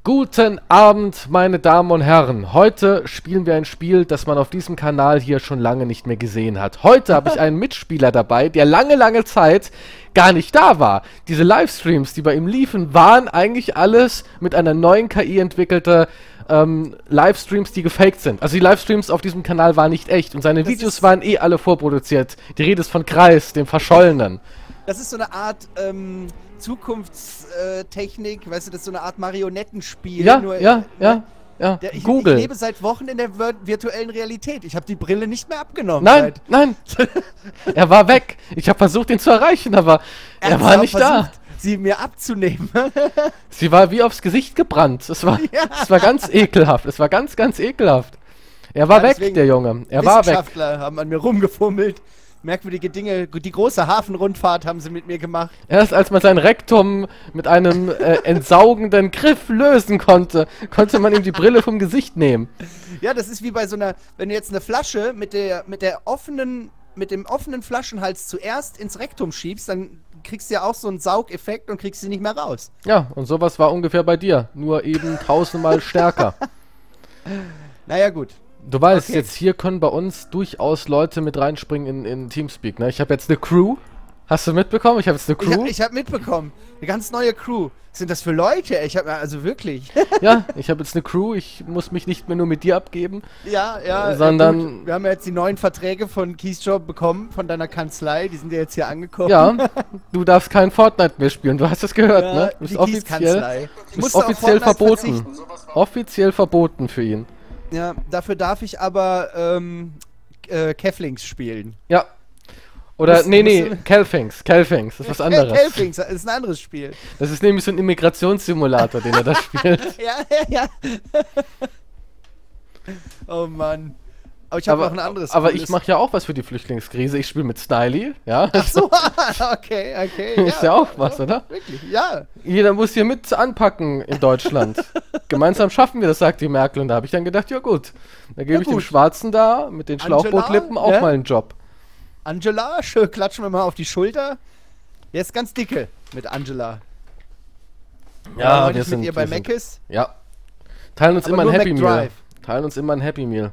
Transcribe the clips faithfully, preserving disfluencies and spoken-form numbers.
Guten Abend, meine Damen und Herren. Heute spielen wir ein Spiel, das man auf diesem Kanal hier schon lange nicht mehr gesehen hat. Heute habe ich einen Mitspieler dabei, der lange, lange Zeit gar nicht da war. Diese Livestreams, die bei ihm liefen, waren eigentlich alles mit einer neuen K I entwickelte ähm, Livestreams, die gefaked sind. Also die Livestreams auf diesem Kanal waren nicht echt und seine das Videos waren eh alle vorproduziert. Die Rede ist von Kreis, dem Verschollenen. Das ist so eine Art ähm, Zukunftstechnik, weißt du, das ist so eine Art Marionettenspiel. Ja, nur, ja, ne? ja, ja. Der, ich, Google. Ich lebe seit Wochen in der vir virtuellen Realität. Ich habe die Brille nicht mehr abgenommen. Nein, nein. Er war weg. Ich habe versucht, ihn zu erreichen, aber er, er war nicht versucht, da. Sie mir abzunehmen. Sie war wie aufs Gesicht gebrannt. Es war, ja. es war ganz ekelhaft. Es war ganz, ganz ekelhaft. Er war ja, weg, der Junge. Er war weg. Wissenschaftler haben an mir rumgefummelt. Merkwürdige Dinge. Die große Hafenrundfahrt haben sie mit mir gemacht. Erst als man sein Rektum mit einem äh, entsaugenden Griff lösen konnte, konnte man ihm die Brille vom Gesicht nehmen. Ja, das ist wie bei so einer, wenn du jetzt eine Flasche mit der, mit der offenen, mit dem offenen Flaschenhals zuerst ins Rektum schiebst, dann kriegst du ja auch so einen Saugeffekt und kriegst sie nicht mehr raus. Ja, und sowas war ungefähr bei dir. Nur eben tausendmal stärker. Naja, gut. Du weißt, okay. Jetzt hier können bei uns durchaus Leute mit reinspringen in, in Teamspeak, ne? Ich habe jetzt eine Crew. Hast du mitbekommen? Ich habe jetzt eine Crew. Ich habe hab mitbekommen. Eine ganz neue Crew. Was sind das für Leute? Ich habe also wirklich. Ja, ich habe jetzt eine Crew. Ich muss mich nicht mehr nur mit dir abgeben. Ja, ja. Sondern... Gut. Wir haben ja jetzt die neuen Verträge von Keysjob bekommen, von deiner Kanzlei. Die sind ja jetzt hier angekommen. Ja, du darfst kein Fortnite mehr spielen. Du hast es gehört, ja, ne? Du bist offiziell, du bist offiziell verboten. Offiziell verboten für ihn. Ja, dafür darf ich aber ähm, äh, Keflings spielen. Ja. Oder, muss, nee, nee, Kelfings. Kelfings, das ist was anderes. Kelfings, das ist ein anderes Spiel. Das ist nämlich so ein Immigrationssimulator, den er da spielt. Ja, ja, ja. Oh Mann. Aber ich habe noch ein anderes Aber Cooles. Ich mache ja auch was für die Flüchtlingskrise. Ich spiele mit Styly, ja. Ach so, okay, okay. Ist ja, ja auch was, oder? Wirklich, ja. Jeder muss hier mit anpacken in Deutschland. Gemeinsam schaffen wir das, sagt die Merkel. Und da habe ich dann gedacht, ja gut, da gebe ja, ich gut. dem Schwarzen da mit den Schlauchbootlippen auch ja? mal einen Job. Angela, schön klatschen wir mal auf die Schulter. Der ist ganz dicke mit Angela. Ja, ja wir sind mit ihr bei Mc's. Ja. Teilen uns Aber immer ein Happy Meal. Teilen uns immer ein Happy Meal.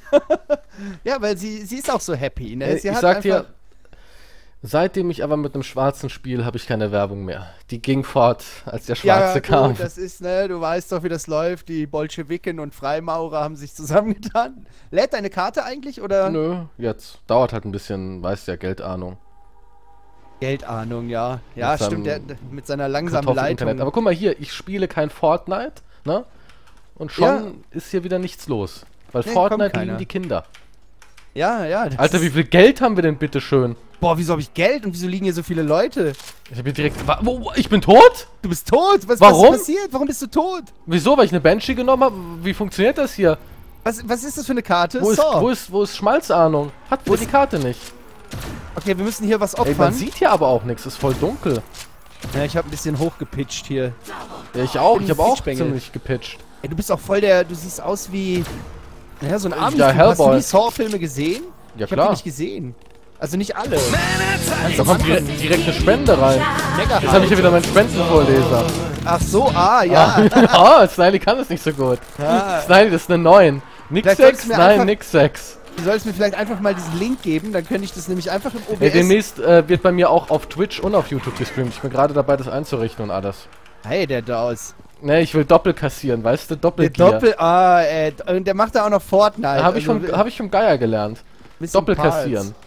Ja, weil sie, sie ist auch so happy, ne? Sie ich hat sag dir, seitdem ich aber mit einem Schwarzen spiele, habe ich keine Werbung mehr. Die ging fort, als der Schwarze ja, kam. Gut, das ist, ne, du weißt doch, wie das läuft. Die Bolschewiken und Freimaurer haben sich zusammengetan. Lädt deine Karte eigentlich, oder? Nö, jetzt. Dauert halt ein bisschen, weißt ja, Geldahnung. Geldahnung, ja. Ja, mit stimmt, der, mit seiner langsamen Leitung. Internet. Aber guck mal hier, ich spiele kein Fortnite, ne? Und schon ja. ist hier wieder nichts los. Weil nee, Fortnite lieben die Kinder. Ja, ja. Alter, wie viel Geld haben wir denn bitte schön? Boah, wieso habe ich Geld und wieso liegen hier so viele Leute? Ich hab hier direkt... Wo, ich bin tot? Du bist tot? Was, Warum? Was ist passiert? Warum bist du tot? Wieso? Weil ich eine Banshee genommen habe? Wie funktioniert das hier? Was, was ist das für eine Karte? Wo ist, wo ist, wo ist Schmalzahnung? Hat wohl die Karte nicht. Okay, wir müssen hier was opfern. Ey, man sieht hier aber auch nichts. Ist voll dunkel. Ja, ich habe ein bisschen hochgepitcht hier. Ja, ich auch. Ich habe auch ziemlich gepitcht. Ey, du bist auch voll der... Du siehst aus wie... Ja, so ein Army. Ja, Hast du die Saw-Filme gesehen? Ja, ich klar. hab die nicht gesehen. Also nicht alle. Da kommt direkt, direkt eine Spende rein. Mega Jetzt habe ich ja wieder meinen Spendenvorleser. Ach so, ah, ja. Oh, Sniley kann es nicht so gut. Ja. Sniley, das ist eine neun. Nix sechs? Nein, nix sechs. Du sollst mir vielleicht einfach mal diesen Link geben, dann könnte ich das nämlich einfach im O B S... Ja, demnächst äh, wird bei mir auch auf Twitch und auf YouTube gestreamt. Ich bin gerade dabei, das einzurichten und alles. Hey, der Daus. Ne, ich will Doppel kassieren, weißt du? Doppel der Doppel, ah, ey, und der macht da auch noch Fortnite. Habe ich, also, hab ich vom Geier gelernt. Doppel kassieren.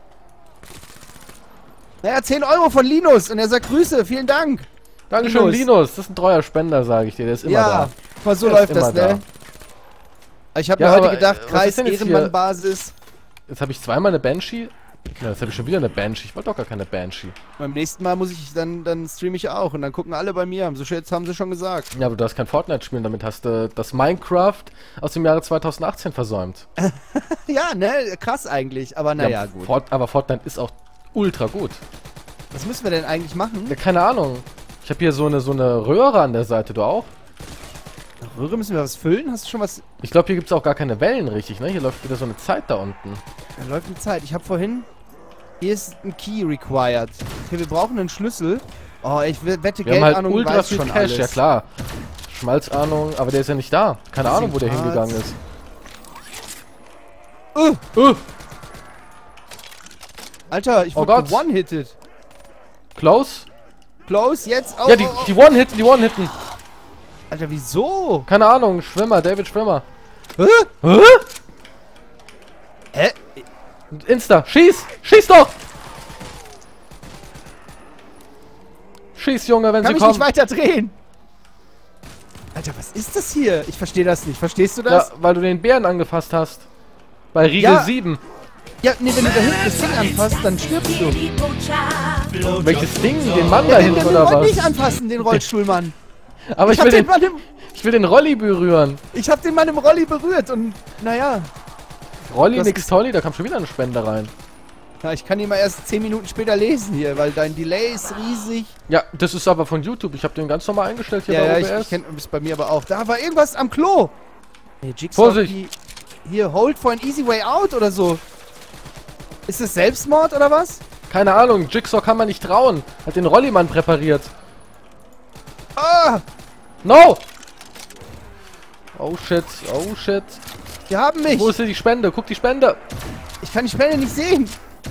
Naja, zehn Euro von Linus und er sagt Grüße, vielen Dank. Dankeschön, Linus. Linus. Das ist ein treuer Spender, sage ich dir. Der ist immer ja, da. Ja, so läuft das, ne? Da. Ich habe ja, mir heute gedacht, Kreis Ehrenmann-Basis. Jetzt habe ich zweimal eine Banshee. Ja, jetzt habe ich schon wieder eine Banshee. Ich wollte doch gar keine Banshee. Beim nächsten Mal muss ich, dann, dann streame ich auch und dann gucken alle bei mir. So jetzt haben sie schon gesagt. Ja, aber du hast kein Fortnite spielen, damit hast du das Minecraft aus dem Jahre zweitausendachtzehn versäumt. Ja, ne, krass eigentlich, aber naja, ja, gut. Fort, aber Fortnite ist auch ultra gut. Was müssen wir denn eigentlich machen? Ja, keine Ahnung. Ich habe hier so eine, so eine Röhre an der Seite, du auch? Röhre, müssen wir was füllen? Hast du schon was... Ich glaube, hier gibt es auch gar keine Wellen richtig, ne? Hier läuft wieder so eine Zeit da unten. Da läuft eine Zeit. Ich habe vorhin... Hier ist ein Key required. Okay, wir brauchen einen Schlüssel. Oh, ich wette, wir haben halt Geldahnung ultra weiß viel schon Cash, alles. Ja klar. Schmalzahnung, aber der ist ja nicht da. Keine Ahnung, wo der Schmalz. hingegangen ist. Uh, Uh, Alter, ich Oh wurde Gott. one-hitted. close? Close, jetzt. Oh, Ja, die, oh, oh. die One-Hitten, die One-Hitten. Alter, wieso? Keine Ahnung, Schwimmer, David Schwimmer. Hä? Hä? Hä? Insta, schieß! Schieß doch! Schieß, Junge, wenn Kann sie mich kommen. nicht weiter drehen. Alter, was ist das hier? Ich verstehe das nicht. Verstehst du Ja, das? weil du den Bären angefasst hast. Bei Riegel Ja. sieben. Ja, nee, wenn du da hinten das Ding anfasst, dann stirbst du. Welches Ding? Den Mann da Ja, den, hinten den oder wollte was? ich anfassen, den Rollstuhlmann. Aber Ich ich hab will, den den, Mann im, ich will den Rolli berühren. ich hab den Mann im Rolli berührt und, naja. Rolli, Das nix ist- Tolli, da kam schon wieder eine Spende rein. Ja, ich kann ihn mal erst zehn Minuten später lesen hier, weil dein Delay ist riesig. Ja, das ist aber von YouTube. Ich habe den ganz normal eingestellt hier Ja, ja, bei ich, O B S. ich kenn das bei mir aber auch. Da war irgendwas am Klo. Nee, Jigsaw, Vorsicht. die- Hier, hold for an easy way out oder so. Ist das Selbstmord oder was? Keine Ahnung, Jigsaw kann man nicht trauen. Hat den Rollimann präpariert. Ah, No! Oh shit, oh shit. die haben mich. Wo ist denn die Spende? Guck die Spende. Ich kann die Spende nicht sehen.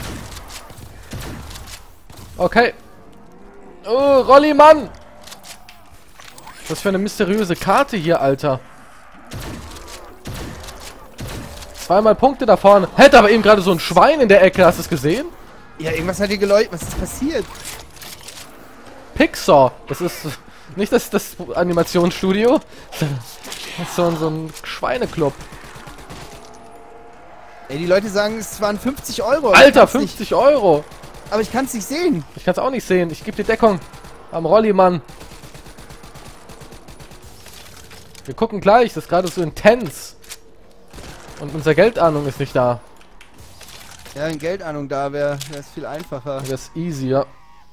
Okay. Oh, Rollimann! Was für eine mysteriöse Karte hier, Alter. Zweimal Punkte da vorne. Hätte aber eben gerade so ein Schwein in der Ecke. Hast du es gesehen? Ja, irgendwas hat hier geleuchtet. Was ist passiert? Pixar. Das ist nicht das, das Animationsstudio. Das ist so ein, so ein Schweineclub. Ey, die Leute sagen, es waren fünfzig Euro. Alter, Ich kann's nicht- fünfzig Euro. Aber ich kann es nicht sehen. Ich kann es auch nicht sehen. Ich gebe die Deckung am Rollimann. Wir gucken gleich. Das ist gerade so intens. Und unsere Geldahnung ist nicht da. Ja, eine Geldahnung da wäre es viel einfacher. Das ist easy, ja.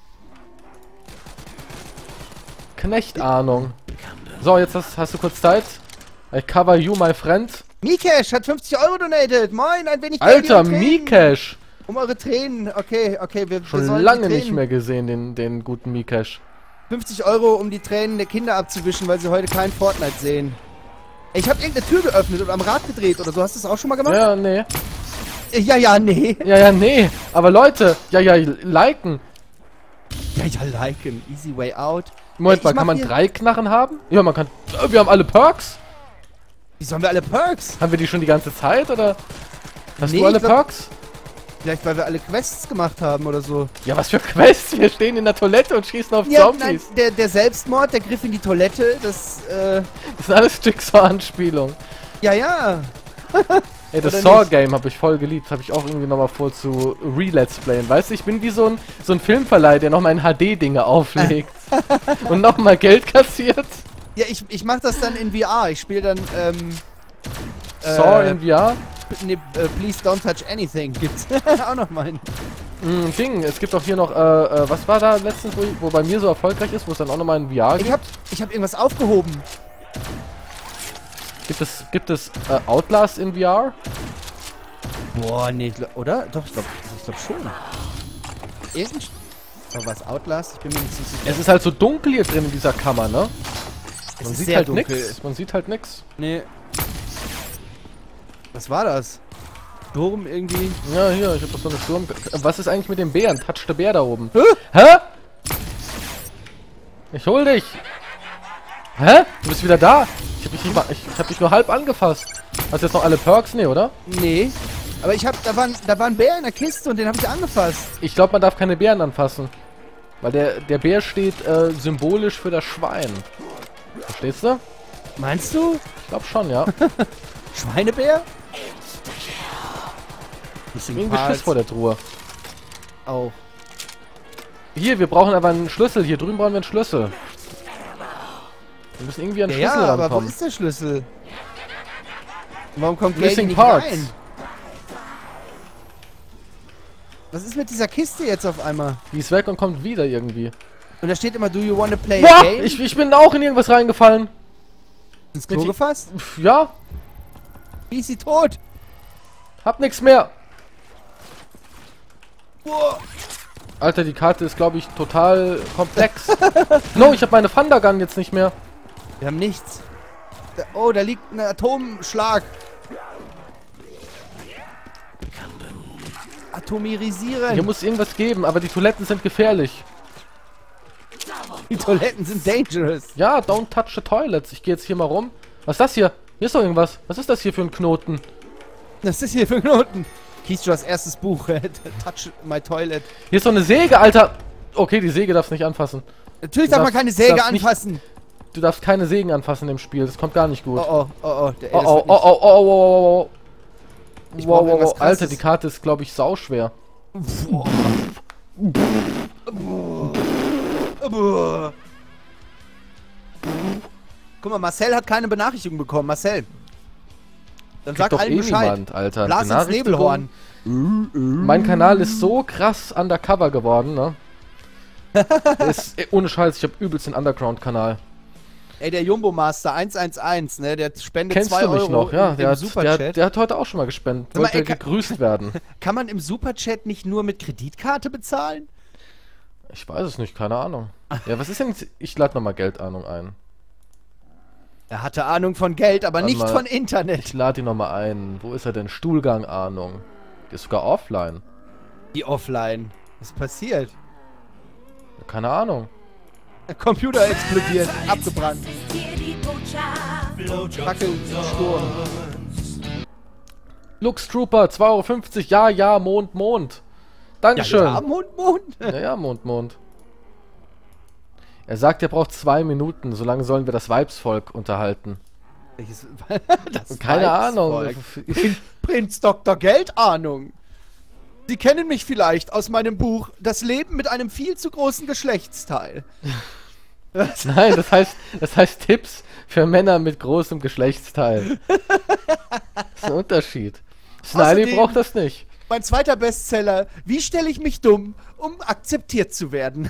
Knechtahnung. So, jetzt hast, hast du kurz Zeit. I cover you, my friend. Mikesh hat fünfzig Euro donated. Moin, ein wenig Geld Alter, um Tränen. Mikesh. Um eure Tränen. Okay, okay, wir, wir Schon sollen lange die nicht Tränen- mehr gesehen, den, den guten Mikesh. fünfzig Euro, um die Tränen der Kinder abzuwischen, weil sie heute kein Fortnite sehen. Ey, ich habe irgendeine Tür geöffnet und am Rad gedreht oder so. Hast du das auch schon mal gemacht? Ja, nee. Ja, ja, nee. Ja, ja, nee. Aber Leute, ja, ja, liken. Ja, ja, liken. Easy way out. Moment Ey, mal, ich kann mach man hier- drei Knarren haben? Ja, man kann... Äh, Wir haben alle Perks. Wieso haben wir alle Perks? Haben wir die schon die ganze Zeit, oder? Hast Nee, du alle ich glaub- Perks? Vielleicht, weil wir alle Quests gemacht haben oder so. Ja, was für Quests? Wir stehen in der Toilette und schießen auf Ja, nein, Zombies. der, der Selbstmord, der Griff in die Toilette, das, äh, Das sind alles Jigsaw-Anspielungen. ja, ja. Ey, das Oder Saw-Game habe ich voll geliebt. Habe ich auch irgendwie nochmal vor zu re-Let's Playen. Weißt du, ich bin wie so ein, so ein Filmverleih, der nochmal in H D-Dinge auflegt. Und nochmal Geld kassiert. Ja, ich, ich mach das dann in V R. Ich spiele dann, ähm, Saw äh, in V R. nee, äh, Please Don't Touch Anything gibt's auch noch mal. Mm, Ding, es gibt auch hier noch, äh, äh, was war da letztens, wo, wo bei mir so erfolgreich ist, wo es dann auch nochmal in V R Ich gibt? hab, ich hab irgendwas aufgehoben. Gibt es, gibt es äh, Outlast in V R? Boah, nee, ich glaub- oder? Doch, ich glaube ich glaub schon. Irgend... Oh, was, Outlast? Ich bin mir nicht so sicher. Es ist halt so dunkel hier drin in dieser Kammer, ne? Es Man ist sieht sehr halt dunkel. nix. Man sieht halt nix. Nee. Was war das? Sturm irgendwie? Ja, hier, ich hab doch so eine Sturm... Was ist eigentlich mit dem Bären? Touch der Bär da oben. Hä? Hä? Ich hol dich. Hä? Du bist wieder da. Ich hab dich, nicht mal, ich, ich hab dich nur halb angefasst. Hast du jetzt noch alle Perks? Nee, oder? Nee. Aber ich hab, da war, ein- da war ein Bär in der Kiste und den habe ich angefasst. Ich glaube, man darf keine Bären anfassen. Weil der, der Bär steht äh, symbolisch für das Schwein. Verstehst du? Meinst du? Ich glaube schon, ja. Schweinebär? Irgendwie Schiss vor der Truhe. Auch. Hier, wir brauchen aber einen Schlüssel. Hier drüben brauchen wir einen Schlüssel. Wir müssen irgendwie an den Ja, Schlüssel ja, aber wo rankommen. ist der Schlüssel? Warum kommt Grady Missing nicht parts. rein? Was ist mit dieser Kiste jetzt auf einmal? Die ist weg und kommt wieder irgendwie. Und da steht immer, do you wanna play Boah, a game? ich, ich bin auch in irgendwas reingefallen. ins Klo mit die- gefasst? Pff, ja, Wie ist sie tot? hab nix mehr. Boah. Alter, die Karte ist, glaube ich, total komplex. No, ich habe meine Thundergun jetzt nicht mehr. Wir haben nichts. Da, oh, da liegt ein Atomschlag. Atomisieren. Hier muss irgendwas geben, aber die Toiletten sind gefährlich. Die Toiletten sind dangerous. Ja, don't touch the toilets. Ich gehe jetzt hier mal rum. Was ist das hier? Hier ist doch irgendwas. Was ist das hier für ein Knoten? Was ist hier für ein Knoten? Keystras erstes Buch. Touch my toilet. Hier ist doch eine Säge, Alter. Okay, die Säge darfst du nicht anfassen. Natürlich Du darf man darfst- keine du Säge darfst nicht- anfassen. Du darfst keine Sägen anfassen im Spiel. Das kommt gar nicht gut. Oh oh, oh oh. Der, Oh, ey, das oh, wird oh, nicht- oh, oh, oh, oh, oh. Ich Wow, brauch wow, irgendwas wow. Alter, Krasses. die Karte ist, glaube ich, sauschwer. Buh. Guck mal, Marcel hat keine Benachrichtigung bekommen. Marcel. Dann sag Kriegt doch allen eh Bescheid. niemand, Alter. Blas ins Benachrichtigung. Nebelhorn. Mein Kanal ist so krass undercover geworden, ne? ist, eh, ohne Scheiß, ich habe übelst den Underground-Kanal. Ey, der Jumbo Master eins eins eins, ne, der spendet Kennst zwei du mich Euro noch? Ja, im, der im hat, Superchat. der, der hat heute auch schon mal gespendet. Sag mal, Wollte ey, kann- gegrüßt werden. Kann man im Superchat nicht nur mit Kreditkarte bezahlen? Ich weiß es nicht, keine Ahnung. Ja, was ist denn jetzt? Ich lade nochmal Geldahnung ein. Er hatte Ahnung von Geld, aber Warte nicht mal. von Internet. Ich lade ihn nochmal ein. Wo ist er denn? Stuhlgang-Ahnung. Die ist sogar offline. Die offline. Was ist passiert? Keine Ahnung. Der Computer explodiert, abgebrannt. Fackelsturm. Lux Trooper, zwei Euro fünfzig. Ja, ja, Mond, Mond. Dankeschön. Ja, Mond, Mond. Ja, ja, Mond, Mond. Er sagt, er braucht zwei Minuten. Solange sollen wir das Weibsvolk unterhalten. Welches- das Keine Ahnung. Weibsvolk. Prinz Doktor Geldahnung. Sie kennen mich vielleicht aus meinem Buch Das Leben mit einem viel zu großen Geschlechtsteil. Was? Nein, das heißt, das heißt Tipps für Männer mit großem Geschlechtsteil. Das ist ein Unterschied. Sniley Außerdem- braucht das nicht. Mein zweiter Bestseller, Wie stelle ich mich dumm, um akzeptiert zu werden?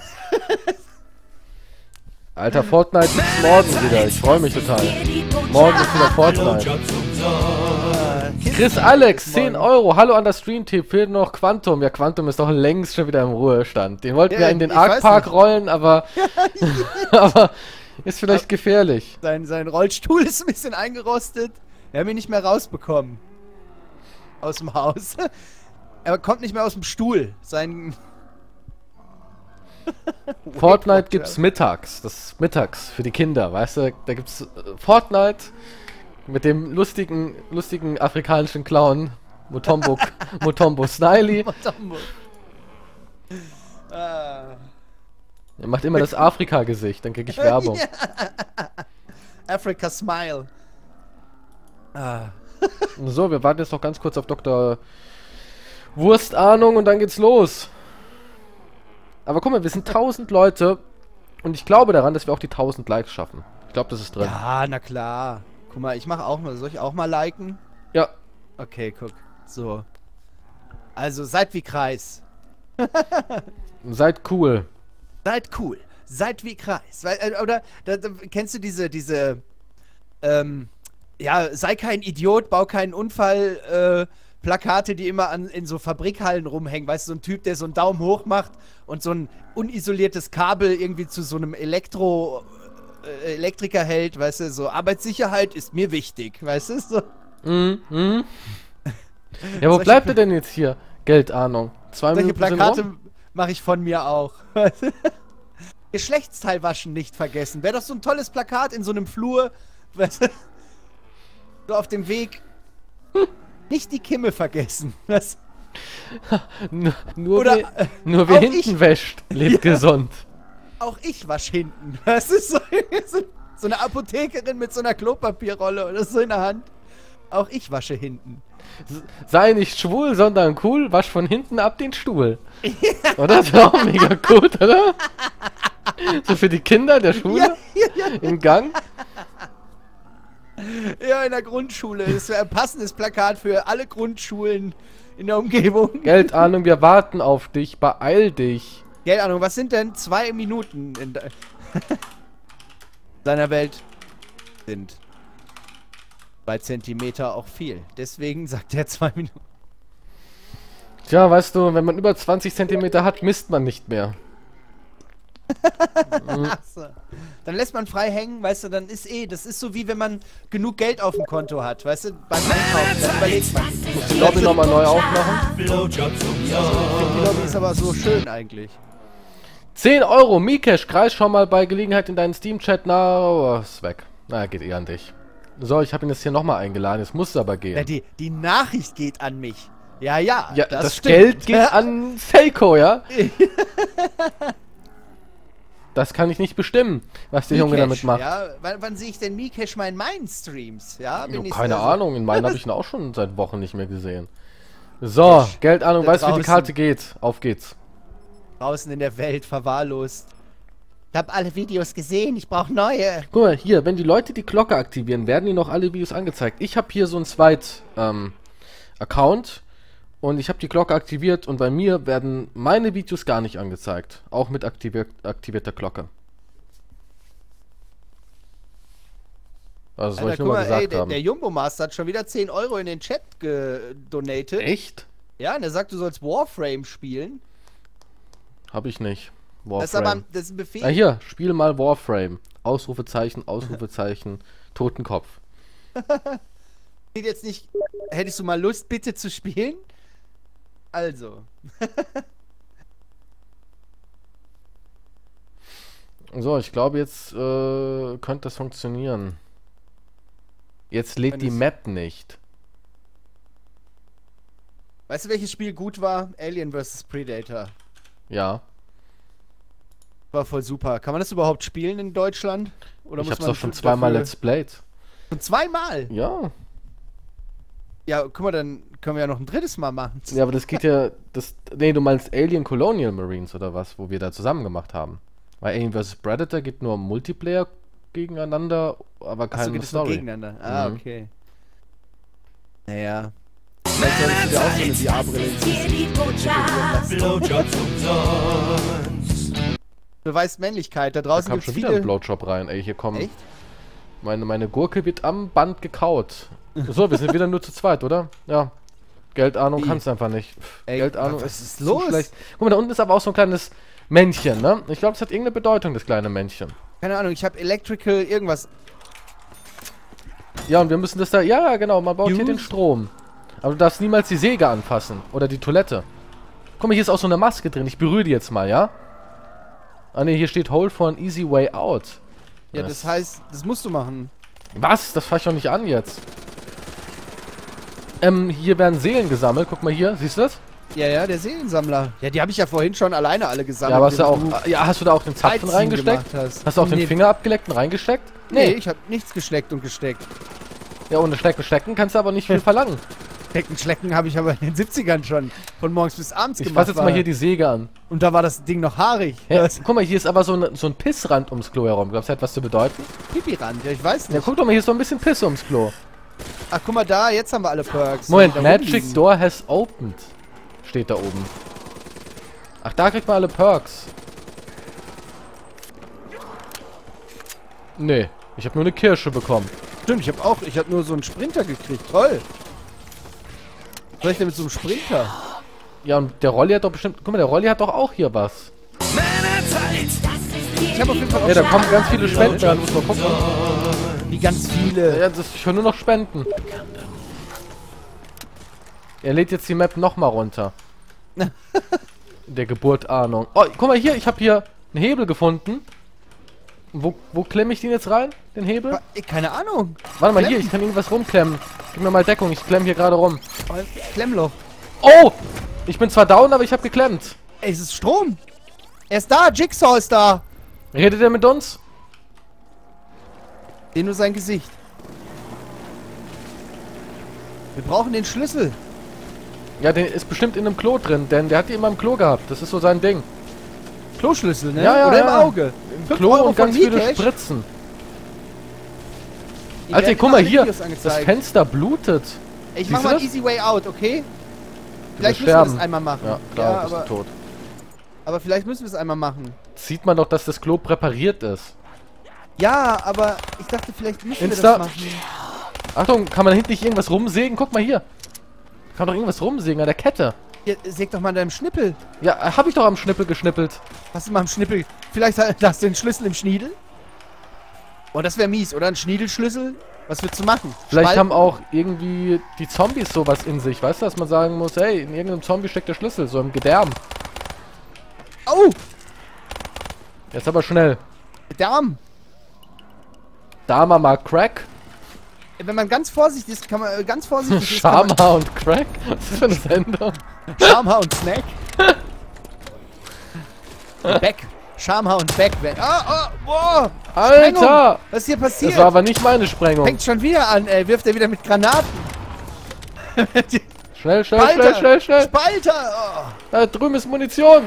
Alter, Fortnite gibt's morgen wieder. Ich freue mich total. Morgen ist wieder Fortnite. Chris Alex, zehn Euro. Hallo an der Stream-Tipp. Fehlt noch Quantum. Ja, Quantum ist doch längst schon wieder im Ruhestand. Den wollten Ja, wir in den ich weiß Ark-Park nicht. rollen, aber, aber ist vielleicht gefährlich. Sein, sein Rollstuhl ist ein bisschen eingerostet. Wir haben ihn nicht mehr rausbekommen. Aus dem Haus. Er kommt nicht mehr aus dem Stuhl. Sein... Fortnite gibt's mittags. Das ist mittags für die Kinder, weißt du? Da gibt's äh, Fortnite mit dem lustigen, lustigen afrikanischen Clown Mutombo, Mutombo Sniley. Matambo. Ah. Er macht immer das Afrika-Gesicht, dann krieg ich Werbung. Africa Smile. Ah. So, wir warten jetzt noch ganz kurz auf Doktor Wurstahnung und dann geht's los. Aber guck mal, wir sind tausend Leute und ich glaube daran, dass wir auch die tausend Likes schaffen. Ich glaube, das ist drin. Ja, na klar. Guck mal, ich mache auch mal. Soll ich auch mal liken? Ja. Okay, guck. So. Also, seid wie Kreis. Seid cool. Seid cool. Seid wie Kreis. Weil, äh, oder, da, da, kennst du diese, diese, ähm, ja, sei kein Idiot, bau keinen Unfall, äh, Plakate, die immer an, in so Fabrikhallen rumhängen. Weißt du, so ein Typ, der so einen Daumen hoch macht und so ein unisoliertes Kabel irgendwie zu so einem Elektro, äh, Elektriker hält, weißt du, so Arbeitssicherheit ist mir wichtig, weißt du, so. Mhm. Mhm. Ja, wo Solche bleibt Pla- er denn jetzt hier? Geldahnung. Zwei Solche Minuten sind Plakate rum. mache ich von mir auch. Geschlechtsteil waschen nicht vergessen. Wäre doch so ein tolles Plakat in so einem Flur. Weißt du? So auf dem Weg. Nicht die Kimme vergessen. Was? Nur, nur, Oder, wer, äh, nur wer auch hinten ich- wäscht, lebt Ja. gesund. Auch ich wasch hinten. Das ist so, so, so eine Apothekerin mit so einer Klopapierrolle oder so in der Hand. Auch ich wasche hinten. Sei nicht schwul, sondern cool, wasch von hinten ab den Stuhl. Oder? Das wäre auch mega gut, oder? So für die Kinder der Schule Ja, ja, im Gang. ja, in der Grundschule. Das wäre ein passendes Plakat für alle Grundschulen in der Umgebung. Geldahnung, wir warten auf dich, beeil dich. Keine Ahnung, was sind denn zwei Minuten in de seiner Welt? Sind zwei Zentimeter auch viel. Deswegen sagt er zwei Minuten. Tja, weißt du, wenn man über zwanzig Zentimeter hat, misst man nicht mehr. Ach so. Dann lässt man frei hängen, weißt du, dann ist eh, das ist so wie wenn man genug Geld auf dem Konto hat, weißt du, beim Einkaufen, dann überlegt man. Muss die Lobby nochmal neu aufmachen. Die Lobby ist aber so schön eigentlich. zehn Euro, Mikesh, kreis schon mal bei Gelegenheit in deinen Steam-Chat. Na, oh, ist weg. Na, geht eh an dich. So, ich habe ihn jetzt hier nochmal eingeladen, jetzt muss es aber gehen. Ja, die, die Nachricht geht an mich. Ja, ja, Ja, das, das, stimmt. Geld geht an Seiko, ja? Das kann ich nicht bestimmen, was der Junge damit macht. Ja, wann, wann sehe ich denn Mikesh mal in meinen Streams? Ja, Jo, bin keine ich Ahnung, in meinen habe ich ihn auch schon seit Wochen nicht mehr gesehen. So, Geldahnung, da weißt du, wie die draußen. Karte geht? Auf geht's. Draußen in der Welt verwahrlost. Ich habe alle Videos gesehen, ich brauche neue. Guck mal, hier, wenn die Leute die Glocke aktivieren, werden ihnen noch alle Videos angezeigt. Ich habe hier so einen Zweit, ähm, Account und ich habe die Glocke aktiviert und bei mir werden meine Videos gar nicht angezeigt. Auch mit aktivier aktivierter Glocke. Also, das wollte ich nur mal gesagt ey, der, haben. der Jumbo Master hat schon wieder zehn Euro in den Chat gedonatet. Echt? Ja, und er sagt, du sollst Warframe spielen. Habe ich nicht. Das ist aber das ist ein Befehl. Ah, hier, spiel mal Warframe. Ausrufezeichen, Ausrufezeichen, Totenkopf. Geht jetzt nicht. Hättest du mal Lust, bitte zu spielen? Also. So, ich glaube, jetzt äh, könnte das funktionieren. Jetzt lädt Wenn die es- Map nicht. Weißt du, welches Spiel gut war? Alien versus. Predator. Ja. War voll super. Kann man das überhaupt spielen in Deutschland? Oder Ich muss hab's man doch schon dafür- zweimal Let's Played. Und zweimal? Ja. Ja, guck mal, dann können wir ja noch ein drittes Mal machen. Ja, aber das geht ja. Das, nee, du meinst Alien Colonial Marines oder was, wo wir da zusammen gemacht haben. Weil Alien versus. Predator geht nur um Multiplayer gegeneinander, aber Achso, keine geht es nur Story. gegeneinander. Ah, Mhm. okay. Naja. Vielleicht solltest du dir auch so eine V R-Brille ins Gesicht lassen. Beweist Männlichkeit. Da Da draußen kam gibt's schon wieder ein viele... Blowjob rein. Ey, hier kommen. Echt? Meine, meine Gurke wird am Band gekaut. So, wir sind wieder nur zu zweit, oder? Ja. Geldahnung Wie? kannst du einfach nicht. Pff, Ey, Geldahnung was ist, ist zu los? schlecht. Guck mal, da unten ist aber auch so ein kleines Männchen, ne? Ich glaube, es hat irgendeine Bedeutung, das kleine Männchen. Keine Ahnung, ich habe Electrical irgendwas... Ja, und wir müssen das da... Ja, ja, genau, man baut hier Use. den Strom. Aber du darfst niemals die Säge anfassen. Oder die Toilette. Guck mal, hier ist auch so eine Maske drin. Ich berühre die jetzt mal, ja? Ah, ne, hier steht Hold for an easy way out. Ja, das heißt, das musst du machen. Was? Das fass ich doch nicht an jetzt. Ähm, hier werden Seelen gesammelt. Guck mal hier, siehst du das? Ja, ja, der Seelensammler. Ja, die habe ich ja vorhin schon alleine alle gesammelt. Ja, aber hast du auch... wenn ah, Ja, hast du da auch den Zapfen Sightseeing reingesteckt? gemacht hast. Hast du auch den Nee. Finger abgeleckt und reingesteckt? Nee, ich habe nichts geschleckt und gesteckt. Ja, ohne Stecken stecken kannst du aber nicht viel verlangen. Stecken, schlecken habe ich aber in den siebzigern schon von morgens bis abends Ich gemacht. fass jetzt mal hier die Säge an. Und da war das Ding noch haarig. Ja, Das guck mal, hier ist aber so ein, so ein Pissrand ums Klo herum. Glaubst du, hat was zu bedeuten? Pipi-Rand, ja, ich weiß Ja, nicht. guck doch mal, hier ist so ein bisschen Piss ums Klo. Ach, guck mal da, jetzt haben wir alle Perks. Moment, Da Magic rumliegen. Door has opened. Steht da oben. Ach, da kriegt man alle Perks. Nee, ich habe nur eine Kirsche bekommen. Stimmt, ich habe auch, ich habe nur so einen Sprinter gekriegt. Toll. Was soll ich denn mit so einem Sprinter? Ja, und der Rolli hat doch bestimmt... Guck mal, der Rolli hat doch auch hier was. Ich habe auf jeden Fall auch Ja, da schon- kommen ganz viele Spenden ran. Muss mal gucken. Wie ganz viele. Ja, das, ich höre nur noch Spenden. Er lädt jetzt die Map nochmal runter. Der Geburtahnung. Oh, guck mal hier, ich habe hier einen Hebel gefunden. Wo, wo klemme ich den jetzt rein, den Hebel? Wa- ey, Keine Ahnung. Warte mal, Klemm. hier, ich kann irgendwas rumklemmen. Gib mir mal Deckung, ich klemm hier gerade rum. Klemmloch. Oh! Ich bin zwar down, aber ich habe geklemmt. Ey, es ist Strom. Er ist da, Jigsaw ist da. Redet er mit uns? Seh nur sein Gesicht. Wir brauchen den Schlüssel. Ja, der ist bestimmt in einem Klo drin, denn der hat die immer im Klo gehabt. Das ist so sein Ding. Kloschlüssel, ne? Ja, ja, Oder ja. im Auge. Im Fünf Klo Euro und von ganz viele Mikesh. Spritzen. Die Alter, werden guck mal immer hier. Videos Das angezeigt. Fenster blutet. Ich Siehst mach du mal das? Easy Way Out, okay? Vielleicht Wir müssen wir das sterben. einmal machen. Ja, klar, ja, bist aber, du tot. aber vielleicht müssen wir es einmal machen. Sieht man doch, dass das Klo präpariert ist. Ja, aber ich dachte, vielleicht müssen Insta- wir das machen. Achtung, kann man hinten nicht irgendwas rumsägen? Guck mal hier. Kann doch irgendwas rumsägen an der Kette. Hier, säg doch mal an deinem Schnippel. Ja, hab ich doch am Schnippel geschnippelt. Hast du mal am Schnippel... Vielleicht hast du den Schlüssel im Schniedel? Oh, das wäre mies, oder? Ein Schniedelschlüssel? Was willst du machen? Vielleicht Spalten? haben auch irgendwie die Zombies sowas in sich. Weißt du, dass man sagen muss, hey, in irgendeinem Zombie steckt der Schlüssel, so im Gedärm. Oh! Jetzt aber schnell. Darm! Da mal mal Crack. Wenn man ganz vorsichtig ist, kann man äh, ganz vorsichtig ist, kann Sharma und Crack? Was ist das für eine Sendung? man Schamhaar und Snack. Back. Schamhaar und Back. Oh, oh, wow. Alter! Sprengung. Was ist hier passiert? Das war aber nicht meine Sprengung. Fängt schon wieder an, ey. Wirft er wieder mit Granaten. Schnell, schnell, Spalter. schnell, schnell, schnell. Spalter! Oh. Da drüben ist Munition.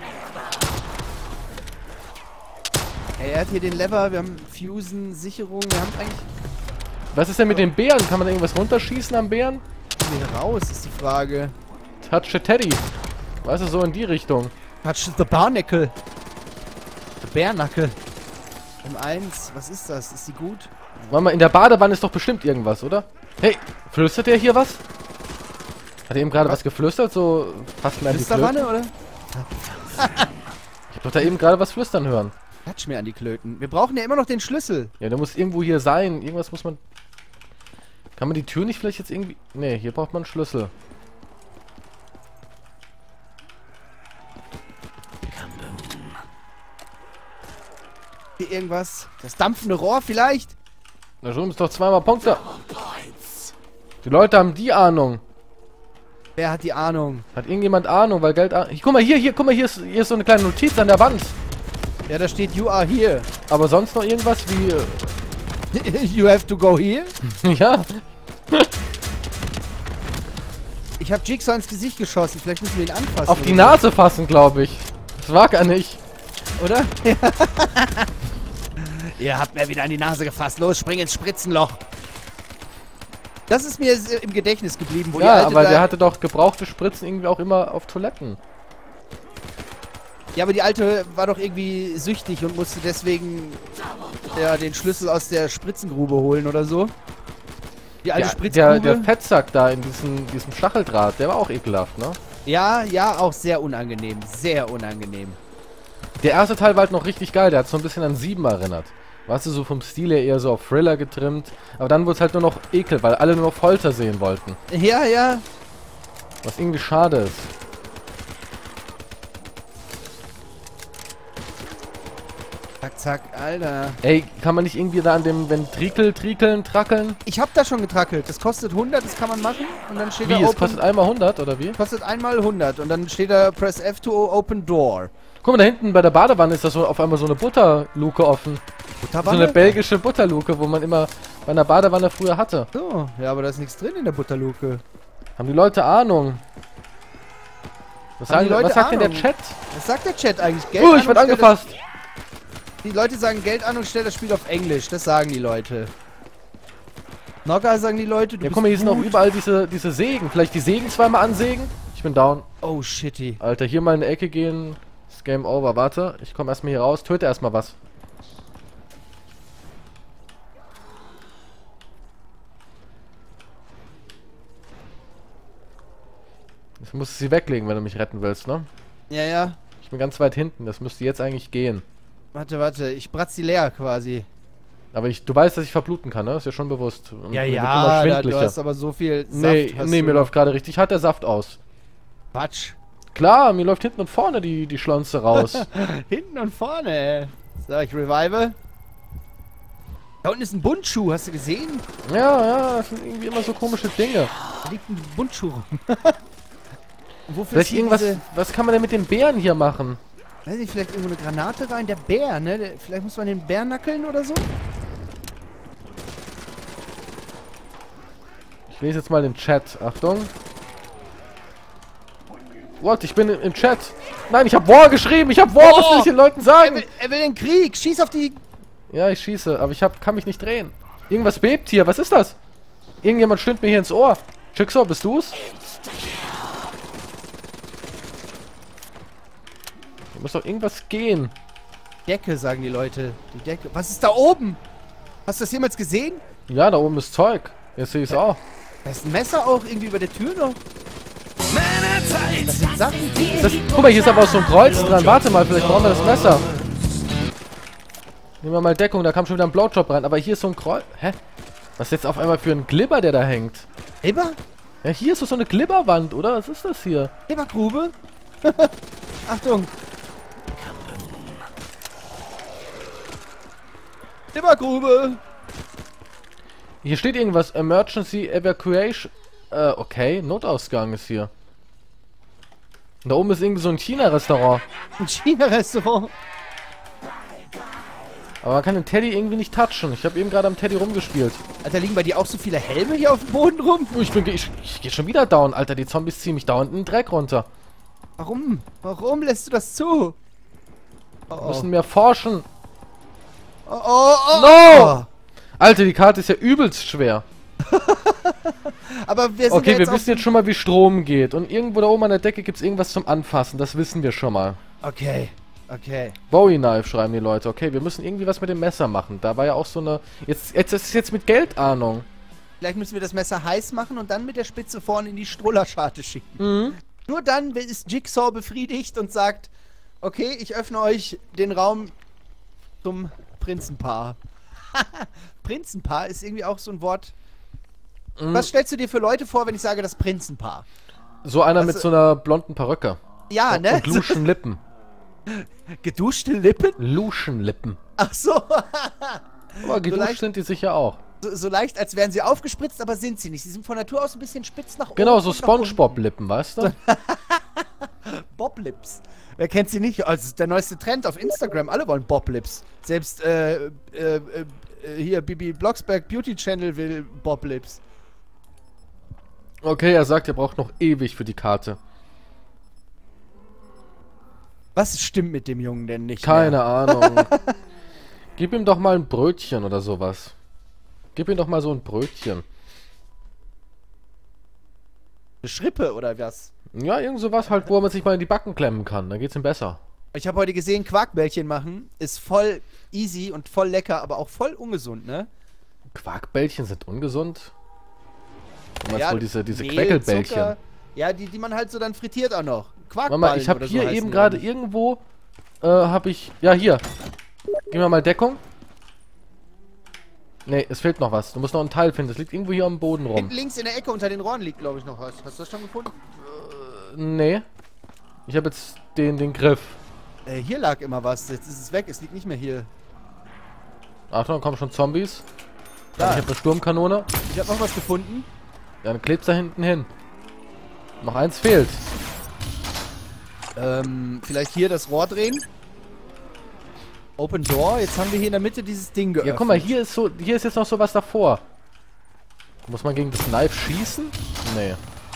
Ey, er hat hier den Lever, wir haben Fusen, Sicherung, wir haben eigentlich... Was ist denn mit den Bären? Kann man da irgendwas runterschießen am Bären? Hier raus, ist die Frage. Touch the Teddy. Weißt du, so in die Richtung. Touch the Barnacle. The Bärnackel. M eins, was ist das? Ist die gut? Warte mal, in der Badewanne ist doch bestimmt irgendwas, oder? Hey, flüstert der hier was? Hat er eben gerade was geflüstert? So fast mehr an die Klöten? Flüsterwanne, oder? Ich hab doch da eben gerade was flüstern hören. Touch mir an die Klöten. Wir brauchen ja immer noch den Schlüssel. Ja, der muss irgendwo hier sein. Irgendwas muss man... Kann man die Tür nicht vielleicht jetzt irgendwie... Ne, hier braucht man einen Schlüssel. Hier irgendwas. Das dampfende Rohr vielleicht? Da drüben ist doch zweimal Punkte. Die Leute haben die Ahnung. Wer hat die Ahnung? Hat irgendjemand Ahnung, weil Geld... Ich, guck mal, hier, hier, guck mal, hier ist, hier ist so eine kleine Notiz an der Wand. Ja, da steht You are here. Aber sonst noch irgendwas wie... Äh, You have to go here? ja. Ich habe Jigsaw ins Gesicht geschossen. Vielleicht müssen wir ihn anfassen. Auf die oder Nase fassen, glaube ich. Das war gar nicht. so. Oder? Ihr habt mir wieder an die Nase gefasst. Los, spring ins Spritzenloch. Das ist mir im Gedächtnis geblieben. Wo die Ja, Alte aber da- der hatte doch gebrauchte Spritzen irgendwie auch immer auf Toiletten. Ja, aber die Alte war doch irgendwie süchtig und musste deswegen ja, den Schlüssel aus der Spritzengrube holen oder so. Die alte Der, der, Spritzgrube. der Fettsack da in diesem, diesem Stacheldraht, der war auch ekelhaft, ne? Ja, ja, auch sehr unangenehm. Sehr unangenehm. Der erste Teil war halt noch richtig geil, der hat so ein bisschen an Sieben erinnert. Weißt du, so vom Stil her eher so auf Thriller getrimmt. Aber dann wurde es halt nur noch ekel, weil alle nur noch Folter sehen wollten. Ja, ja. Was irgendwie schade ist. Zack, zack, Alter. Ey, kann man nicht irgendwie da an dem Ventrikel triekeln, trackeln? Ich hab da schon getrackelt. Das kostet hundert, das kann man machen. Und dann steht Wie, da es Open... kostet einmal hundert, oder wie? kostet einmal hundert. Und dann steht da Press F to open door. Guck mal, da hinten bei der Badewanne ist das so auf einmal so eine Butterluke offen. So eine belgische Butterluke, wo man immer bei einer Badewanne früher hatte. So, ja, aber da ist nichts drin in der Butterluke. Haben die Leute Ahnung? Was, Haben sagen, die Leute was sagt denn der Ahnung? Chat? Was sagt der Chat eigentlich? Geld Uh, ich werd an und stell angefasst. Das, die Leute sagen Geld an und stell das Spiel auf Englisch. Das sagen die Leute. Nogga sagen die Leute. Du Ja, bist guck mal, hier sind auch gut. überall diese, diese Sägen. Vielleicht die Sägen zweimal ansägen? Ich bin down. Oh, shitty. Alter, hier mal in die Ecke gehen. Ist Game over. Warte, ich komme erstmal hier raus. Töte erstmal was. Jetzt musst du sie weglegen, wenn du mich retten willst, ne? Ja, ja. Ich bin ganz weit hinten. Das müsste jetzt eigentlich gehen. Warte, warte. Ich bratz die leer quasi. Aber ich, du weißt, dass ich verbluten kann, ne? Ist ja schon bewusst. Und Ja, mir wird ja. immer Da, du schwindlicher. hast aber so viel Saft. Nee, hast nee, du mir noch. läuft gerade richtig hart der Saft aus. Quatsch. Klar, mir läuft hinten und vorne die, die Schlonze raus. Hinten und vorne, ey. So, ich revive. Da unten ist ein Bundschuh, hast du gesehen? ja, ja, das sind irgendwie immer so komische Dinge. Da liegt ein Bundschuh rum. Und wofür Vielleicht ist hier irgendwas, diese- was kann man denn mit den Bären hier machen? Weiß nicht, vielleicht irgendwo eine Granate rein? Der Bär, ne? Der, vielleicht muss man den Bär nackeln oder so? Ich lese jetzt mal den Chat. Achtung. What? Ich bin im, im Chat. Nein, ich habe War geschrieben. Ich habe War. Was will ich den Leuten Er sagen? will, er will den Krieg! Schieß auf die... Ja, ich schieße, aber ich hab, kann mich nicht drehen. Irgendwas bebt hier. Was ist das? Irgendjemand stimmt mir hier ins Ohr. Jigsaw, bist du's? Hier muss doch irgendwas gehen. Decke, sagen die Leute. Die Decke. Was ist da oben? Hast du das jemals gesehen? Ja, da oben ist Zeug. Jetzt sehe ich's auch. Da ist ein Messer auch irgendwie über der Tür noch. Man, I Das sind Sachen, die... Das, guck mal, hier ist aber auch so ein Kreuz dran. Warte mal, vielleicht brauchen wir das Messer. Nehmen wir mal Deckung, da kam schon wieder ein Blowjob rein. Aber hier ist so ein Kreuz... Hä? Was ist jetzt auf einmal für ein Glibber, der da hängt? Glibber? Ja, hier ist doch so eine Glibberwand, oder? Was ist das hier? Glibbergrube? Achtung! Glibbergrube! Hier steht irgendwas. Emergency Evacuation. Äh, okay. Notausgang ist hier. Und da oben ist irgendwie so ein China-Restaurant. Ein China-Restaurant? Aber man kann den Teddy irgendwie nicht touchen. Ich habe eben gerade am Teddy rumgespielt. Alter, liegen bei dir auch so viele Helme hier auf dem Boden rum? Oh, ich bin, ich, ich gehe schon wieder down, Alter. Die Zombies ziehen mich dauernd in den Dreck runter. Warum? Warum lässt du das zu? Oh, Wir müssen mehr forschen. Oh, oh, oh. No! Alter, die Karte ist ja übelst schwer. Aber wir sind Okay, ja wir jetzt wissen jetzt schon mal, wie Strom geht. Und irgendwo da oben an der Decke gibt es irgendwas zum Anfassen. Das wissen wir schon mal. Okay, okay. Bowie Knife schreiben die Leute. Okay, wir müssen irgendwie was mit dem Messer machen. Da war ja auch so eine... Jetzt, jetzt das ist jetzt mit Geldahnung. Vielleicht müssen wir das Messer heiß machen und dann mit der Spitze vorne in die Strollerscharte schieben. Mhm. Nur dann ist Jigsaw befriedigt und sagt, okay, ich öffne euch den Raum zum Prinzenpaar. Prinzenpaar ist irgendwie auch so ein Wort. Mhm. Was stellst du dir für Leute vor, wenn ich sage das Prinzenpaar? So einer Also, mit so einer blonden Perücke. Ja, und, ne? Und luschen Lippen. Geduschte Lippen? Luschen Lippen. Ach so. Aber geduscht leicht- sind die sicher auch. so. So leicht, als wären sie aufgespritzt, aber sind sie nicht. Sie sind von Natur aus ein bisschen spitz nach oben. Genau, so und nach unten. Spongebob-Lippen, weißt du? Boblips. Wer kennt sie nicht? Also der neueste Trend auf Instagram. Alle wollen Boblips. Selbst äh, äh, äh, hier Bibi Blocksberg Beauty Channel will Boblips. Okay, er sagt, er braucht noch ewig für die Karte. Was stimmt mit dem Jungen denn nicht Keine mehr? Ahnung. Gib ihm doch mal ein Brötchen oder sowas. Gib ihm doch mal so ein Brötchen. Eine Schrippe oder was? Ja, irgend sowas halt, wo man sich mal in die Backen klemmen kann. Dann geht's ihm besser. Ich habe heute gesehen, Quarkbällchen machen ist voll easy und voll lecker, aber auch voll ungesund, ne? Quarkbällchen sind ungesund? Du meinst Ja, wohl diese, diese Mehl, Queckelbällchen? Zucker, ja, die, die man halt so dann frittiert auch noch. Warte Quarkballen mal, ich habe oder so hier heißen eben die gerade dann. irgendwo, äh, habe ich, ja hier. Gib mir mal Deckung. Nee, es fehlt noch was. Du musst noch ein Teil finden. Das liegt irgendwo hier am Boden rum. Hinten links in der Ecke unter den Rohren liegt, glaube ich, noch was. Hast du das schon gefunden? Nee. Ich habe jetzt den, den Griff. Äh, hier lag immer was. Jetzt ist es weg. Es liegt nicht mehr hier. Achtung, kommen schon Zombies. Da. Ich habe eine Sturmkanone. Ich habe noch was gefunden. Ja, dann klebt's da hinten hin. Noch eins fehlt. Ähm, vielleicht hier das Rohr drehen. Open Door. Jetzt haben wir hier in der Mitte dieses Ding geöffnet. Ja, guck mal, hier ist so, hier ist jetzt noch sowas davor. Muss man gegen das Knife schießen? Nee.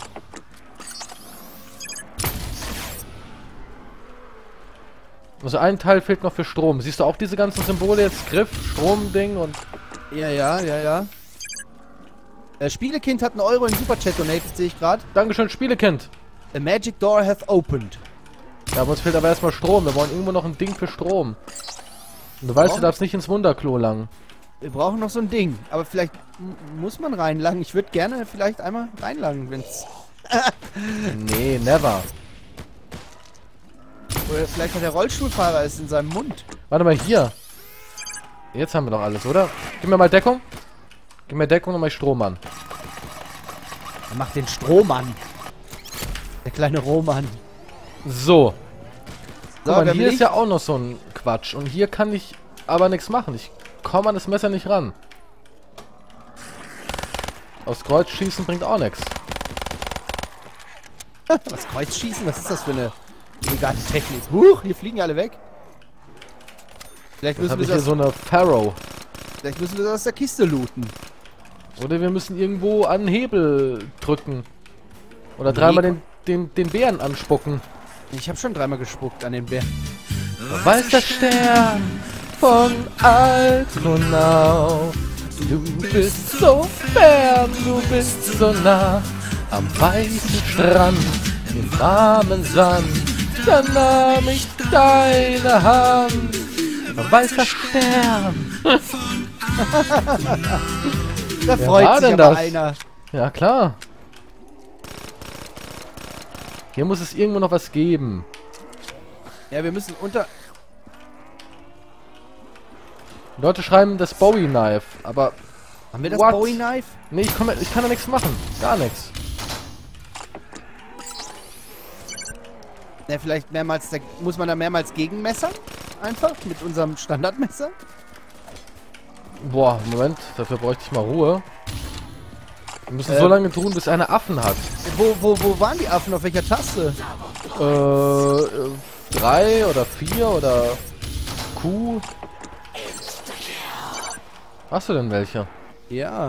Also ein Teil fehlt noch für Strom. Siehst du auch diese ganzen Symbole jetzt? Griff, Stromding und... Ja, ja, ja, ja. Äh, Spielekind hat einen Euro im Superchat donated, sehe ich gerade. Dankeschön, Spielekind. A magic door hath opened. Ja, aber uns fehlt aber erstmal Strom. Wir wollen irgendwo noch ein Ding für Strom. Und du weißt, Oh. du darfst nicht ins Wunderklo langen. Wir brauchen noch so ein Ding. Aber vielleicht m- muss man reinlangen. Ich würde gerne vielleicht einmal reinlangen, wenn's... Nee, never. Oder vielleicht hat der Rollstuhlfahrer es in seinem Mund. Warte mal, hier. Jetzt haben wir doch alles, oder? Gib mir mal Deckung. Gib mir Deckung und mal Strom an. Er macht den Strohmann. Der kleine Roman. So. Guck mal, wir haben hier ist Licht. ja auch noch so ein Quatsch. Und hier kann ich aber nichts machen. Ich komme an das Messer nicht ran. Aufs Kreuz schießen bringt auch nichts. Was, Kreuzschießen? Was ist das für eine illegale Technik? Huch, hier fliegen alle weg. Vielleicht Jetzt müssen, habe wir ich hier das, so eine Pharaoh. vielleicht müssen wir das aus der Kiste looten. Oder wir müssen irgendwo an den Hebel drücken. Oder dreimal den, den, den Bären anspucken. Ich habe schon dreimal gespuckt an den Bären. Weißer Stern von Altronau. Du bist so fern, du bist so nah. Am weißen Strand, im warmen Sand. Da nahm ich deine Hand. Weißer Stern. Da Wer freut war sich denn aber das? einer. Ja, klar. Hier muss es irgendwo noch was geben. Ja, wir müssen unter... Die Leute schreiben das Bowie-Knife, aber... Haben wir das What? Bowie-Knife? Nee, ich, komm, ich kann da nichts machen. Gar nichts. Ja, vielleicht mehrmals... Da, muss man da mehrmals gegenmessern? Einfach? Mit unserem Standardmesser? Boah, Moment. Dafür bräuchte ich mal Ruhe. Wir müssen Äh, so lange tun, bis einer Affen hat. Wo, wo, wo waren die Affen? Auf welcher Taste? Äh, äh, drei oder vier oder Q. Hast du denn welche? Ja.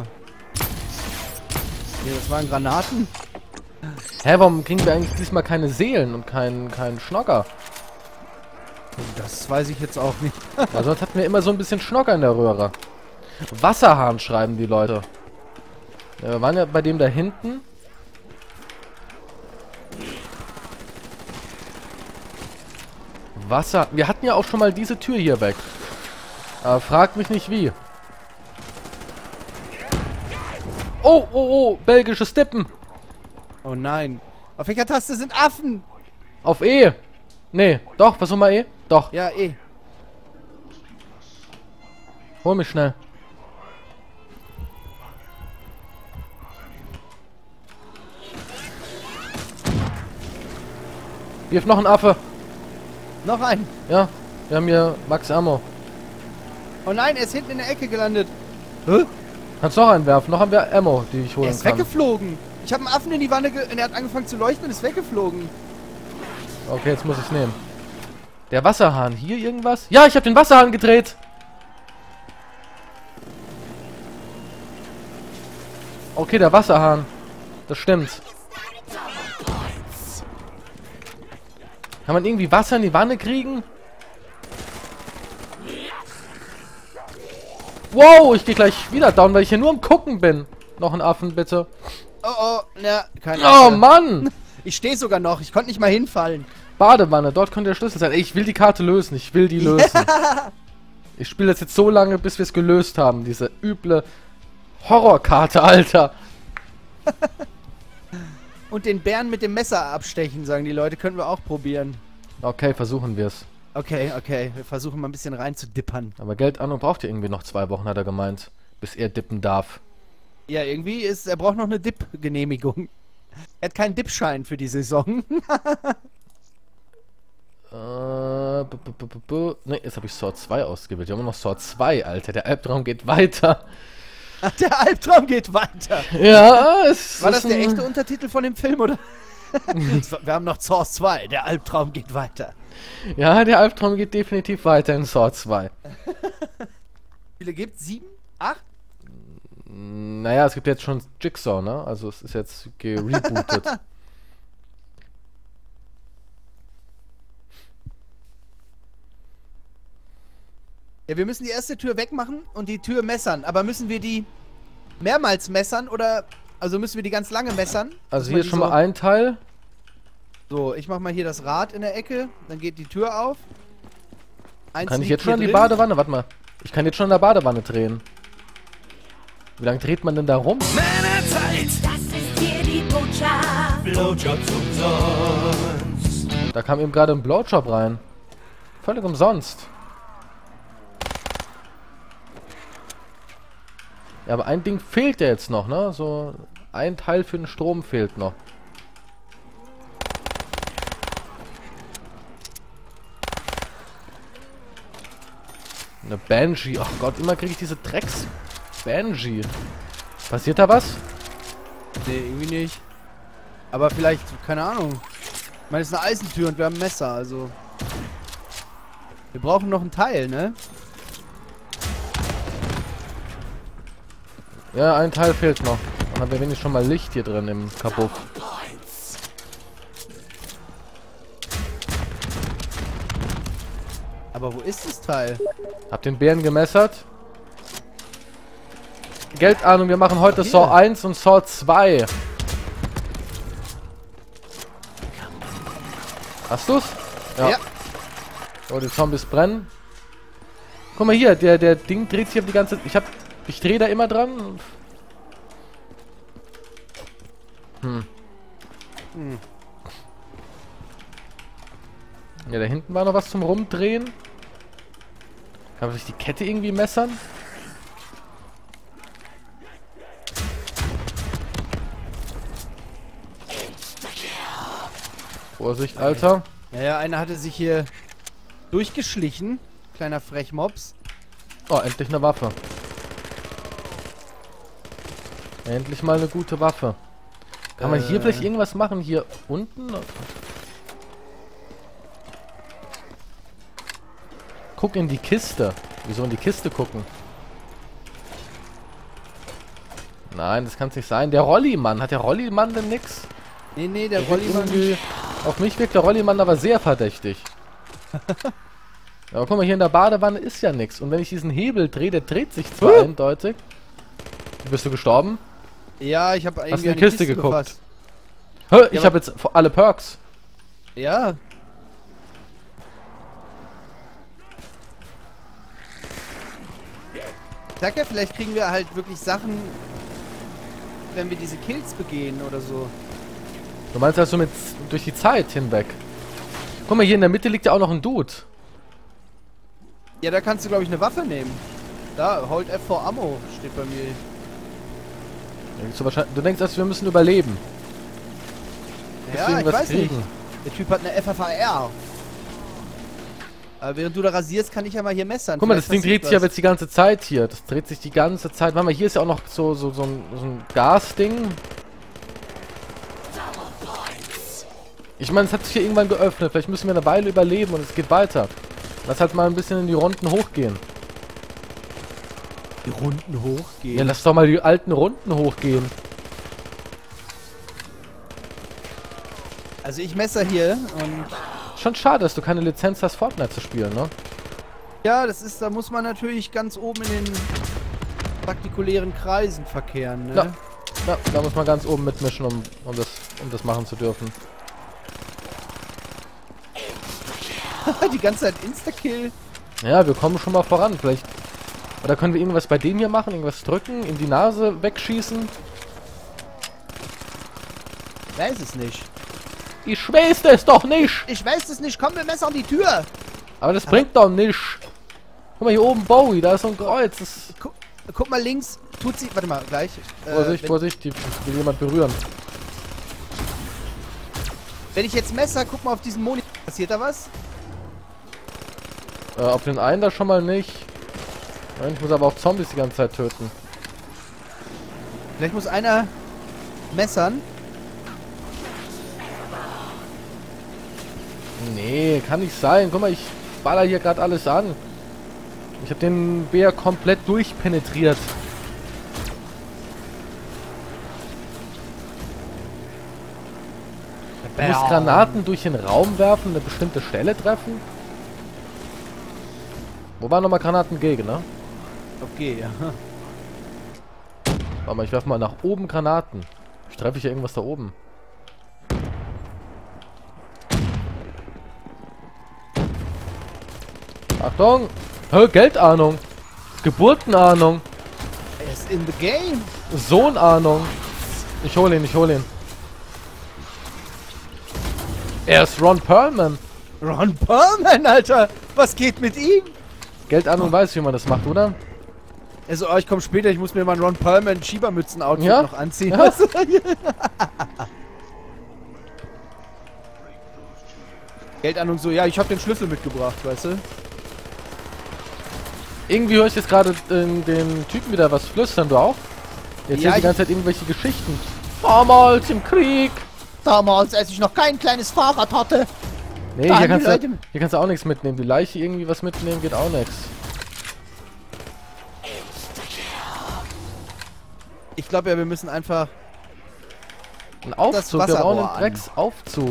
Nee, das waren Granaten. Hä, warum kriegen wir eigentlich diesmal keine Seelen und keinen keinen Schnocker? Das weiß ich jetzt auch nicht. Weil sonst hatten wir immer so ein bisschen Schnocker in der Röhre. Wasserhahn schreiben die Leute. Ja, wir waren ja bei dem da hinten. Wasser. Wir hatten ja auch schon mal diese Tür hier weg. Aber fragt mich nicht wie. Oh, oh, oh, belgische Steppen. Oh nein. Auf welcher Taste sind Affen? Auf E. Nee, doch, versuch mal E. Doch, Ja, eh. hol mich schnell. Wirf noch ein Affe. Noch ein. Ja, wir haben hier Max Ammo. Oh nein, er ist hinten in der Ecke gelandet. Hä? Kannst noch einen werfen. Noch haben wir Ammo, die ich holen Er ist kann. weggeflogen. Ich habe einen Affen in die Wanne ge... Und er hat angefangen zu leuchten und ist weggeflogen. Okay, jetzt muss ich nehmen. Der Wasserhahn. Hier irgendwas? Ja, ich habe den Wasserhahn gedreht. Okay, der Wasserhahn. Das stimmt. Kann man irgendwie Wasser in die Wanne kriegen? Wow, ich gehe gleich wieder down, weil ich hier nur am Gucken bin. Noch ein Affen, bitte. Oh, oh, na, keine Oh, Ahnung. Mann! Ich stehe sogar noch. Ich konnte nicht mal hinfallen. Badewanne, dort könnte der Schlüssel sein. Ey, ich will die Karte lösen, ich will die lösen. Ich spiele das jetzt so lange, bis wir es gelöst haben. Diese üble Horrorkarte, Alter. Und den Bären mit dem Messer abstechen, sagen die Leute. Können wir auch probieren. Okay, versuchen wir es. Okay, okay. Wir versuchen mal ein bisschen rein zu dippern. Aber Geld Anno braucht ja irgendwie noch zwei Wochen, hat er gemeint. Bis er dippen darf. Ja, irgendwie ist... Er braucht noch eine Dip-Genehmigung. Er hat keinen Dip-Schein für die Saison. Äh, bu, bu, bu, bu, bu. Ne, jetzt habe ich Sword zwei ausgewählt. Wir haben noch Sword zwei, Alter. Der Albtraum geht weiter. Ach, der Albtraum geht weiter. Ja, es War ist das der ein- echte Untertitel von dem Film, oder? Wir haben noch Source zwei. Der Albtraum geht weiter. Ja, der Albtraum geht definitiv weiter in Sword zwei. Wie viele gibt's? Sieben? Acht? Naja, es gibt jetzt schon Jigsaw, ne? Also es ist jetzt gerebootet. Ja, wir müssen die erste Tür wegmachen und die Tür messern. Aber müssen wir die mehrmals messern oder... Also müssen wir die ganz lange messern? Also Dass hier man ist die schon so, mal ein Teil. So, ich mach mal hier das Rad in der Ecke. Dann geht die Tür auf. Eins Kann ich liegt jetzt schon in hier die drin. Badewanne? Warte mal. Ich kann jetzt schon in der Badewanne drehen. Wie lange dreht man denn da rum? Männerzeit, das ist hier die Botschaft. Blowjobs umsonst. Da kam eben gerade ein Blowjob rein. Völlig umsonst. Ja, aber ein Ding fehlt ja jetzt noch, ne? So ein Teil für den Strom fehlt noch. Eine Banshee. Ach Gott, immer kriege ich diese Drecks Banshee. Passiert da was? Nee, irgendwie nicht. Aber vielleicht, keine Ahnung. Ich meine, es ist eine Eisentür und wir haben ein Messer, also... Wir brauchen noch ein Teil, ne? Ja, ein Teil fehlt noch. Dann haben wir wenigstens schon mal Licht hier drin im Kabuff. Aber wo ist das Teil? Hab den Bären gemessert. Geldahnung, wir machen heute Hier. Saw eins und Saw zwei. Hast du's? Ja. Oh, die Zombies brennen. Guck mal hier, der, der Ding dreht sich auf die ganze... Ich hab... Ich drehe da immer dran. Hm. Hm. Ja, da hinten war noch was zum Rumdrehen. Kann man sich die Kette irgendwie messern? Vorsicht, Alter. Ja, ja, einer hatte sich hier durchgeschlichen. Kleiner Frechmops. Oh, endlich eine Waffe. Endlich mal eine gute Waffe. Kann man hier Äh. vielleicht irgendwas machen? Hier unten? Guck in die Kiste. Wieso in die Kiste gucken? Nein, das kann es nicht sein. Der Rollimann. Hat der Rollimann denn nix? Nee, nee, der Der wirkt Rollimann. irgendwie- Auf mich wirkt der Rollimann aber sehr verdächtig. Ja, aber guck mal, hier in der Badewanne ist ja nichts. Und wenn ich diesen Hebel drehe, der dreht sich zwar Huh? eindeutig. Bist du gestorben? Ja, ich habe Hast irgendwie in eine die Kiste geguckt? gefasst. Hä, ich Ja, habe jetzt alle Perks. Ja. Sag ja, vielleicht kriegen wir halt wirklich Sachen, wenn wir diese Kills begehen oder so. Du meinst also mit durch die Zeit hinweg? Guck mal, hier in der Mitte liegt ja auch noch ein Dude. Ja, da kannst du, glaube ich, eine Waffe nehmen. Da, Hold F for Ammo steht bei mir. Du, wahrscheinlich, du denkst, also wir müssen überleben. Bis wir Ja, ich irgendwas weiß nicht. Der Typ hat eine F F A R. Aber während du da rasierst, kann ich ja mal hier messern. Guck mal, das Vielleicht Ding dreht passiert sich was. aber jetzt die ganze Zeit hier. Das dreht sich die ganze Zeit. Warte mal, hier ist ja auch noch so, so, so, ein, so ein Gasding. Ich meine, es hat sich hier irgendwann geöffnet. Vielleicht müssen wir eine Weile überleben und es geht weiter. Lass halt mal ein bisschen in die Runden hochgehen. Die Runden hochgehen. Ja, lass doch mal die alten Runden hochgehen. Also ich messer hier und Schon schade, dass du keine Lizenz hast, Fortnite zu spielen, ne? ja, das ist, da muss man natürlich ganz oben in den partikulären Kreisen verkehren, ne? Ja. Ja, da muss man ganz oben mitmischen, um, um, das, um das machen zu dürfen. Die ganze Zeit Insta-Kill. Ja, wir kommen schon mal voran. Vielleicht. Oder können wir irgendwas bei dem hier machen? Irgendwas drücken? In die Nase wegschießen? Weiß es nicht. Ich weiß es doch nicht! Ich weiß es nicht. Komm, wir messern die Tür. Aber das bringt doch nichts. Guck mal, hier oben Bowie, da ist so ein Kreuz. Das Guck, guck mal links. Tut sie. Warte mal, gleich. Äh, Vorsicht, wenn, Vorsicht, die will jemand berühren. wenn ich jetzt messer, guck mal auf diesen Monitor. Passiert da was? Äh, auf den einen da schon mal nicht. Nein, ich muss aber auch Zombies die ganze Zeit töten. Vielleicht muss einer messern. Nee, kann nicht sein. Guck mal, ich baller hier gerade alles an. Ich habe den Bär komplett durchpenetriert. Du musst Granaten durch den Raum werfen, eine bestimmte Stelle treffen. Wo waren nochmal Granaten gegen, ne? Okay, ja. Warte mal, ich werfe mal nach oben Granaten. Ich treffe hier irgendwas da oben. Achtung! Hö, Geldahnung! Geburtenahnung! Er ist in the game. Sohnahnung! Ich hole ihn, ich hole ihn. Er ist Ron Perlman. Ron Perlman, Alter. Was geht mit ihm? Geldahnung weiß, wie man das macht, oder? Also, oh, ich komme später. Ich muss mir mal ein Ron Perlman Schiebermützen-Outfit Ja? noch anziehen. Ja. Was? Geldahnung so, ja, ich habe den Schlüssel mitgebracht, weißt du? Irgendwie höre ich jetzt gerade den, den Typen wieder was flüstern, du auch? Jetzt Ja, ja, die ich- ganze Zeit irgendwelche Geschichten. Damals im Krieg! Damals, als ich noch kein kleines Fahrrad hatte. Nee, Da hier haben kannst, die du, Leute- hier kannst du auch nichts mitnehmen. Die Leiche irgendwie was mitnehmen geht auch nichts. Ich glaube ja, wir müssen einfach... Ein Aufzug, wir brauchen Wasserrohr einen an. Drecksaufzug.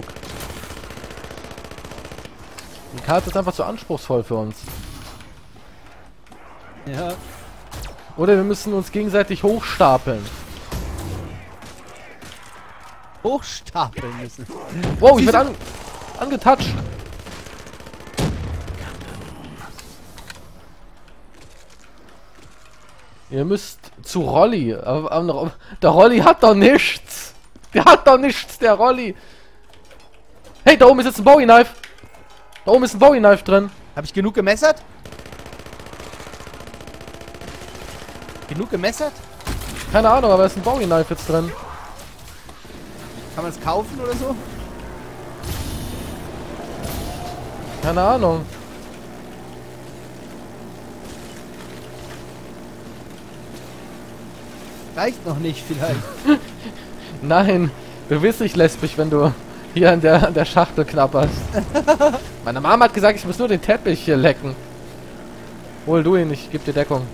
Die Karte ist einfach zu anspruchsvoll für uns. Ja. Oder wir müssen uns gegenseitig hochstapeln. Hochstapeln müssen. Wow, ich Siehst werde du- an, angetatscht. Ihr müsst zu Rolli. Aber, aber, der Rolli hat doch nichts. Der hat doch nichts, der Rolli. Hey, da oben ist jetzt ein Bowie-Knife. Da oben ist ein Bowie Knife drin. Habe ich genug gemessert? Genug gemessert? Keine Ahnung, aber da ist ein Bowie Knife jetzt drin. Kann man es kaufen oder so? Keine Ahnung. Reicht noch nicht vielleicht. Nein, du wirst nicht lesbisch, wenn du hier an der, an der Schachtel knapperst. Meine Mama hat gesagt, ich muss nur den Teppich hier lecken. Hol du ihn, ich geb dir Deckung.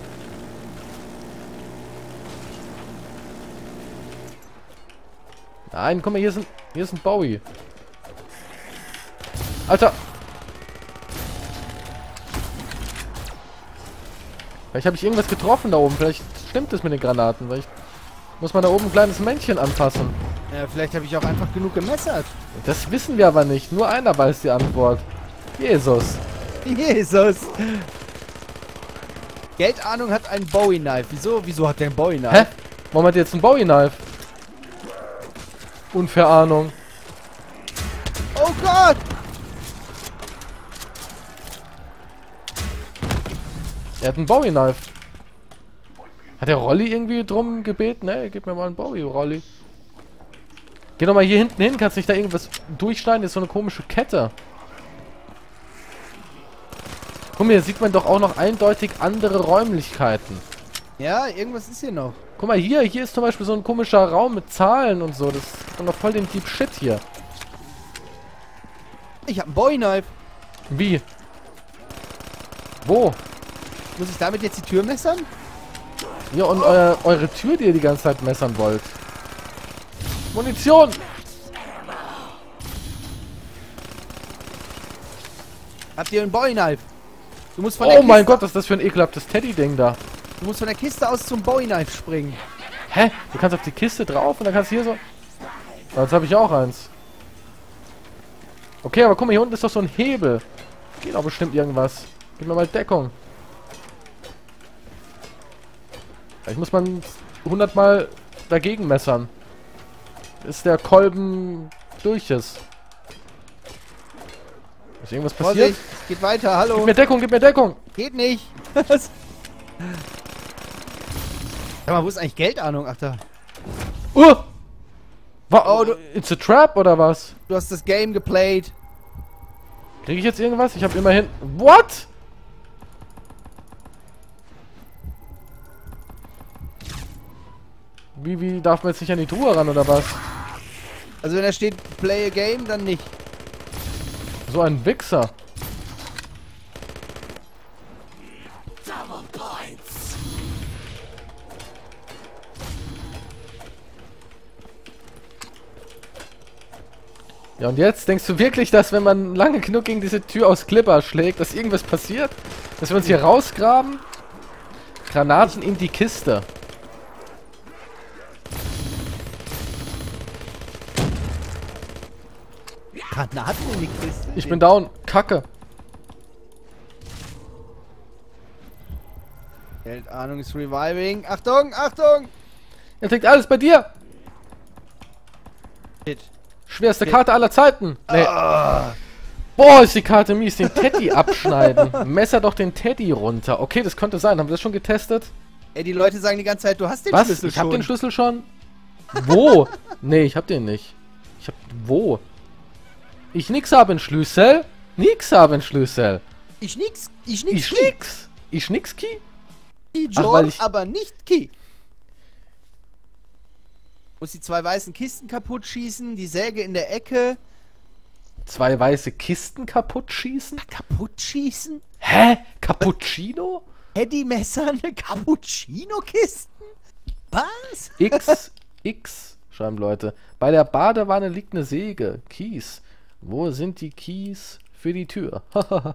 Nein, guck mal, hier ist ein, hier ist ein Bowie. Alter! Vielleicht habe ich irgendwas getroffen da oben. Vielleicht stimmt es mit den Granaten. Vielleicht muss man da oben ein kleines Männchen anfassen. Ja, vielleicht habe ich auch einfach genug gemessert. Das wissen wir aber nicht. Nur einer weiß die Antwort. Jesus. Jesus. Geldahnung hat einen Bowie-Knife. Wieso? Wieso hat der einen Bowie-Knife? Hä? Warum hat der jetzt einen Bowie-Knife? Unfair Ahnung. Oh Gott! Er hat einen Bowie-Knife. Hat der Rolli irgendwie drum gebeten? Ne, gib mir mal einen Bowie-Rolli. Geh doch mal hier hinten hin. Kannst nicht da irgendwas durchschneiden? Das ist so eine komische Kette. Guck mal, hier sieht man doch auch noch eindeutig andere Räumlichkeiten. Ja, irgendwas ist hier noch. Guck mal, hier, hier ist zum Beispiel so ein komischer Raum mit Zahlen und so. Das ist doch noch voll den Deep Shit hier. Ich habe einen Bowie-Knife. Wie? Wo? Muss ich damit jetzt die Tür messern? Ja, und euer, eure Tür, die ihr die ganze Zeit messern wollt. Munition! Habt ihr einen Bowie-Knife? Du musst von der Oh mein Kiste, Gott, was ist das für ein ekelhaftes Teddy-Ding da? Du musst von der Kiste aus zum Bowie-Knife springen. Hä? Du kannst auf die Kiste drauf und dann kannst du hier so... Oh, jetzt habe ich auch eins. Okay, aber guck mal, hier unten ist doch so ein Hebel. Geht doch bestimmt irgendwas. Gib mir mal Deckung. Vielleicht muss man hundertmal dagegen messern. Ist der Kolben durch ist. Ist irgendwas passiert? Vorsicht, es geht weiter, hallo. Gib mir Deckung, gib mir Deckung! Geht nicht. Sag mal, wo ist eigentlich Geldahnung? Ach da. Uh! Wa Oh, du- It's a trap oder was? Du hast das Game geplayt. Kriege ich jetzt irgendwas? Ich habe immerhin... What? Wie, wie darf man jetzt nicht an die Truhe ran oder was? Also wenn da steht Play a Game, dann nicht. So ein Wichser. Double points. Ja, und jetzt denkst du wirklich, dass wenn man lange genug gegen diese Tür aus Clipper schlägt, dass irgendwas passiert? Dass wir uns hier rausgraben? Granaten in die Kiste. Granaten in die Kiste. Ich bin down. Kacke. Geldahnung ist reviving. Achtung, Achtung! Jetzt liegt alles bei dir. Shit. Schwerste Karte aller Zeiten. Nee. Boah, ist die Karte mies. Den Teddy abschneiden. Messer doch den Teddy runter. Okay, das könnte sein. Haben wir das schon getestet? Ey, die Leute sagen die ganze Zeit, du hast den Was? Schlüssel Ich schon. hab den Schlüssel schon? Wo? Nee, ich hab den nicht. Ich hab... Wo? Ich nix hab einen Schlüssel. Nix hab einen Schlüssel. Ich nix, ich nix, Ich nix. Ich nix, Ki? Ki, Ach, John, weil ich- aber nicht Ki. Muss die zwei weißen Kisten kaputt schießen, die Säge in der Ecke. Zwei weiße Kisten kaputt schießen? Kaputt schießen? Hä? Cappuccino? Eddie-Messern, Cappuccino-Kisten? Was? X, X, schreiben Leute. Bei der Badewanne liegt eine Säge. Kies. Wo sind die Keys für die Tür?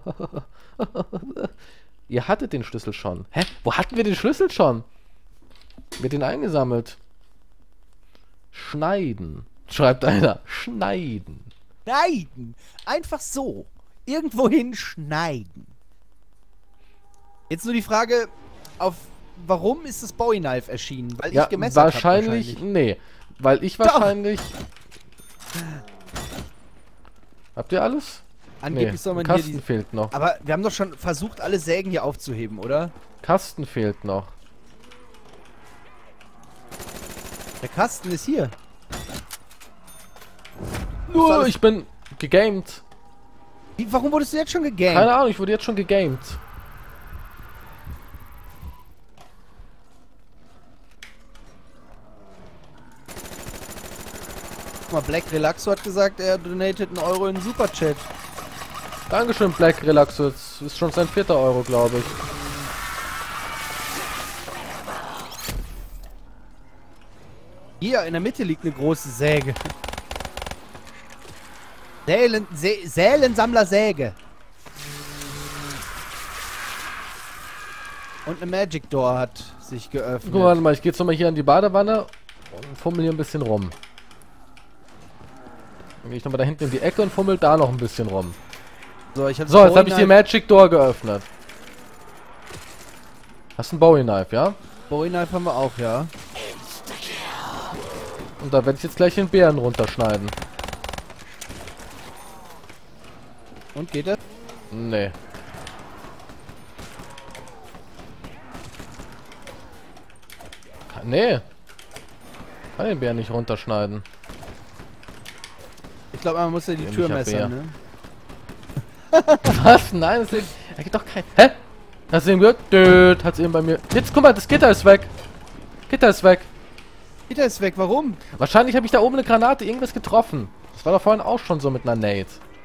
Ihr hattet den Schlüssel schon. Hä? Wo hatten wir den Schlüssel schon? Wird den eingesammelt. Schneiden. Schreibt einer. Schneiden. Schneiden. Einfach so. Irgendwohin schneiden. Jetzt nur die Frage, auf warum ist das Bowie-Knife erschienen? Weil Ja, ich gemessert hab wahrscheinlich, wahrscheinlich. nee. Weil ich wahrscheinlich... Habt ihr alles? Angeblich Nee, soll man Kasten hier die... fehlt noch. Aber wir haben doch schon versucht, alle Sägen hier aufzuheben, oder? Kasten fehlt noch. Der Kasten ist hier. Nur, alles- ich bin gegamed. Wie, warum wurdest du jetzt schon gegamed? Keine Ahnung, ich wurde jetzt schon gegamed. Guck mal, Black Relaxo hat gesagt, er donatet einen Euro in den Superchat. Dankeschön, Black Relaxo. Das ist schon sein vierter Euro, glaube ich. Hier in der Mitte liegt eine große Säge. Sälen, Sä Sälensammler Säge. Und eine Magic Door hat sich geöffnet. Guck mal, warte mal, ich gehe jetzt nochmal hier an die Badewanne und fummel hier ein bisschen rum. Dann gehe ich nochmal da hinten in die Ecke und fummel da noch ein bisschen rum. So, ich hab So, jetzt habe ich die Magic Door geöffnet. Hast ein Bowie Knife, ja? Bowie Knife haben wir auch, ja. Und da werde ich jetzt gleich den Bären runterschneiden. Und geht das? Nee. Kann, nee. Kann den Bären nicht runterschneiden. Ich glaube, man muss ja die Ja, Tür nicht messern, Bär. ne? Was? Nein, das ist, da geht doch kein... Hä? Hast du eben gehört? Död, hat's eben bei mir... Jetzt, guck mal, das Gitter ist weg. Gitter ist weg. Gitter ist weg, warum? Wahrscheinlich habe ich da oben eine Granate irgendwas getroffen. Das war doch vorhin auch schon so mit einer Nate.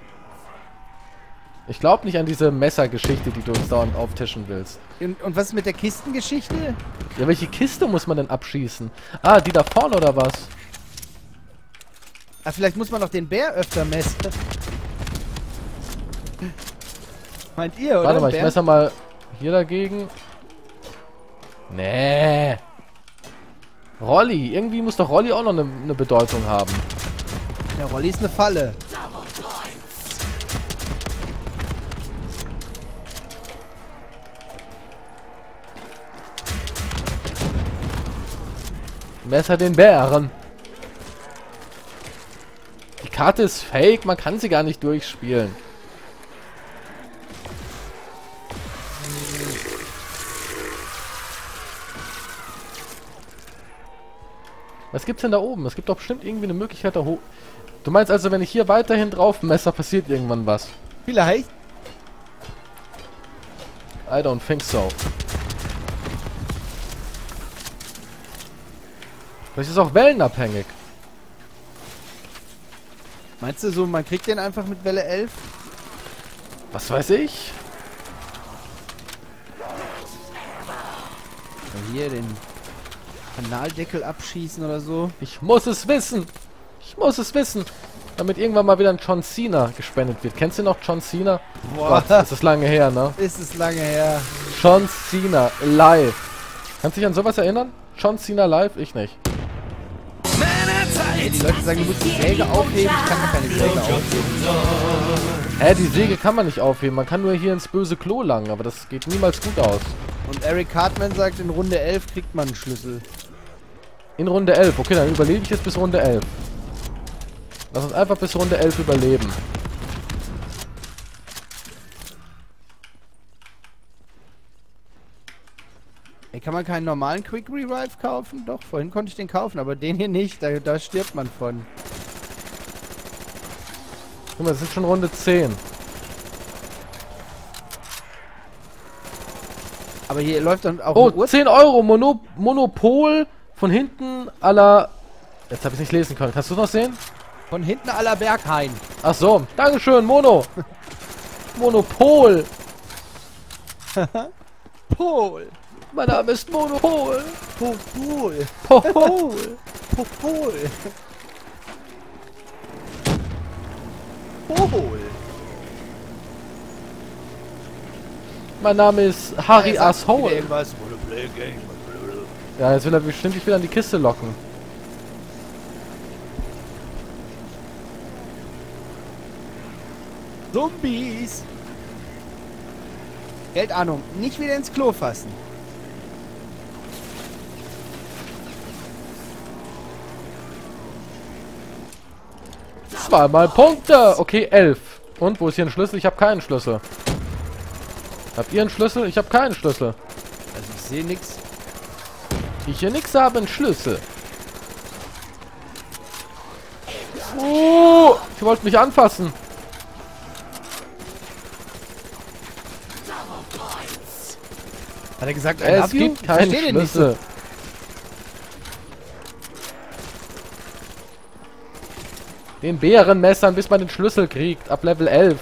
Ich glaube nicht an diese Messergeschichte, die du uns dauernd auftischen willst. Und, und was ist mit der Kistengeschichte? Ja, welche Kiste muss man denn abschießen? Ah, die da vorne oder was? Ah, vielleicht muss man doch den Bär öfter messen. Meint ihr, oder? Warte mal, ich Bär? messe mal hier dagegen. Nee. Rolli. Irgendwie muss doch Rolli auch noch eine, eine Bedeutung haben. Der Rolli ist eine Falle. Messer den Bären. Die Karte ist fake, man kann sie gar nicht durchspielen. Was gibt's denn da oben? Es gibt doch bestimmt irgendwie eine Möglichkeit da hoch. Du meinst also, wenn ich hier weiterhin drauf messe, passiert irgendwann was? Vielleicht. I don't think so. Vielleicht ist es auch wellenabhängig. Meinst du so, man kriegt den einfach mit Welle elf? Was weiß ich? Hier den Kanaldeckel abschießen oder so. Ich muss es wissen. Ich muss es wissen. Damit irgendwann mal wieder ein John Cena gespendet wird. Kennst du noch John Cena? Boah. Gott, das ist lange her, ne? Ist es lange her. John Cena live. Kannst du dich an sowas erinnern? John Cena live? Ich nicht. Ey, die Leute sagen, du musst die Säge aufheben. Ich kann gar keine Säge aufheben. Hä, die Säge kann man nicht aufheben. Man kann nur hier ins böse Klo langen. Aber das geht niemals gut aus. Und Eric Hartman sagt, in Runde elf kriegt man einen Schlüssel. In Runde elf. Okay, dann überlebe ich jetzt bis Runde elf. Lass uns einfach bis Runde elf überleben. Ey, kann man keinen normalen Quick Revive kaufen? Doch, vorhin konnte ich den kaufen, aber den hier nicht. Da, da stirbt man von. Guck mal, das sind schon Runde zehn. Aber hier läuft dann auch Oh, eine Uhr. zehn Euro. Mono Monopol von hinten aller... Jetzt habe ich nicht lesen können. Kannst du noch sehen? Von hinten aller Berghain. Ach so. Dankeschön, Mono. Monopol. Pol. Mein Name ist Monopol. Popol. Popol. Popol. Popol. Mein Name ist Harry Er sagt wieder Asshole. irgendwas. Ja, jetzt will er bestimmt dich wieder an die Kiste locken. Zombies. Geldahnung. Nicht wieder ins Klo fassen. Zweimal Punkte. Okay, elf. Und, wo ist hier ein Schlüssel? Ich habe keinen Schlüssel. Habt ihr einen Schlüssel? Ich habe keinen Schlüssel. Also ich sehe nichts. Ich hier nix habe, einen Schlüssel. Oh, ich wollte mich anfassen. Hat er gesagt, I Es love you? gibt Ich keinen versteh den nicht so. Schlüssel. Den Bärenmessern, bis man den Schlüssel kriegt. Ab Level elf.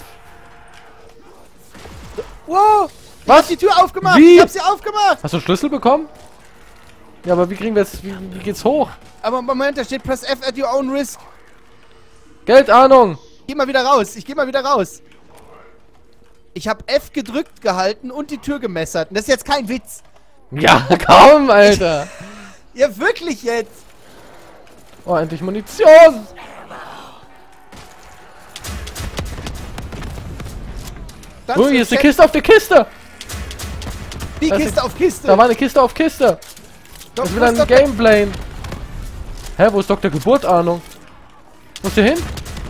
Wow! Ich Was? hab die Tür aufgemacht! Wie? Ich hab sie aufgemacht! Hast du einen Schlüssel bekommen? Ja, aber wie kriegen wir jetzt... Wie, wie geht's hoch? Aber Moment, da steht Press F at your own risk. Geldahnung! Geh mal wieder raus. Ich geh mal wieder raus. Ich hab F gedrückt gehalten und die Tür gemessert. Und das ist jetzt kein Witz. Ja, kaum, Alter! Ja, wirklich jetzt. Oh, endlich Munition! Dann Oh, hier ist eine Kiste. Kiste auf der Kiste! Die Da ist Kiste auf Kiste. Da war eine Kiste auf Kiste! Doch, Das ist wo wieder ist ein Doktor- Gameplay. Hä, wo ist Doktor Geburt, Ahnung? Wo ist der hin?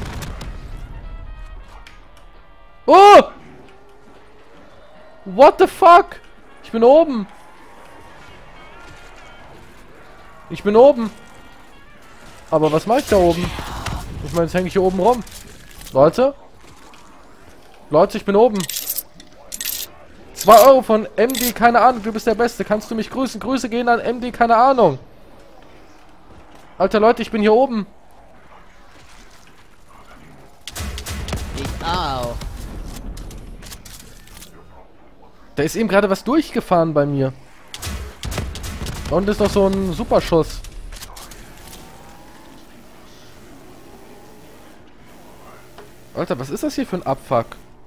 Oh! What the fuck? Ich bin oben. Ich bin oben. Aber was mache ich da oben? Ich meine, jetzt hänge ich hier oben rum. Leute? Leute, ich bin oben. zwei Euro von M D, keine Ahnung, du bist der Beste. Kannst du mich grüßen? Grüße gehen an M D, keine Ahnung. Alter, Leute, ich bin hier oben. Ich auch. Da ist eben gerade was durchgefahren bei mir. Da unten ist noch so ein Superschuss. Alter, was ist das hier für ein Abfuck?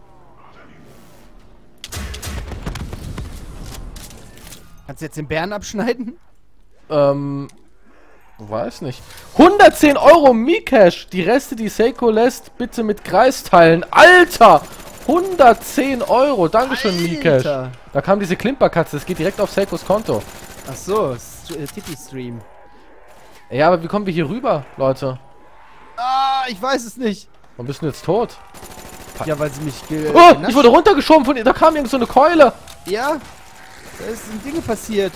Kannst du jetzt den Bären abschneiden? Ähm, weiß nicht. hundertzehn Euro Mikash. Die Reste, die Seiko lässt, bitte mit Kreis teilen. Alter! hundertzehn Euro. Dankeschön, Mikash. Alter. Da kam diese Klimperkatze. Das geht direkt auf Seikos Konto. Ach so, St äh, Tippy-Stream. Ja, aber wie kommen wir hier rüber, Leute? Ah, ich weiß es nicht. Warum bist du jetzt tot? Ja, weil sie mich ge Oh, genascht- ich wurde runtergeschoben von ihr. Da kam irgend so eine Keule. Ja, da sind Dinge passiert.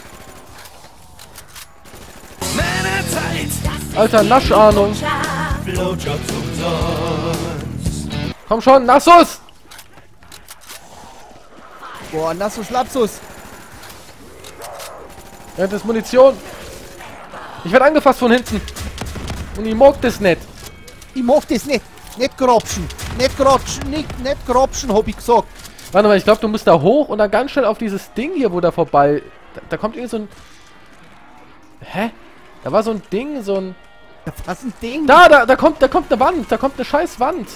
Alter, Naschahnung. Blowjobs umsonst. Komm schon, Nassus! Boah, Nassus Lapsus. Ja, das ist Munition. Ich werde angefasst von hinten. Und ich mag das nicht. Ich mag das nicht. Nicht grobschen. Nicht grobschen, nicht, nicht grobschen, hab ich gesagt. Warte mal, ich glaube, du musst da hoch und dann ganz schnell auf dieses Ding hier, wo da vorbei... Da, da kommt irgend so ein... Hä? Da war so ein Ding, so ein... Was ein Ding. Da, da, da kommt, da kommt eine Wand. Da kommt eine scheiß Wand.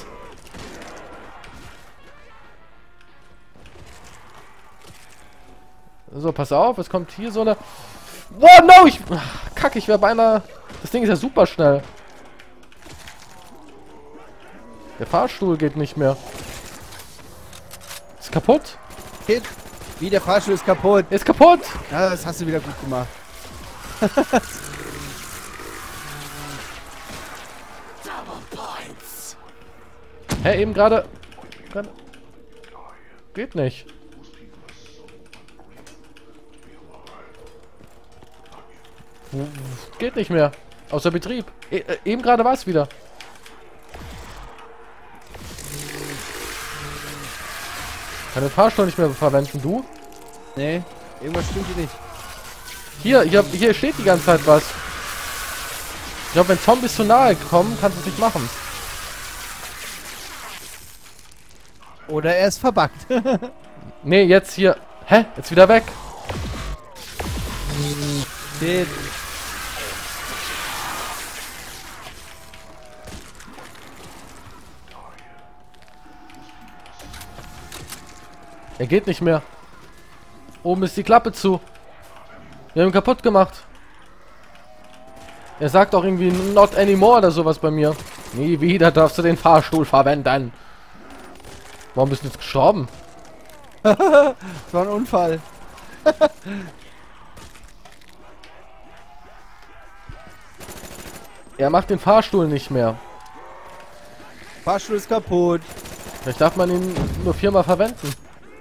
So, pass auf, es kommt hier so eine... Wow, no! Ich... Ach, Kacke, ich wäre beinahe... Das Ding ist ja super schnell. Der Fahrstuhl geht nicht mehr. Ist kaputt? Geht. Wie, der Fahrstuhl ist kaputt. Er ist kaputt! Ja, das hast du wieder gut gemacht. Double points. Hä, eben gerade... gerade- Geht nicht. Geht nicht mehr. Außer Betrieb. E äh, eben gerade war es wieder. Kann den Fahrstuhl nicht mehr verwenden, du? Nee, irgendwas stimmt hier nicht. Hier, hier, hier steht die ganze Zeit was. Ich glaube, wenn Zombies zu nahe kommen, kannst du es nicht machen. Oder er ist verbuggt. Nee, jetzt hier. Hä? Jetzt wieder weg. Shit. Er geht nicht mehr. Oben ist die Klappe zu. Wir haben ihn kaputt gemacht. Er sagt auch irgendwie not anymore oder sowas bei mir. Nie wieder darfst du den Fahrstuhl verwenden. Warum bist du jetzt gestorben? Das war ein Unfall. Er macht den Fahrstuhl nicht mehr. Fahrstuhl ist kaputt. Vielleicht darf man ihn nur viermal verwenden.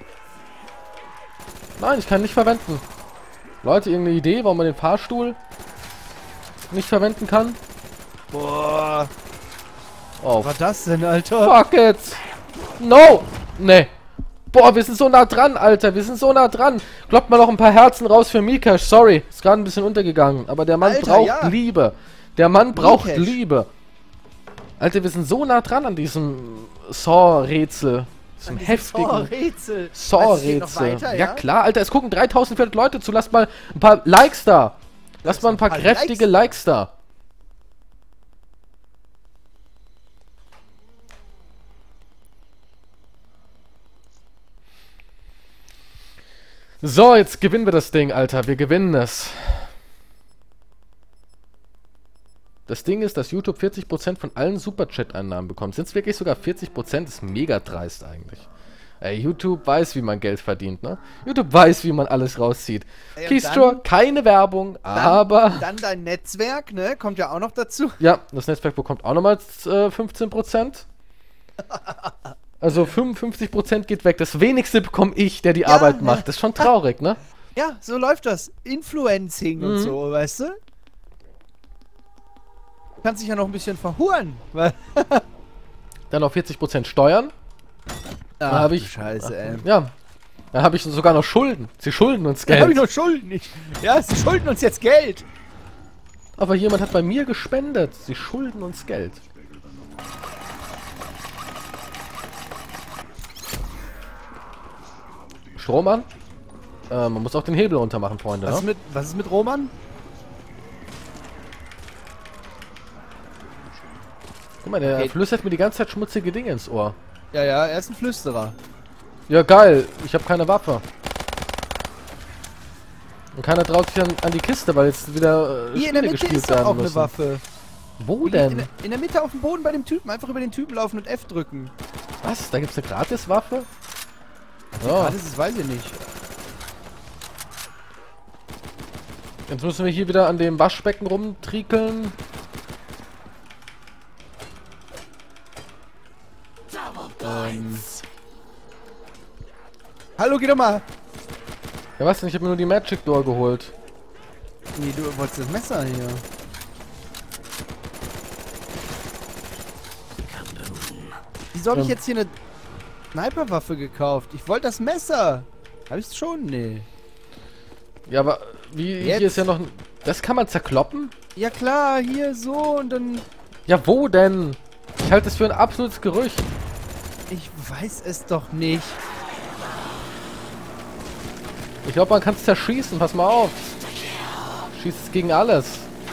Nein, ich kann ihn nicht verwenden. Leute, irgendeine Idee, warum man den Fahrstuhl nicht verwenden kann? Boah. Oh, Was war das denn, Alter? fuck it! No! Nee. Boah, wir sind so nah dran, Alter. Wir sind so nah dran. Kloppt mal noch ein paar Herzen raus für Mikash. Sorry, ist gerade ein bisschen untergegangen. Aber der Mann Alter, braucht ja. Liebe. Der Mann braucht Mikash. Liebe. Alter, wir sind so nah dran an diesem Saw-Rätsel. Diesem heftigen Saw-Rätsel. Saw-Rätsel. Ja? Ja klar, Alter, es gucken dreitausendvierhundert Leute zu. Lasst mal ein paar Likes da. Lasst mal ein paar ein paar kräftige Likes da. So, jetzt gewinnen wir das Ding, Alter. Wir gewinnen es. Das Ding ist, dass YouTube vierzig Prozent von allen Superchat-Einnahmen bekommt. Sind es wirklich sogar vierzig Prozent? Das ist mega dreist eigentlich. Ey, YouTube weiß, wie man Geld verdient, ne? YouTube weiß, wie man alles rauszieht. Ey, und Keystore, dann- keine Werbung, Dann, aber... Dann dein Netzwerk, ne? Kommt ja auch noch dazu. Ja, das Netzwerk bekommt auch nochmal äh, fünfzehn Prozent. Also fünfundfünfzig Prozent geht weg. Das wenigste bekomme ich, der die Ja, Arbeit ja. macht. Das ist schon traurig, ne? Ja, so läuft das. Influencing und Mhm. so, weißt du? Du kannst dich ja noch ein bisschen verhuren. Weil Dann noch vierzig Prozent Steuern. Ach, habe du ich- Scheiße, ey. Ja. Da habe ich sogar noch Schulden. Sie schulden uns Da habe ich Geld. noch Schulden. Ich, ja, sie schulden uns jetzt Geld. Aber jemand hat bei mir gespendet. Sie schulden uns Geld. Strom an. Äh, man muss auch den Hebel runter machen, Freunde. Was ist Ne? mit, was ist mit Roman? Guck mal, der Okay. flüstert mir die ganze Zeit schmutzige Dinge ins Ohr. Ja, ja, er ist ein Flüsterer. Ja, geil. Ich habe keine Waffe. Und keiner traut sich an, an die Kiste, weil jetzt wieder äh, Hier in der Spiele Mitte gespielt ist doch auch werden eine müssen. Waffe. Wo In, denn? der- in der Mitte auf dem Boden bei dem Typen. Einfach über den Typen laufen und F drücken. Was? Da gibt's eine Gratiswaffe? Ja. Ja. Das ist, weiß ich nicht. Jetzt müssen wir hier wieder an dem Waschbecken rumtriekeln. Ähm. Hallo, geh doch mal. Ja, was denn? Ich habe mir nur die Magic Door geholt. Nee, du wolltest das Messer hier. Wieso habe ich Ähm. jetzt hier eine Sniperwaffe gekauft? Ich wollte das Messer. Hab ich's schon? Nee. Ja, aber wie Jetzt? hier ist ja noch ein... Das kann man zerkloppen? Ja klar, hier so und dann... Ja, wo denn? Ich halte das für ein absolutes Gerücht. Ich weiß es doch nicht. Ich glaube, man kann es zerschießen. Pass mal auf. Schießt es gegen alles.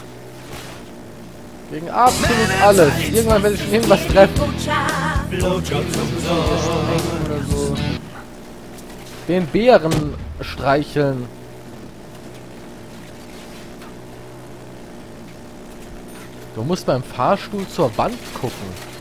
Gegen absolut alles. Irgendwann werde ich schon irgendwas treffen. Blowjobs umsonst. Oder so. Den Bären streicheln. Du musst beim Fahrstuhl zur Wand gucken.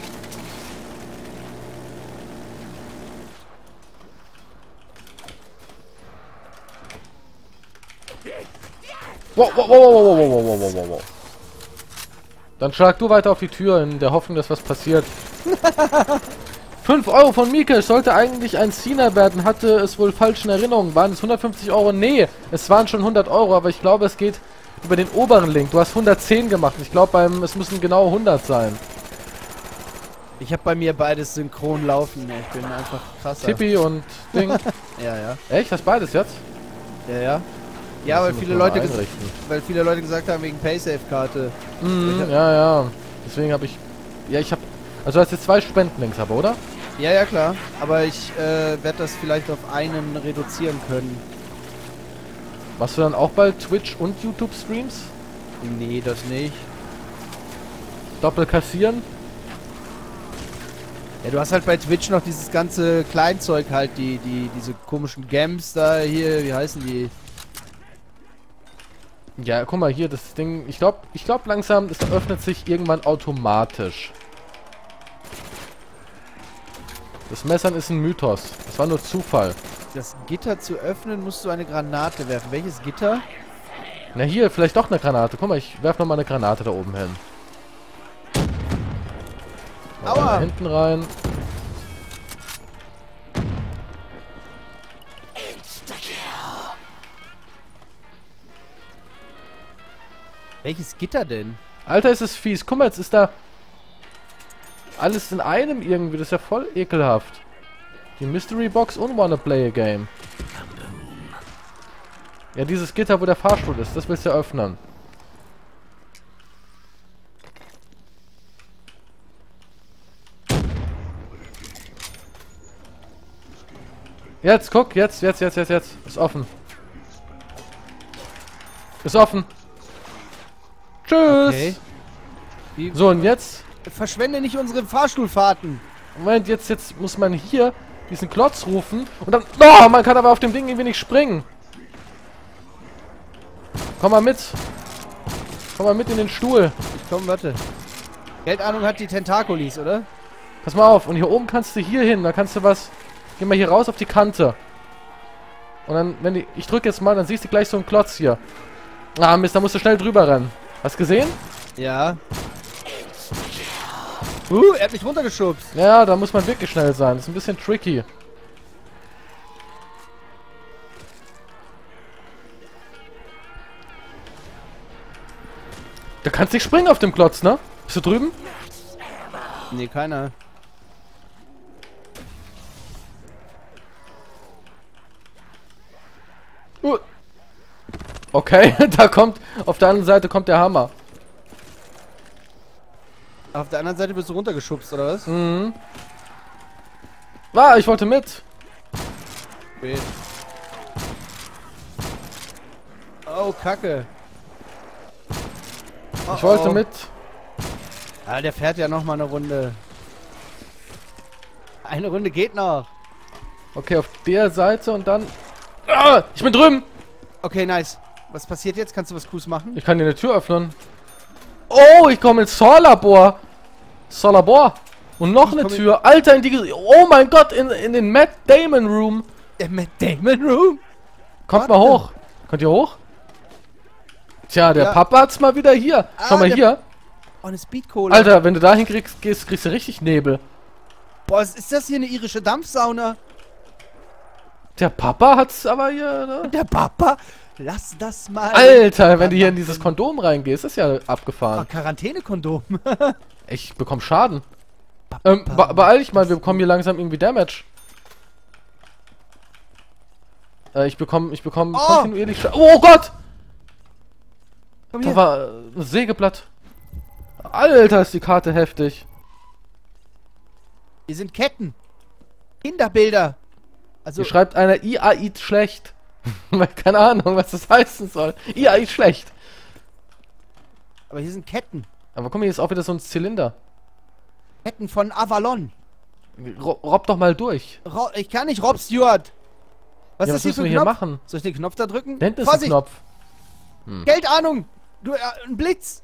Wow, wow, wow, wow, wow, wow, wow, wow, wow, wow. Dann schlag du weiter auf die Tür in der Hoffnung, dass was passiert. fünf Euro von Mika. Es sollte eigentlich ein Cena werden, hatte es wohl falsch in Erinnerung. Waren es hundertfünfzig Euro? Nee, es waren schon hundert Euro, aber ich glaube, es geht über den oberen Link. Du hast hundertzehn gemacht. Ich glaube, beim es müssen genau hundert sein. Ich habe bei mir beides synchron laufen. Ne? Ich bin einfach krasser. Tippi und Ding. Ja, ja. Echt? Das beides jetzt? Ja, ja. Ja, weil Das viele, muss man Leute mal ges- einrichten. weil viele Leute gesagt haben, wegen Paysafe-Karte. Mhm, ja, ja. Deswegen habe ich... Ja, ich habe... Also du hast jetzt zwei Spendenlinks, aber, oder? Ja, ja, klar. Aber ich äh, werde das vielleicht auf einen reduzieren können. Machst du dann auch bald Twitch und YouTube-Streams? Nee, das nicht. Doppel kassieren? Ja, du hast halt bei Twitch noch dieses ganze Kleinzeug halt, die, die, diese komischen Gems da hier, wie heißen die? Ja, guck mal hier, das Ding... Ich glaube, ich glaube langsam, es öffnet sich irgendwann automatisch. Das Messern ist ein Mythos. Das war nur Zufall. Das Gitter zu öffnen, musst du eine Granate werfen. Welches Gitter? Na hier, vielleicht doch eine Granate. Guck mal, ich werf noch mal eine Granate da oben hin. Mal Aua! eine hinten rein. Welches Gitter denn? Alter, ist es fies. Guck mal, jetzt ist da alles in einem irgendwie. Das ist ja voll ekelhaft. Die Mystery Box und Wanna Play a Game. Ja, dieses Gitter, wo der Fahrstuhl ist, das willst du öffnen. Jetzt, guck, jetzt, jetzt, jetzt, jetzt, jetzt. Ist offen. Ist offen. Tschüss. Okay. So, und jetzt? Verschwende nicht unsere Fahrstuhlfahrten. Moment, jetzt, jetzt muss man hier diesen Klotz rufen. Und dann... Oh, man kann aber auf dem Ding irgendwie nicht springen. Komm mal mit. Komm mal mit in den Stuhl. Komm, warte. Geldahnung hat die Tentakulis, oder? Pass mal auf. Und hier oben kannst du hier hin. Da kannst du was... Geh mal hier raus auf die Kante. Und dann, wenn die... Ich drücke jetzt mal, dann siehst du gleich so einen Klotz hier. Ah, Mist, da musst du schnell drüber rennen. Hast du gesehen? Ja. Uh, er hat mich runtergeschubst. Ja, da muss man wirklich schnell sein. Das ist ein bisschen tricky. Da kannst du nicht springen auf dem Klotz, ne? Bist du drüben? Nee, keiner. Uh. Okay, da kommt... Auf der anderen Seite kommt der Hammer. Auf der anderen Seite bist du runtergeschubst, oder was? Mhm. Ah, ich wollte mit. Okay. Oh, Kacke. Oh, Ich wollte oh. mit. Ah, der fährt ja noch mal eine Runde. Eine Runde geht noch. Okay, auf der Seite und dann... Ah, ich bin drüben. Okay, nice. Was passiert jetzt? Kannst du was Cooles machen? Ich kann dir eine Tür öffnen. Oh, ich komme ins Saw-Labor. Saw-Labor. Und noch Ich eine komm in- Tür. Alter, in die... Oh mein Gott, in, in den Matt Damon Room. Der Matt Damon Room? Kommt Warte. mal hoch. Könnt ihr hoch? Tja, der Ja. Papa hat's mal wieder hier. Schau Ah, mal der- hier. Oh, eine Speedcola. Alter, wenn du dahin kriegst, gehst, kriegst du richtig Nebel. Boah, ist das hier eine irische Dampfsauna? Der Papa hat's aber hier, ne? Der Papa? Lass das mal. Alter, wenn du hier in dieses Kondom reingehst, ist ja Oh, abgefahren. Quarantänekondom. Ich bekomme Schaden. Ähm, be beeil dich mal, wir bekommen hier langsam irgendwie Damage. Äh, ich bekomme, ich bekomme Oh! kontinuierlich Schaden. Oh Gott! Komm Da hier. war äh, ein Sägeblatt. Alter, ist die Karte heftig. Hier sind Ketten. Kinderbilder. Also, Hier schreibt einer I A I schlecht. Keine Ahnung, was das heißen soll. I A I schlecht. aber hier sind Ketten. Aber guck mal, hier ist auch wieder so ein Zylinder. Ketten von Avalon. Ro robb doch mal durch. Ro ich kann nicht, Rob Stewart. Was Ja, ist was hier müssen für wir ein hier Knopf? machen? Soll ich den Knopf da drücken? Da hinten ist ein Vorsicht! Knopf. Geldahnung! Du, äh, ein Blitz!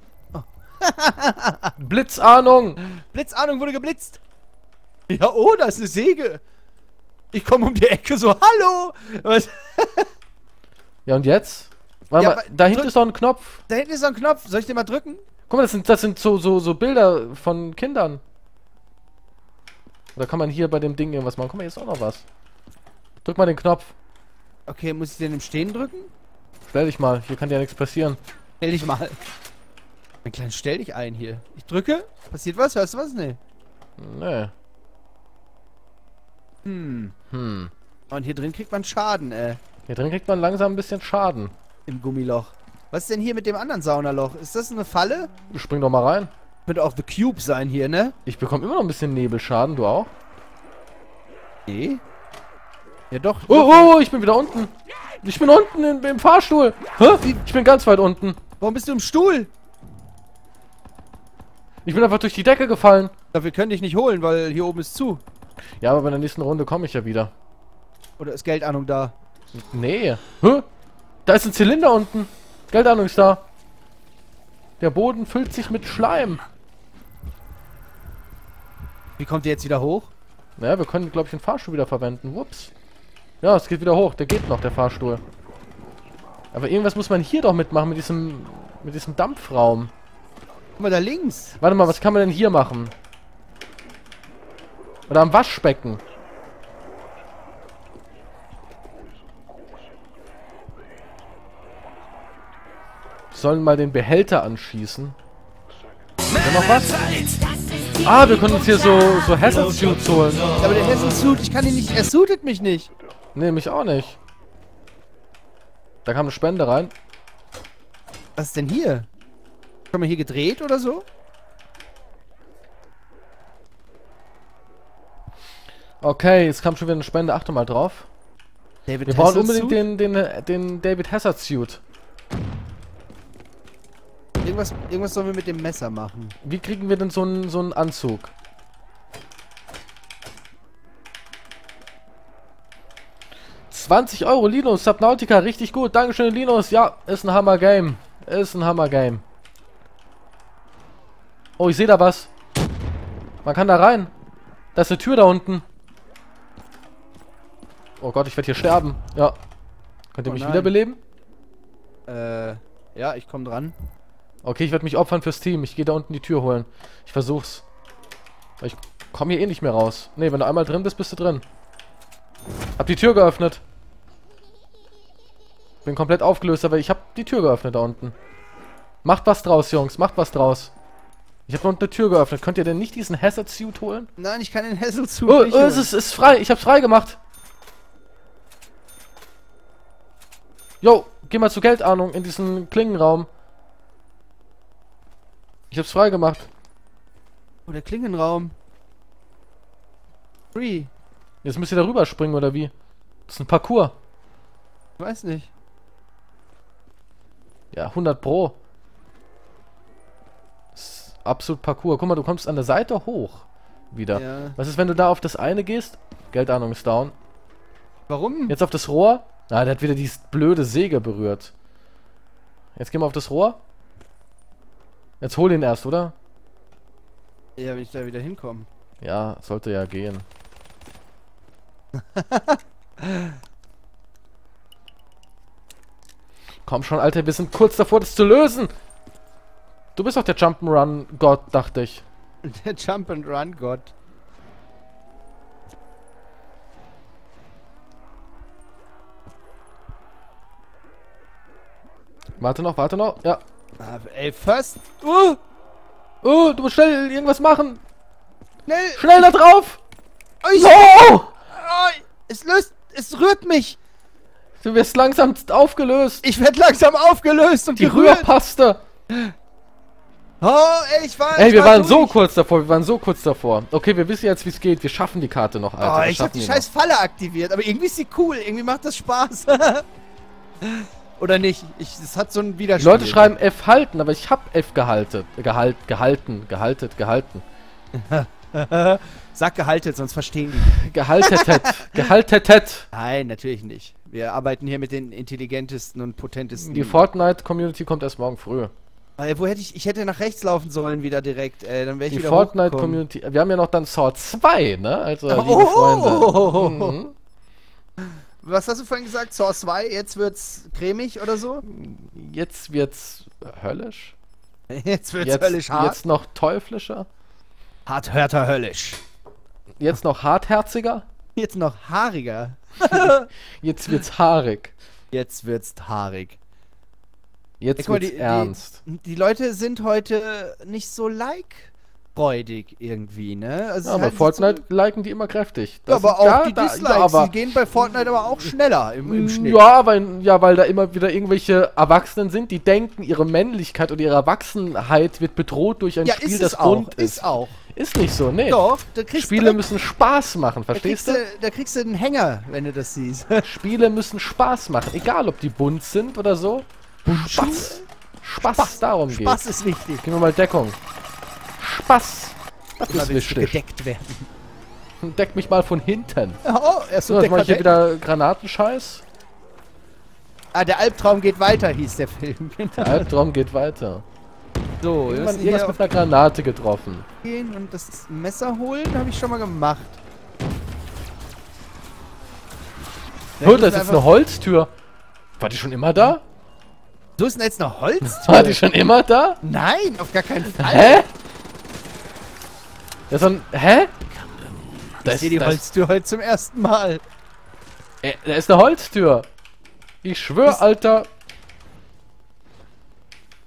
Blitzahnung! Blitzahnung wurde geblitzt! Ja, oh, da ist eine Säge! Ich komme um die Ecke so, hallo! Was? Ja, und jetzt? Warte Ja, mal, aber dahinter drück- ist doch ein Knopf. Da hinten ist so ein Knopf, soll ich den mal drücken? Guck mal, das sind, das sind so, so, so Bilder von Kindern. Oder kann man hier bei dem Ding irgendwas machen? Guck mal, hier ist auch noch was. Drück mal den Knopf. Okay, muss ich den im Stehen drücken? Stell dich mal, hier kann dir ja nichts passieren. Stell dich mal. Ein kleines Stell dich ein hier. Ich drücke, passiert was? Hörst du was? Nee. Nee. Hm. Hm. Und hier drin kriegt man Schaden, äh, Hier drin kriegt man langsam ein bisschen Schaden. im Gummiloch. Was ist denn hier mit dem anderen Saunaloch? Ist das eine Falle? Spring doch mal rein. Könnte auch The Cube sein hier, ne? Ich bekomme immer noch ein bisschen Nebelschaden, du auch? Nee. Ja doch. Oh, doch. oh, oh, ich bin wieder unten. Ich bin unten in, im Fahrstuhl. Hä? Ich bin ganz weit unten. Warum bist du im Stuhl? Ich bin einfach durch die Decke gefallen. Ja, wir können dich nicht holen, weil hier oben ist zu. Ja, aber bei der nächsten Runde komme ich ja wieder. Oder ist Geldahnung da? Nee. Hä? Da ist ein Zylinder unten. Geldahnung ist da. Der Boden füllt sich mit Schleim. Wie kommt ihr jetzt wieder hoch? Naja, wir können, glaube ich, den Fahrstuhl wieder verwenden. Whoops. Ja, es geht wieder hoch. Der geht noch, der Fahrstuhl. Aber irgendwas muss man hier doch mitmachen, mit diesem, mit diesem Dampfraum. Guck mal da links. Warte mal, was kann man denn hier machen? Oder am Waschbecken. sollen mal den Behälter anschießen. Ist noch was? Ah, wir können uns hier so, so Hazard-Suits holen. Ja, aber der Hazard-Suit, ich kann ihn nicht, er suitet mich nicht. Nee, mich auch nicht. Da kam eine Spende rein. Was ist denn hier? Schon mal hier gedreht oder so? Okay, jetzt kam schon wieder eine Spende. Achte mal drauf. David Wir brauchen Hasselsuit? unbedingt den, den, den David Hazard-Suit. Irgendwas, irgendwas sollen wir mit dem Messer machen. Wie kriegen wir denn so einen so einen Anzug? zwanzig Euro, Linus, Subnautica, richtig gut. Dankeschön, Linus. Ja, ist ein Hammer-Game. Ist ein Hammer-Game. Oh, ich sehe da was. Man kann da rein. Da ist eine Tür da unten. Oh Gott, ich werde hier sterben. Ja. Könnt ihr Oh mich nein. wiederbeleben? Äh, ja, ich komme dran. Okay, ich werde mich opfern fürs Team. Ich gehe da unten die Tür holen. Ich versuch's. Ich komme hier eh nicht mehr raus. Ne, wenn du einmal drin bist, bist du drin. Hab die Tür geöffnet. Bin komplett aufgelöst, aber ich hab die Tür geöffnet da unten. Macht was draus, Jungs. Macht was draus. Ich habe da unten eine Tür geöffnet. Könnt ihr denn nicht diesen Hazard-Suit holen? Nein, ich kann den Hazard-Suit Oh, nicht oh, holen. es ist, ist frei. Ich hab's frei gemacht. Jo, geh mal zur Geldahnung in diesen Klingenraum. Ich hab's frei gemacht. Oh, der Klingenraum. Free. Jetzt müsst ihr da rüberspringen, oder wie? Das ist ein Parcours. Ich weiß nicht. Ja, hundert Pro. Das ist absolut Parcours. Guck mal, du kommst an der Seite hoch. Wieder. Ja. Was ist, wenn du da auf das eine gehst? Geldahnung ist down. Warum? Jetzt auf das Rohr. Ah, der hat wieder die blöde Säge berührt. Jetzt gehen wir auf das Rohr. Jetzt hol ihn erst, oder? Ja, wenn ich da wieder hinkomme. Ja, sollte ja gehen. Komm schon, Alter, wir sind kurz davor, das zu lösen. Du bist doch der Jump'n'Run-Gott, dachte ich. Der Jump-and-Run-Gott. Warte noch, warte noch. Ja. Ah, ey, first. Uh, Oh, du musst schnell irgendwas machen. schnell. Schnell da drauf. Ich, No! oh, es löst. Es rührt mich. Du wirst langsam aufgelöst. Ich werde langsam aufgelöst und Die gerührt. Rührpaste. Oh, ey, ich war. Ey, ich wir war waren so durch. kurz davor, wir waren so kurz davor. Okay, wir wissen jetzt, wie es geht. Wir schaffen die Karte noch, Alter. Oh, wir ich hab schaffen die die scheiß Falle aktiviert, aber irgendwie ist sie cool. Irgendwie macht das Spaß. Oder nicht? Ich, das hat so einen Die Widerspiegel. Leute schreiben F halten, aber ich hab F gehalten. Gehalt, gehalten, gehalten, gehalten. Sag gehalten, sonst verstehen die. Gehaltetet, gehaltetet. Nein, natürlich nicht. Wir arbeiten hier mit den intelligentesten und potentesten. Die Fortnite-Community kommt erst morgen früh. Äh, wo hätte ich. Ich hätte nach rechts laufen sollen wieder direkt. Äh, dann wäre ich Die wieder hochgekommen. Fortnite-Community. Wir haben ja noch dann Sword zwei, ne? Also, liebe Oh! Freunde. Mhm. Was hast du vorhin gesagt? Source zwei, jetzt wird's cremig oder so? Jetzt wird's höllisch. Jetzt wird's Jetzt, höllisch hart. jetzt noch teuflischer. Hart, härter, höllisch. Jetzt noch hartherziger. Jetzt noch haariger. Jetzt wird's haarig. Jetzt wird's haarig. Jetzt Guck mal, wird's die, ernst. Die, die Leute sind heute nicht so like-freudig irgendwie, ne? Also Ja, aber halt Fortnite liken die immer kräftig. Ja, Das aber ist- auch ja, die da- Dislikes, ja, aber, die gehen bei Fortnite aber auch schneller im, im Schnitt. Ja, aber ja, weil da immer wieder irgendwelche Erwachsenen sind, die denken, ihre Männlichkeit oder ihre Erwachsenheit wird bedroht durch ein Ja, Spiel, ist das es auch, bunt ist. ist auch. Ist nicht so, nee. Doch, da kriegst Spiele direkt- müssen Spaß machen, da verstehst kriegst, du? du, da kriegst du einen Hänger, wenn du das siehst. Spiele müssen Spaß machen, egal ob die bunt sind oder so. Spaß. Spaß, darum geht. Spaß ist wichtig. Gehen wir mal Deckung. Spaß. Das Immer ist willst du wichtig. gedeckt werden. Deck mich mal von hinten. Oh, er ist So, so jetzt mach ich hier dekadent. wieder Granatenscheiß. Ah, der Albtraum geht weiter, hieß der Film. Der Albtraum geht weiter. So, wir Irgendwann müssen irgendwas hier mit einer Granate getroffen. gehen und das Messer holen, habe ich schon mal gemacht. Oh, da ist jetzt eine Holztür. War die schon immer da? So ist denn jetzt eine Holztür? War die schon immer da? Nein, auf gar keinen Fall. Hä? Da ist so ein... Hä? Da Ich ist, sehe die da, ist, Holztür heute zum ersten Mal. äh, da ist eine Holztür. Ich schwör, Das- Alter.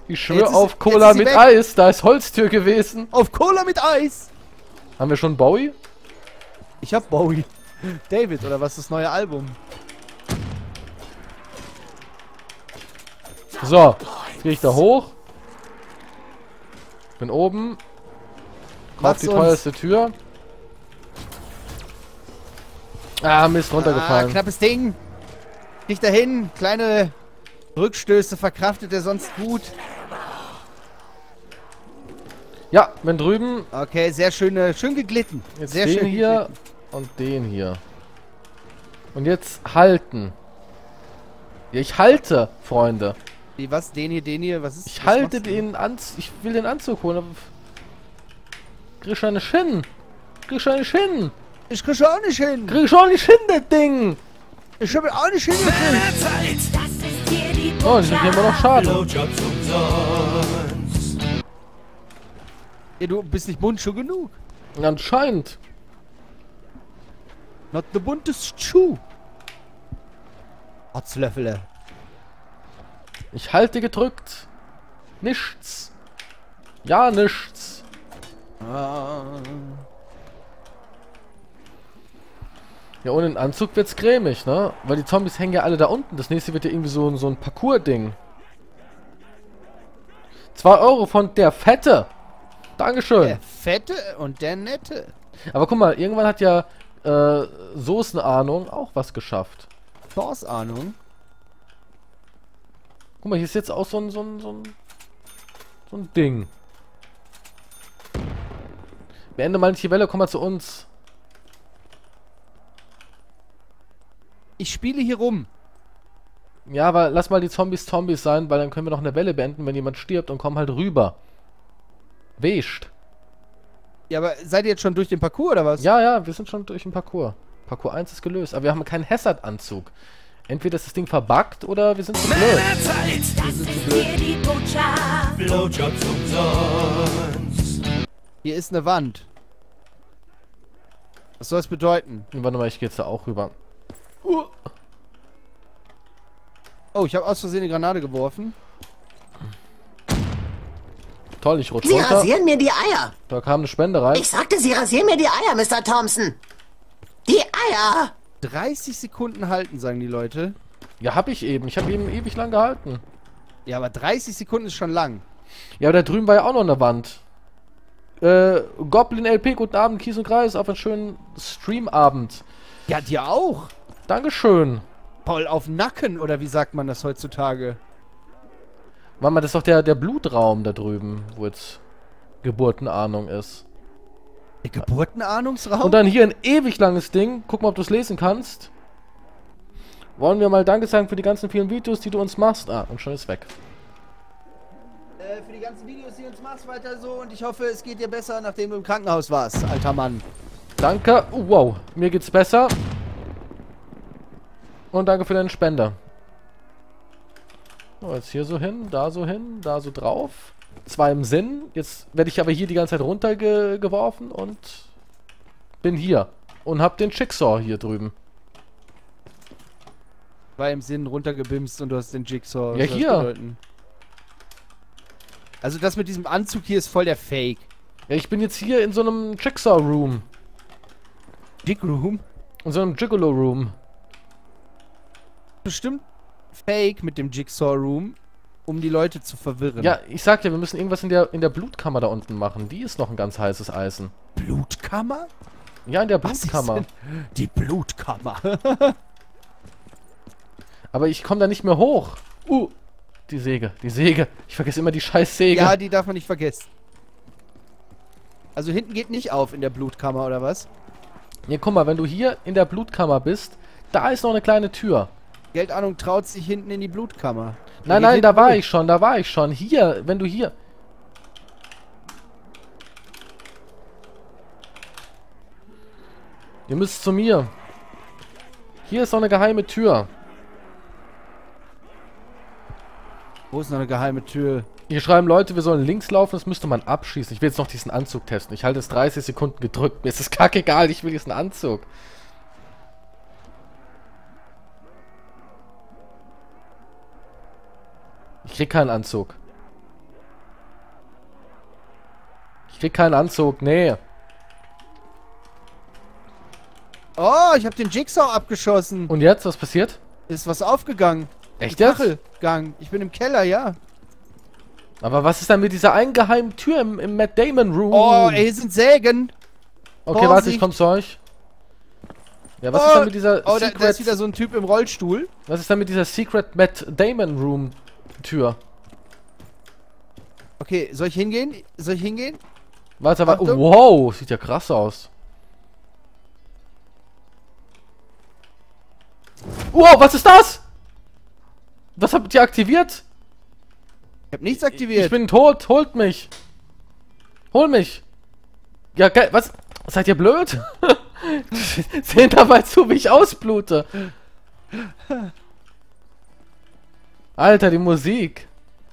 Ich schwöre Jetzt ist- auf jetzt Cola ist sie mit weg. Eis. Da ist Holztür gewesen. Auf Cola mit Eis! Haben wir schon Bowie? Ich hab Bowie. David, oder was ist das neue Album? So, gehe ich da hoch. Bin oben. Kauf Mach's die uns. teuerste Tür. Ah, Mist, Ah, runtergefallen. knappes Ding. Nicht dahin. Kleine Rückstöße verkraftet er sonst gut. Ja, bin drüben. Okay, sehr schön, äh, schön geglitten. Jetzt sehr den schön hier geglitten. und den hier. Und jetzt halten. Ja, ich halte, Freunde. Wie, was? Den hier, den hier? Was ist Ich was halte machst du? den Anzug. Ich will den Anzug holen. Aber krieg schon nicht hin. Krieg schon nicht hin. Ich krieg auch nicht hin. Krieg schon nicht hin, das Ding. Ich hab auch nicht hingekriegt. Zeit. Das ist hier die Oh, ich bin hier immer noch schade. Blowjobs umsonst. Ja, du bist nicht bunt schon genug. Anscheinend. Not the buntest Schuh. Otzlöffele. Ich halte gedrückt. Nichts. Ja, nichts. Ah. Ja, ohne den Anzug wird's cremig, ne? Weil die Zombies hängen ja alle da unten. Das nächste wird ja irgendwie so, so ein Parcours-Ding. Zwei Euro von der Fette. Dankeschön. Der Fette und der Nette. Aber guck mal, irgendwann hat ja äh, Soßenahnung auch was geschafft. Thors Ahnung. Guck mal, hier ist jetzt auch so ein, so ein, so ein, so ein Ding. Beende mal nicht die Welle, komm mal zu uns. Ich spiele hier rum. Ja, aber lass mal die Zombies Zombies sein, weil dann können wir noch eine Welle beenden, wenn jemand stirbt und kommen halt rüber. Wischt. Ja, aber seid ihr jetzt schon durch den Parcours oder was? Ja, ja, wir sind schon durch den Parcours. Parcours eins ist gelöst, aber wir haben keinen Hazard-Anzug. Entweder ist das Ding verbuggt oder wir sind zu blöd. Zeit. Das ist hier die Botschaft. Blowjobs umsonst. Hier ist eine Wand. Was soll das bedeuten? Warte mal, ich gehe jetzt da auch rüber. Oh, ich habe aus Versehen eine Granate geworfen. Toll, ich rutsche Sie runter. rasieren mir die Eier. Da kam eine Spende rein. Ich sagte, Sie rasieren mir die Eier, Mister Thompson. Die Eier. dreißig Sekunden halten, sagen die Leute. Ja, hab ich eben. Ich habe eben ewig lang gehalten. Ja, aber dreißig Sekunden ist schon lang. Ja, aber da drüben war ja auch noch eine Wand. Äh, Goblin L P, guten Abend, Kies und Kreis, auf einen schönen Streamabend. Ja, dir auch. Dankeschön. Paul auf Nacken, oder wie sagt man das heutzutage? Warte mal, das ist doch der, der Blutraum da drüben, wo jetzt Geburtenahnung ist. Der Geburtenahnungsraum? Und dann hier ein ewig langes Ding. Guck mal, ob du es lesen kannst. Wollen wir mal Danke sagen für die ganzen vielen Videos, die du uns machst. Ah, und schon ist weg. Äh, für die ganzen Videos, die uns machst, weiter so. Und ich hoffe, es geht dir besser, nachdem du im Krankenhaus warst, alter Mann. Danke. Oh, wow, mir geht's besser. Und danke für deinen Spender. So, jetzt hier so hin, da so hin, da so drauf. Zwei im Sinn. Jetzt werde ich aber hier die ganze Zeit runtergeworfen und bin hier. Und hab den Jigsaw hier drüben. War im Sinn runtergebimst und du hast den Jigsaw. Ja, Was soll das hier. bedeuten? Also das mit diesem Anzug hier ist voll der Fake. Ja, ich bin jetzt hier in so einem Jigsaw-Room. Dick Room? In so einem Gigolo-Room. Bestimmt Fake mit dem Jigsaw Room, um die Leute zu verwirren. Ja, ich sag dir, wir müssen irgendwas in der, in der Blutkammer da unten machen. Die ist noch ein ganz heißes Eisen. Blutkammer? Ja, in der Was ist Blutkammer. denn die Blutkammer? Aber ich komme da nicht mehr hoch. Uh, die Säge, die Säge. Ich vergesse immer die scheiß Säge. Ja, die darf man nicht vergessen. Also hinten geht nicht auf in der Blutkammer, oder was? Ja, guck mal, wenn du hier in der Blutkammer bist, da ist noch eine kleine Tür. Geldahnung traut sich hinten in die Blutkammer. Nein, nein, da war ich schon, da war ich schon. Hier, wenn du hier... Ihr müsst zu mir. Hier ist noch eine geheime Tür. Wo ist noch eine geheime Tür? Hier schreiben Leute, wir sollen links laufen, das müsste man abschießen. Ich will jetzt noch diesen Anzug testen. Ich halte es dreißig Sekunden gedrückt. Mir ist es kackegal, ich will diesen Anzug. Ich krieg keinen Anzug. Ich krieg keinen Anzug. Nee. Oh, ich habe den Jigsaw abgeschossen. Und jetzt? Was passiert? Ist was aufgegangen. Echt jetzt? Kachelgang. Ich bin im Keller, ja. Aber was ist dann mit dieser eingeheimen Tür im, im Matt Damon Room? Oh, ey, hier sind Sägen. Okay, Vorsicht. warte, ich komm zu euch. Ja, was oh, ist dann mit dieser oh, da, Secret... da ist wieder so ein Typ im Rollstuhl. Was ist dann mit dieser Secret Matt Damon Room Tür? Okay, soll ich hingehen? Soll ich hingehen? Warte, warte. Achtung. Wow, sieht ja krass aus. Wow, was ist das? Was habt ihr aktiviert? Ich hab nichts aktiviert. Ich bin tot, holt mich. Hol mich. Ja, geil, was? Seid ihr blöd? Sehen dabei zu, wie ich ausblute. Alter, die Musik.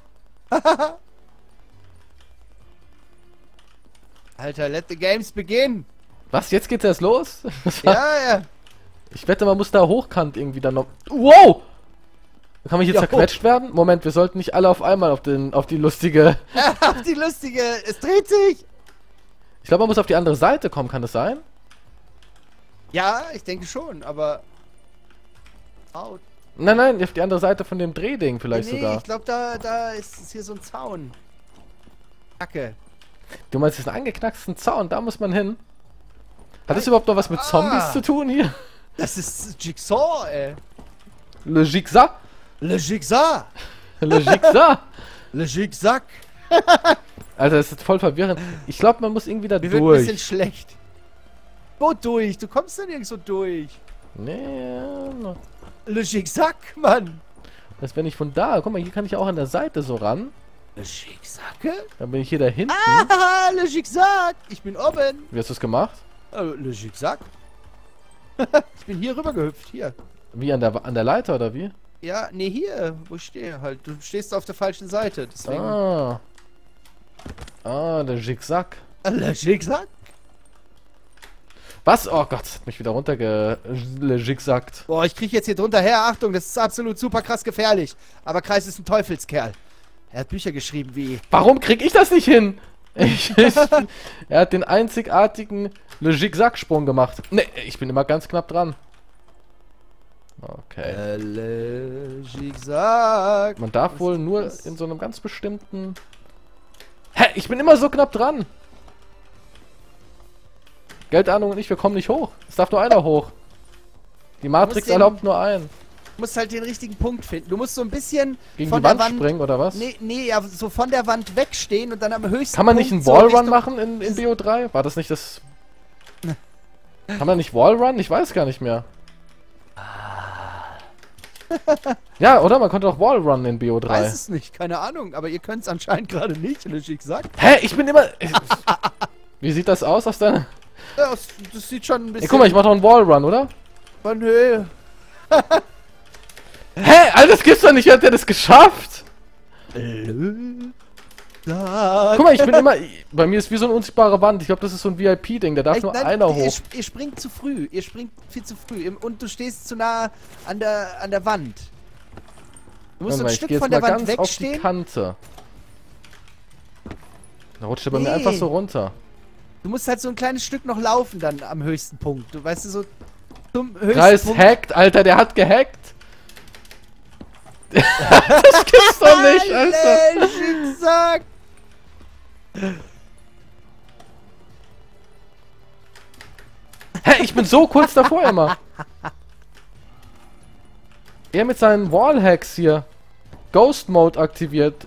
Alter, let the games begin. Was, jetzt geht's erst los? Ja, ja. Ich wette, man muss da hochkant irgendwie dann noch... Wow! Kann man hier Jo. zerquetscht werden? Moment, wir sollten nicht alle auf einmal auf, den, auf die lustige... Auf die lustige. Es dreht sich. Ich glaube, man muss auf die andere Seite kommen, kann das sein? Ja, ich denke schon, aber... Out. Nein, nein, auf die andere Seite von dem Drehding vielleicht nee, sogar. ich glaube, da, da ist, ist hier so ein Zaun. Kacke. Du meinst diesen angeknacksten Zaun, da muss man hin? Hat das überhaupt noch was mit Zombies Ah. zu tun hier? Das ist Jigsaw, ey. Le Jigsaw? Le Jigsaw. Le Jigsaw? Le Jigsaw. Alter, das ist voll verwirrend. Ich glaube, man muss irgendwie da Mir wird ein bisschen durch. schlecht. Wo durch? Du kommst da nirgendwo durch. Nee, no. Le Jigsaw, Mann. Das wenn ich von da... Guck mal, hier kann ich auch an der Seite so ran. Le Jigsaw? Dann bin ich hier da hinten. Ah, Le Jigsaw. Ich bin oben. Wie hast du es gemacht? Äh, Le Jigsaw. Ich bin hier rüber gehüpft, hier. Wie, an der, an der Leiter oder wie? Ja, nee, hier, wo ich stehe halt. Du stehst auf der falschen Seite, deswegen. Ah. Ah, der Jigsaw. Le Jigsaw? Was? Oh Gott, das hat mich wieder runtergejigzackt. Boah, ich krieg jetzt hier drunter her. Achtung, das ist absolut super krass gefährlich. Aber Kreis ist ein Teufelskerl. Er hat Bücher geschrieben wie... Warum krieg ich das nicht hin? Ich, ich, er hat den einzigartigen Le Jigsaw-Sprung gemacht. Ne, ich bin immer ganz knapp dran. Okay. Äh, Le Jigsaw. Man darf Was wohl ist nur das? in so einem ganz bestimmten... Hä? Ich bin immer so knapp dran. Geldahnung und ich, wir kommen nicht hoch. Es darf nur einer hoch. Die Matrix den- erlaubt nur einen. Du musst halt den richtigen Punkt finden. Du musst so ein bisschen Gegen von die Wand, der Wand... springen oder was? Nee, nee, ja, so von der Wand wegstehen und dann am höchsten Kann man nicht einen Punkt so Wallrun Richtung- machen in, in B O drei? War das nicht das... Kann man nicht Wallrun? Ich weiß gar nicht mehr. Ja, oder? Man konnte doch Wallrun in B O drei. Weiß es nicht, keine Ahnung. Aber ihr könnt es anscheinend gerade nicht, Le Jigsaw. Hä? Ich bin immer... Wie sieht das aus aus deiner... Ja, das, das sieht schon ein bisschen... Ey, guck mal, ich mach doch einen Wallrun, oder? Oh, nö. Hä? Alter, das gibt's doch nicht. Wie hat der das geschafft? Sag. Guck mal, ich bin immer... Bei mir ist wie so eine unsichtbare Wand. Ich glaube, das ist so ein V I P-Ding. Da darf Echt? nur Nein, einer ihr, hoch. sp- ihr springt zu früh. Ihr springt viel zu früh. Im- Und du stehst zu nah an der, an der Wand. Du musst Warte so mal, ein ich Stück geh jetzt von mal der Wand ganz auf die wegstehen. Kante. Da rutscht er bei mir Nee. einfach so runter. Du musst halt so ein kleines Stück noch laufen dann am höchsten Punkt. Du weißt du, so zum höchsten Kreis Punkt. hackt, Alter, der hat gehackt. Das gibt's doch nicht, Alter. Le Jigsaw. Hä, ich bin so kurz davor immer. Er mit seinen Wallhacks hier. Ghost Mode aktiviert.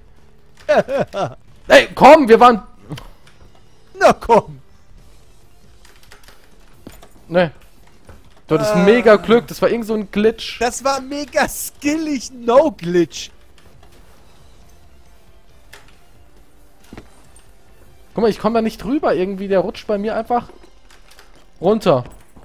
Ey, komm, wir waren... Na komm. Ne. Du hattest Ah. mega Glück, das war irgend so ein Glitch. Das war mega skillig. No Glitch. Guck mal, ich komme da nicht drüber irgendwie, der rutscht bei mir einfach runter.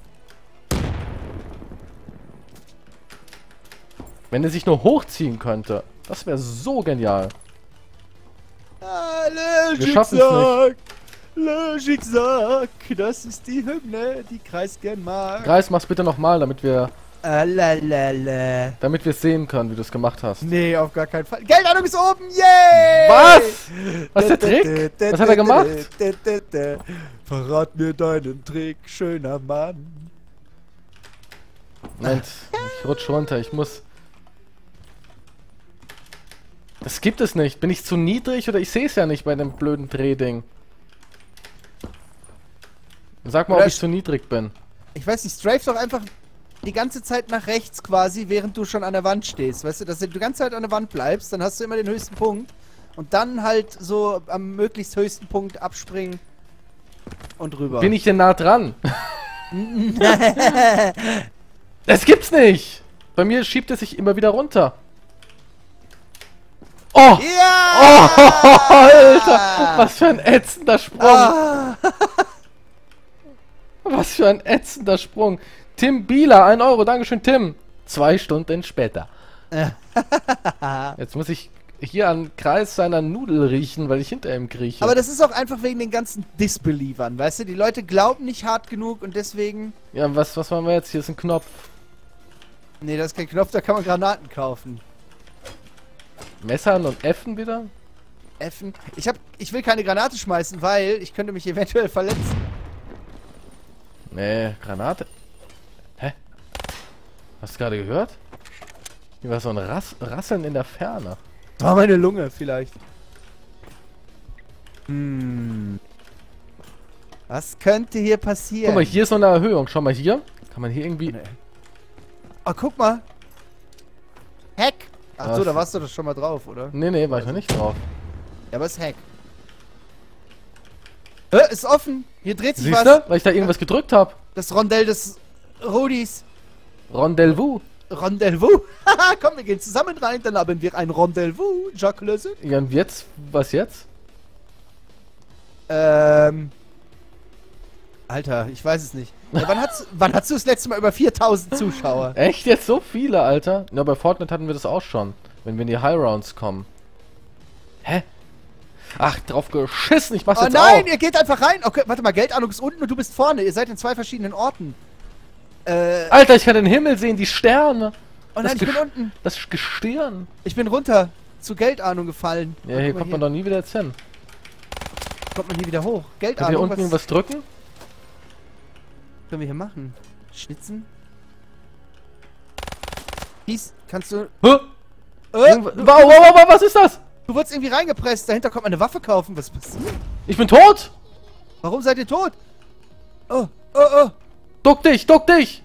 Wenn er sich nur hochziehen könnte. Das wäre so genial. Ah, Le Wir schaffen's Jigsaw. Le Jigsaw. Das ist die Hymne, die Kreis gern mag. Kreis, mach's bitte nochmal, damit wir Alalala. Damit wir sehen können, wie du es gemacht hast. Nee, auf gar keinen Fall. Geldahnung ist oben, yay! Was? Was ist der Trick? Was hat er gemacht? Verrat mir deinen Trick, schöner Mann. Moment, ich rutsch runter, ich muss... Das gibt es nicht. Bin ich zu niedrig oder ich sehe es ja nicht bei dem blöden Drehding? Sag mal, Oder ob ich ich- zu niedrig bin. Ich weiß nicht, strafe doch einfach die ganze Zeit nach rechts quasi, während du schon an der Wand stehst. Weißt du, dass du die ganze Zeit an der Wand bleibst, dann hast du immer den höchsten Punkt. Und dann halt so am möglichst höchsten Punkt abspringen und rüber. Bin ich denn nah dran? Das gibt's nicht! Bei mir schiebt es sich immer wieder runter. Oh! Ja! Oh, Alter! Was für ein ätzender Sprung! Ah. Was für ein ätzender Sprung! Tim Bieler, ein Euro, Dankeschön, Tim! Zwei Stunden später. Jetzt muss ich hier an Kreis seiner Nudel riechen, weil ich hinter ihm krieche. Aber das ist auch einfach wegen den ganzen Disbelievern, weißt du? Die Leute glauben nicht hart genug und deswegen... Ja, was, was machen wir jetzt? Hier ist ein Knopf. Nee, das ist kein Knopf, da kann man Granaten kaufen. Messern und Effen wieder? Effen. Ich hab, ich will keine Granate schmeißen, weil ich könnte mich eventuell verletzen. Nee, Granate. Hä? Hast du gerade gehört? Hier war so ein Rass Rasseln in der Ferne. War meine Lunge vielleicht. Hm. Was könnte hier passieren? Guck mal, hier ist so eine Erhöhung. Schau mal hier. Kann man hier irgendwie... Nee. Oh, guck mal. Hack. Ach so, Was? da warst du doch schon mal drauf, oder? Nee, nee, war ich noch nicht drauf. Ja, aber es ist Hack. Äh, ist offen. Hier dreht sich Siehst was. du? Weil ich da irgendwas gedrückt habe. Das Rondell des Rudis. Rendezvous. Rendezvous. Haha, komm, wir gehen zusammen rein, dann haben wir ein Rendezvous. Jacques Ja, und jetzt? Was jetzt? Ähm. Alter, ich weiß es nicht. Ja, wann, hast, wann hast du das letzte Mal über viertausend Zuschauer? Echt jetzt so viele, Alter? Ja, bei Fortnite hatten wir das auch schon. Wenn wir in die High Rounds kommen. Hä? Ach, drauf geschissen, ich mach's Oh jetzt nein, auch. ihr geht einfach rein. Okay, warte mal, Geldahnung ist unten und du bist vorne. Ihr seid in zwei verschiedenen Orten. Äh, Alter, ich kann den Himmel sehen, die Sterne. oh das nein, ich bin Gesch- unten. Das Gestirn. Ich bin runter. Zu Geldahnung gefallen. Ja, Oh, hier guck mal, kommt man doch nie wieder jetzt hin. kommt man hier wieder hoch. Kann ich hier Geldahnung, unten was irgendwas drücken? können wir hier machen? Schnitzen? Hieß, kannst du... Hä? Äh, Irgendwas- du, Wow, wow, wow, wow, was ist das? du wurdest irgendwie reingepresst. Dahinter kommt man eine Waffe kaufen. Was passiert? Ich bin tot! Warum seid ihr tot? Oh, oh, oh. Duck dich, duck dich!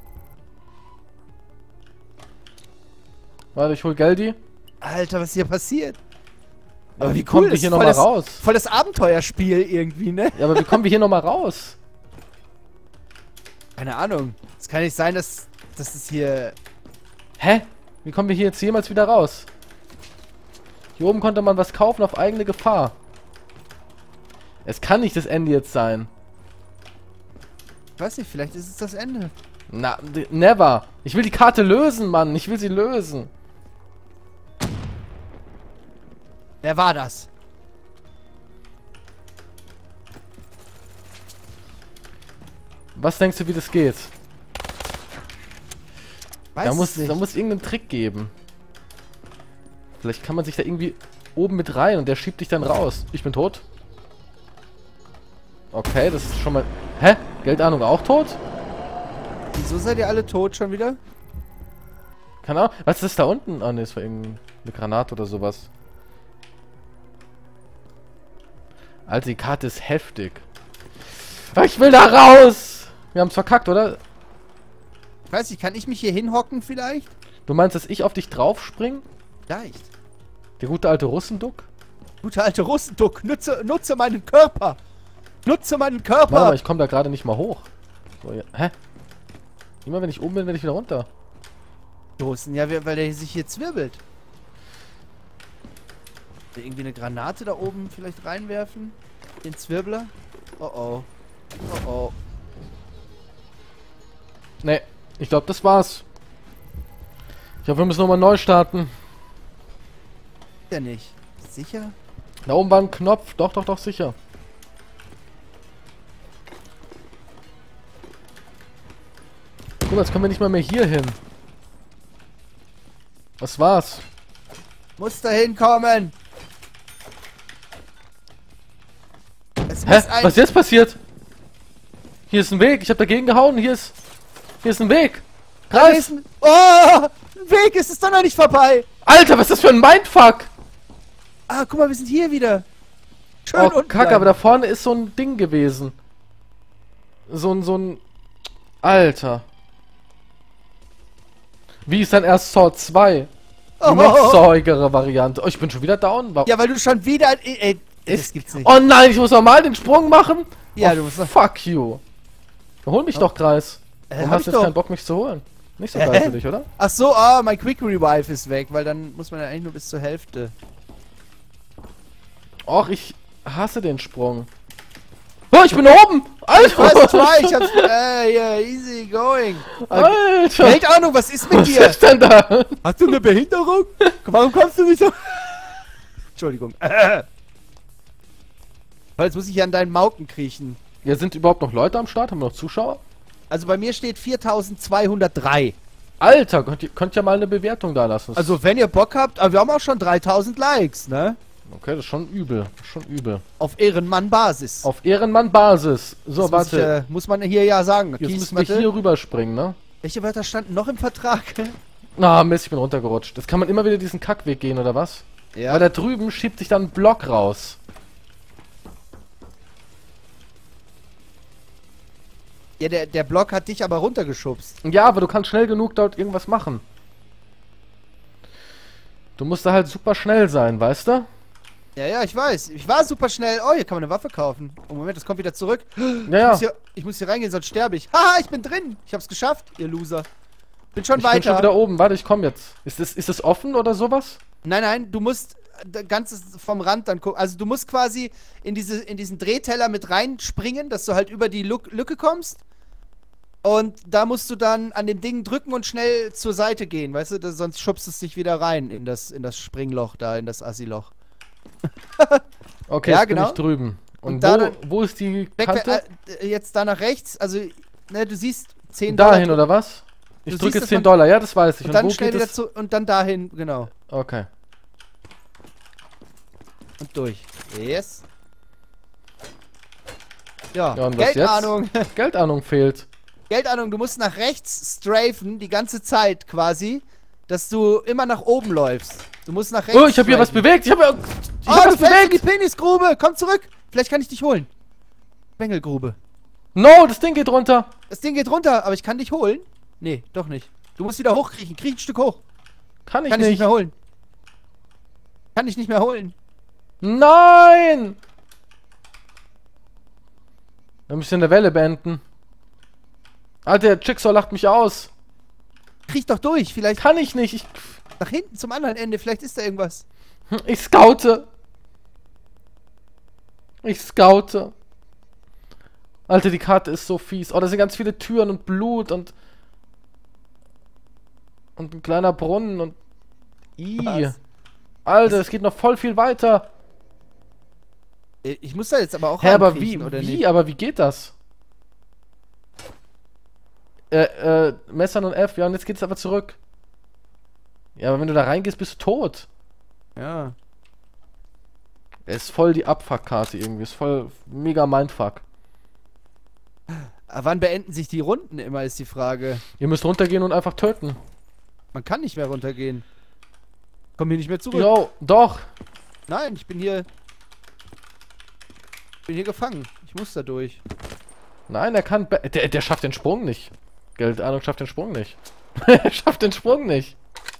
Warte, ich hol Geldi. Alter, was hier passiert? Aber wie kommen cool, wir das hier ist nochmal voll das- raus? Voll das Abenteuerspiel irgendwie, ne? Ja, aber wie kommen wir hier nochmal raus? Keine Ahnung. Es kann nicht sein, dass, dass es hier... Hä? Wie kommen wir hier jetzt jemals wieder raus? Hier oben konnte man was kaufen auf eigene Gefahr. Es kann nicht das Ende jetzt sein. Ich weiß nicht, vielleicht ist es das Ende. Na, d- never. Ich will die Karte lösen, Mann. Ich will sie lösen. Wer war das? Was denkst du, wie das geht? Weiß Da es muss, nicht. da muss irgendeinen Trick geben. Vielleicht kann man sich da irgendwie oben mit rein und der schiebt dich dann raus. Ich bin tot. Okay, das ist schon mal... Hä? Geldahnung auch tot? Wieso seid ihr alle tot schon wieder? Keine Ahnung. Was ist da unten? Ah, ne, das war irgendeine Granate oder sowas. Alter, die Karte ist heftig. Ah, ich will da raus! Wir haben's verkackt, oder? Ich weiß nicht, kann ich mich hier hinhocken vielleicht? Du meinst, dass ich auf dich drauf spring? Vielleicht. Der gute alte Russenduck? Guter alte Russenduck, nutze, nutze meinen Körper! Nutze meinen Körper! Warte mal, ich komme da gerade nicht mal hoch. So, ja. Hä? Immer wenn ich oben bin, werde ich wieder runter. Russen, ja, weil der sich hier zwirbelt. Irgendwie eine Granate da oben vielleicht reinwerfen? Den Zwirbler? Oh oh. Oh oh. Ne, ich glaube, das war's. Ich glaube, wir müssen nochmal neu starten. Ja nicht. Sicher? Da oben war ein Knopf. Doch, doch, doch, sicher. Guck Junge, jetzt kommen wir nicht mal mehr hier hin. Was war's? Muss da hinkommen. Es Hä? muss ein... Was ist jetzt passiert? Hier ist ein Weg. Ich habe dagegen gehauen. Hier ist... Hier ist ein Weg. Da Kreis. ist ein... Oh! Ein Weg, es ist doch noch nicht vorbei. Alter, was ist das für ein Mindfuck? Ah, guck mal, wir sind hier wieder. Schön Oh, unten Kacke, bleiben. aber da vorne ist so ein Ding gewesen. So ein, so ein... Alter. Wie ist dann erst Saw zwei? Die Oh, noch oh, oh. säugere Variante. Oh, ich bin schon wieder down. Warum? Ja, weil du schon wieder... Ey, ey, das gibt's nicht. Oh nein, ich muss nochmal den Sprung machen? Ja, oh, du musst noch- fuck you. Hol mich doch, Kreis. Äh, Warum hab hast ich du jetzt doch. keinen Bock, mich zu holen? Nicht so Hä? geil für dich, oder? Ach so, ah, mein Quick Revive ist weg, weil dann muss man ja eigentlich nur bis zur Hälfte. Och, ich hasse den Sprung. Oh, ich bin oben! Alter! Was, zwei, ich hab's... Äh, yeah, easy going. Alter! Weltahnung, was ist mit Was dir? ist denn da? Hast du eine Behinderung? Warum kommst du nicht so... Entschuldigung. Weil jetzt muss ich ja an deinen Mauken kriechen. Ja, sind überhaupt noch Leute am Start? Haben wir noch Zuschauer? Also bei mir steht viertausendzweihundertdrei. Alter, könnt ihr, könnt ihr mal eine Bewertung da lassen. Also wenn ihr Bock habt, aber wir haben auch schon dreitausend Likes, ne? Okay, das ist schon übel. Das ist schon übel. Auf Ehrenmann-Basis. Auf Ehrenmann-Basis. So, Das muss, ich, warte. äh, muss man hier ja sagen. Jetzt Kies, müssen wir warte. hier rüberspringen, ne? Welche Wörter standen noch im Vertrag? Na, Mist, ich bin runtergerutscht. Jetzt kann man immer wieder diesen Kackweg gehen, oder was? Ja. Weil da drüben schiebt sich dann ein Block raus. Ja, der, der Block hat dich aber runtergeschubst. Ja, aber du kannst schnell genug dort irgendwas machen. Du musst da halt super schnell sein, weißt du? Ja, ja, ich weiß. Ich war super schnell. Oh, hier kann man eine Waffe kaufen. Oh, Moment, das kommt wieder zurück. Ja, Ich, ja. muss hier, ich muss hier reingehen, sonst sterbe ich. Haha, ich bin drin. Ich hab's geschafft, ihr Loser. Bin schon Ich bin schon weiter. wieder oben. Warte, ich komm jetzt. Ist das, ist das offen oder sowas? Nein, nein, du musst äh, ganz vom Rand dann gucken. Also du musst quasi in, diese, in diesen Drehteller mit reinspringen, dass du halt über die Lück- Lücke kommst. Und da musst du dann an dem Ding drücken und schnell zur Seite gehen, weißt du? Das, sonst schubst es dich wieder rein in das, in das Springloch da, in das Assi-Loch. Okay, Ja, jetzt genau. bin ich drüben. Und, Und da wo, dann- wo ist die Weg, Kante? äh, jetzt da nach rechts, also, ne, du siehst zehn Dahin, Dollar. oder was? Ich Du drücke siehst, jetzt dass zehn man- Dollar, ja, das weiß ich. Und dann wo schnell geht wieder es? zu, und dann dahin, genau. Okay. Und durch. Yes. Ja, Ja, und was Geldahnung. Geldahnung fehlt. Geldahnung, du musst nach rechts strafen, die ganze Zeit quasi, dass du immer nach oben läufst. Du musst nach rechts Oh, ich habe hier was strafen. bewegt. Ich habe ich Oh, hab du was fällst in die bewegt. Penisgrube. Komm zurück. Vielleicht kann ich dich holen. Bengelgrube. No, das Ding geht runter. Das Ding geht runter, aber ich kann dich holen. Nee, doch nicht. Du musst wieder hochkriechen. Kriech ein Stück hoch. Kann ich Kann ich nicht nicht. mehr holen. Kann ich nicht mehr holen. Nein! Wir müssen in der Welle beenden. Alter, der Jigsaw lacht mich aus. Kriech doch durch. Vielleicht Kann ich nicht. Ich, nach hinten zum anderen Ende. Vielleicht ist da irgendwas. ich scoute. Ich scoute. Alter, die Karte ist so fies. Oh, da sind ganz viele Türen und Blut und... Und ein kleiner Brunnen und... Ih. Was? Alter, es geht noch voll viel weiter. Äh, Ich muss da jetzt aber auch Hä, aber wie, reinkriechen, oder wie, nicht? aber wie geht das? Äh, äh, Messern und F, ja, und jetzt geht's aber zurück. Ja, aber wenn du da reingehst, bist du tot. Ja. Es ist voll die Abfuck-Karte irgendwie, ist voll mega Mindfuck. Aber wann beenden sich die Runden immer, ist die Frage. Ihr müsst runtergehen und einfach töten. Man kann nicht mehr runtergehen. Komm hier nicht mehr zurück. Jo, doch. Nein, ich bin hier... Ich bin hier gefangen. Ich muss da durch. Nein, er kann... be- Der, der schafft den Sprung nicht. Geldahnung schafft den Sprung nicht. Er schafft den Sprung nicht.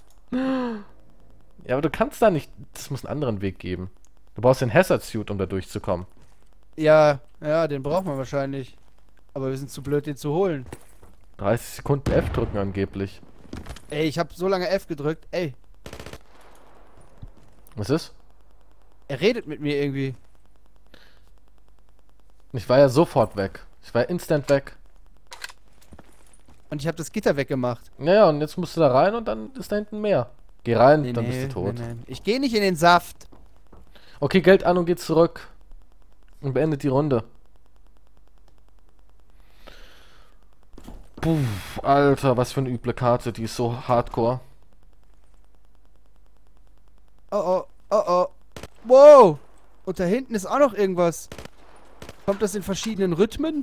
Ja, aber du kannst da nicht... Das muss einen anderen Weg geben. Du brauchst den Hazard-Suit, um da durchzukommen. Ja, ja, den braucht man wahrscheinlich. Aber wir sind zu blöd, den zu holen. dreißig Sekunden F drücken angeblich. Ey, ich habe so lange F gedrückt. Ey, Was ist? er redet mit mir irgendwie. Ich war ja sofort weg. Ich war instant weg. Und ich habe das Gitter weggemacht. Naja, und jetzt musst du da rein und dann ist da hinten mehr. Geh rein, dann bist du tot. nee, nee. Ich gehe nicht in den Saft. Okay, Geldahnung geht zurück. Und beendet die Runde. Puh, Alter, was für eine üble Karte, die ist so hardcore. Oh oh, oh oh. Wow! Und da hinten ist auch noch irgendwas. Kommt das in verschiedenen Rhythmen?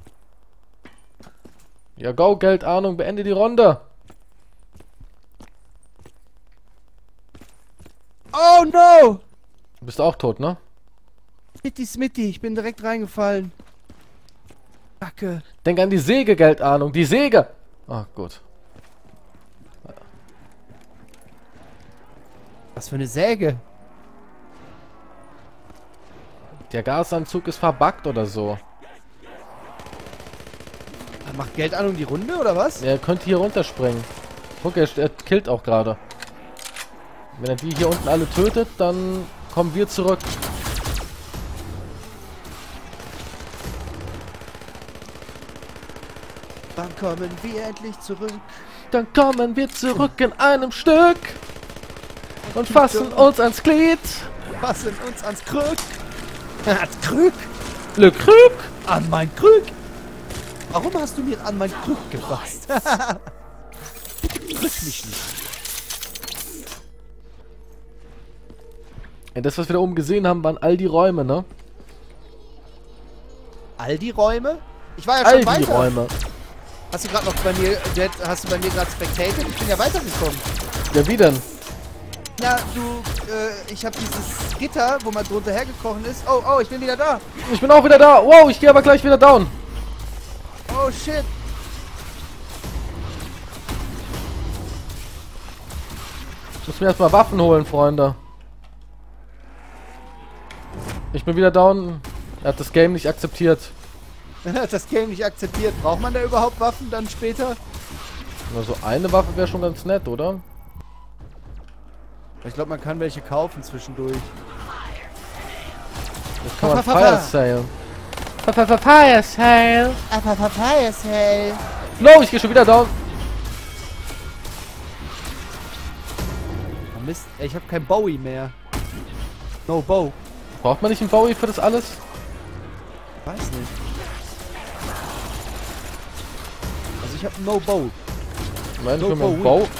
Ja, go, Geldahnung, beende die Runde. Oh no! Du bist auch tot, ne? Smitty, Smitty, ich bin direkt reingefallen. Kacke. Denk an die Säge, Geldahnung, die Säge! Ach, gut. Was für eine Säge. Der Gasanzug ist verbuggt oder so. Macht Geldahnung die Runde, oder was? Er könnte hier runterspringen. Guck, er, er killt auch gerade. Wenn er die hier unten alle tötet, dann kommen wir zurück. Wann kommen wir endlich zurück? Dann kommen wir zurück in einem Stück und fassen uns ans Glied. Fassen uns ans Krück. Ans Krück? Le Krück. An mein Krück. Warum hast du mir an mein Krück gefasst? Drück mich nicht. Ja, das, was wir da oben gesehen haben, waren all die Räume, ne? All die Räume? Ich war ja All schon die weiter. Räume. Hast du gerade noch bei mir, Jet, hast du bei mir gerade spectated? Ich bin ja weitergekommen. Ja, wie denn? Ja, du, äh, ich habe dieses Gitter, wo man drunter hergekrochen ist. Oh, oh, ich bin wieder da. Ich bin auch wieder da. Wow, ich gehe aber gleich wieder down. Oh, shit. Ich muss mir erstmal Waffen holen, Freunde. Ich bin wieder down. Er hat das Game nicht akzeptiert. Das Game nicht akzeptiert. Braucht man da überhaupt Waffen dann später? Also eine Waffe wäre schon ganz nett, oder? Ich glaube, man kann welche kaufen zwischendurch. Das kann man Fa- fa- fa- Fire Sale. Fa- fa- fa- Fire Sale. Aber Papaya ist hell. No, ich gehe schon wieder down. Oh Mist, ey, ich habe kein Bowie mehr. No Bow. Braucht man nicht einen Bowie für das alles? Weiß nicht. Also ich habe No Bow. Moment, No für meinen Bowie. Bow.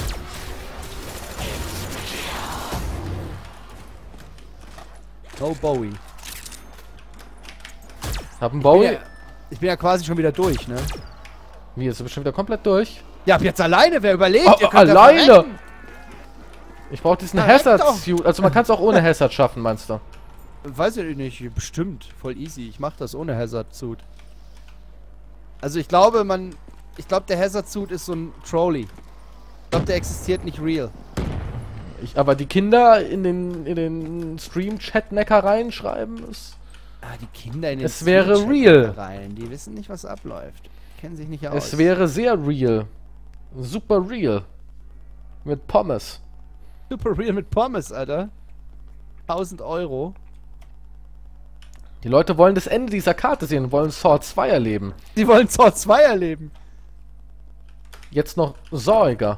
No Bowie. Hab einen Ich bin, Bowie. ja, ich bin ja quasi schon wieder durch, ne? Wie, ist er bestimmt wieder komplett durch? Ja, ab jetzt alleine, wer überlebt? Oh, Ihr könnt ja alleine? verrecken. Ich brauche diesen Verreck doch. Hazard-Suit. Also man kann es auch ohne Hazard schaffen, meinst du? Weiß ich nicht, bestimmt. Voll easy. Ich mach das ohne Hazard-Suit. Also ich glaube, man... Ich glaube, der Hazard-Suit ist so ein Trolley. Ich glaube, der existiert nicht real. Ich, aber die Kinder in den, in den Stream-Chat-Neckereien schreiben es. Ah, die Kinder in den Es wäre Stream-Chat real. rein. Die wissen nicht, was abläuft. Kennen sich nicht aus. Es wäre sehr real. Super real. Mit Pommes. super real mit Pommes, Alter. tausend Euro. Die Leute wollen das Ende dieser Karte sehen und wollen Saw zwei erleben. Die wollen Saw zwei erleben. Jetzt noch Säuger.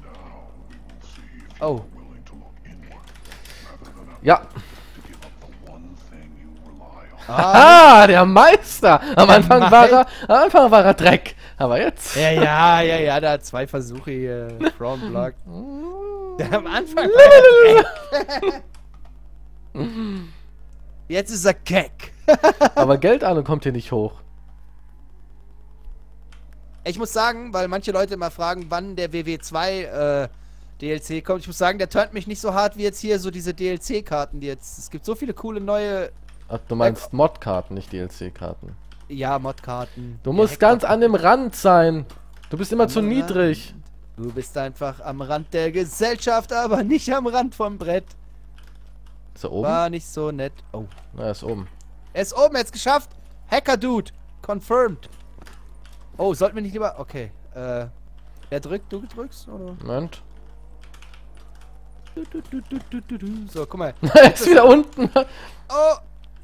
Oh. Ja. Ah, Ah, der Meister! Am Der Anfang Mei- war er, am Anfang war er Dreck. Aber jetzt. ja, ja, ja, ja, da hat zwei Versuche hier. Front Block. Der am Anfang war er keck. Jetzt ist er keck. Aber Geldahnung kommt hier nicht hoch. Ich muss sagen, weil manche Leute immer fragen, wann der W W zwei äh, D L C kommt. Ich muss sagen, der turnt mich nicht so hart wie jetzt hier so diese D L C-Karten, die jetzt. Es gibt so viele coole neue, Ach, du meinst Mod-Karten, nicht D L C-Karten. ja, Mod-Karten. Du Die musst Hacker- ganz an dem Rand sein. Du bist immer zu Am niedrig. Du bist einfach am Rand der Gesellschaft, aber nicht am Rand vom Brett. Ist er oben? War nicht so nett. Oh. Na, er ist oben. Er ist oben, er hat's geschafft. Hacker-Dude. Confirmed. Oh, sollten wir nicht lieber... Okay. Äh, wer drückt? Du drückst? Oder? Moment. Du, du, du, du, du, du, du. So, guck mal. Er ist wieder unten. Oh!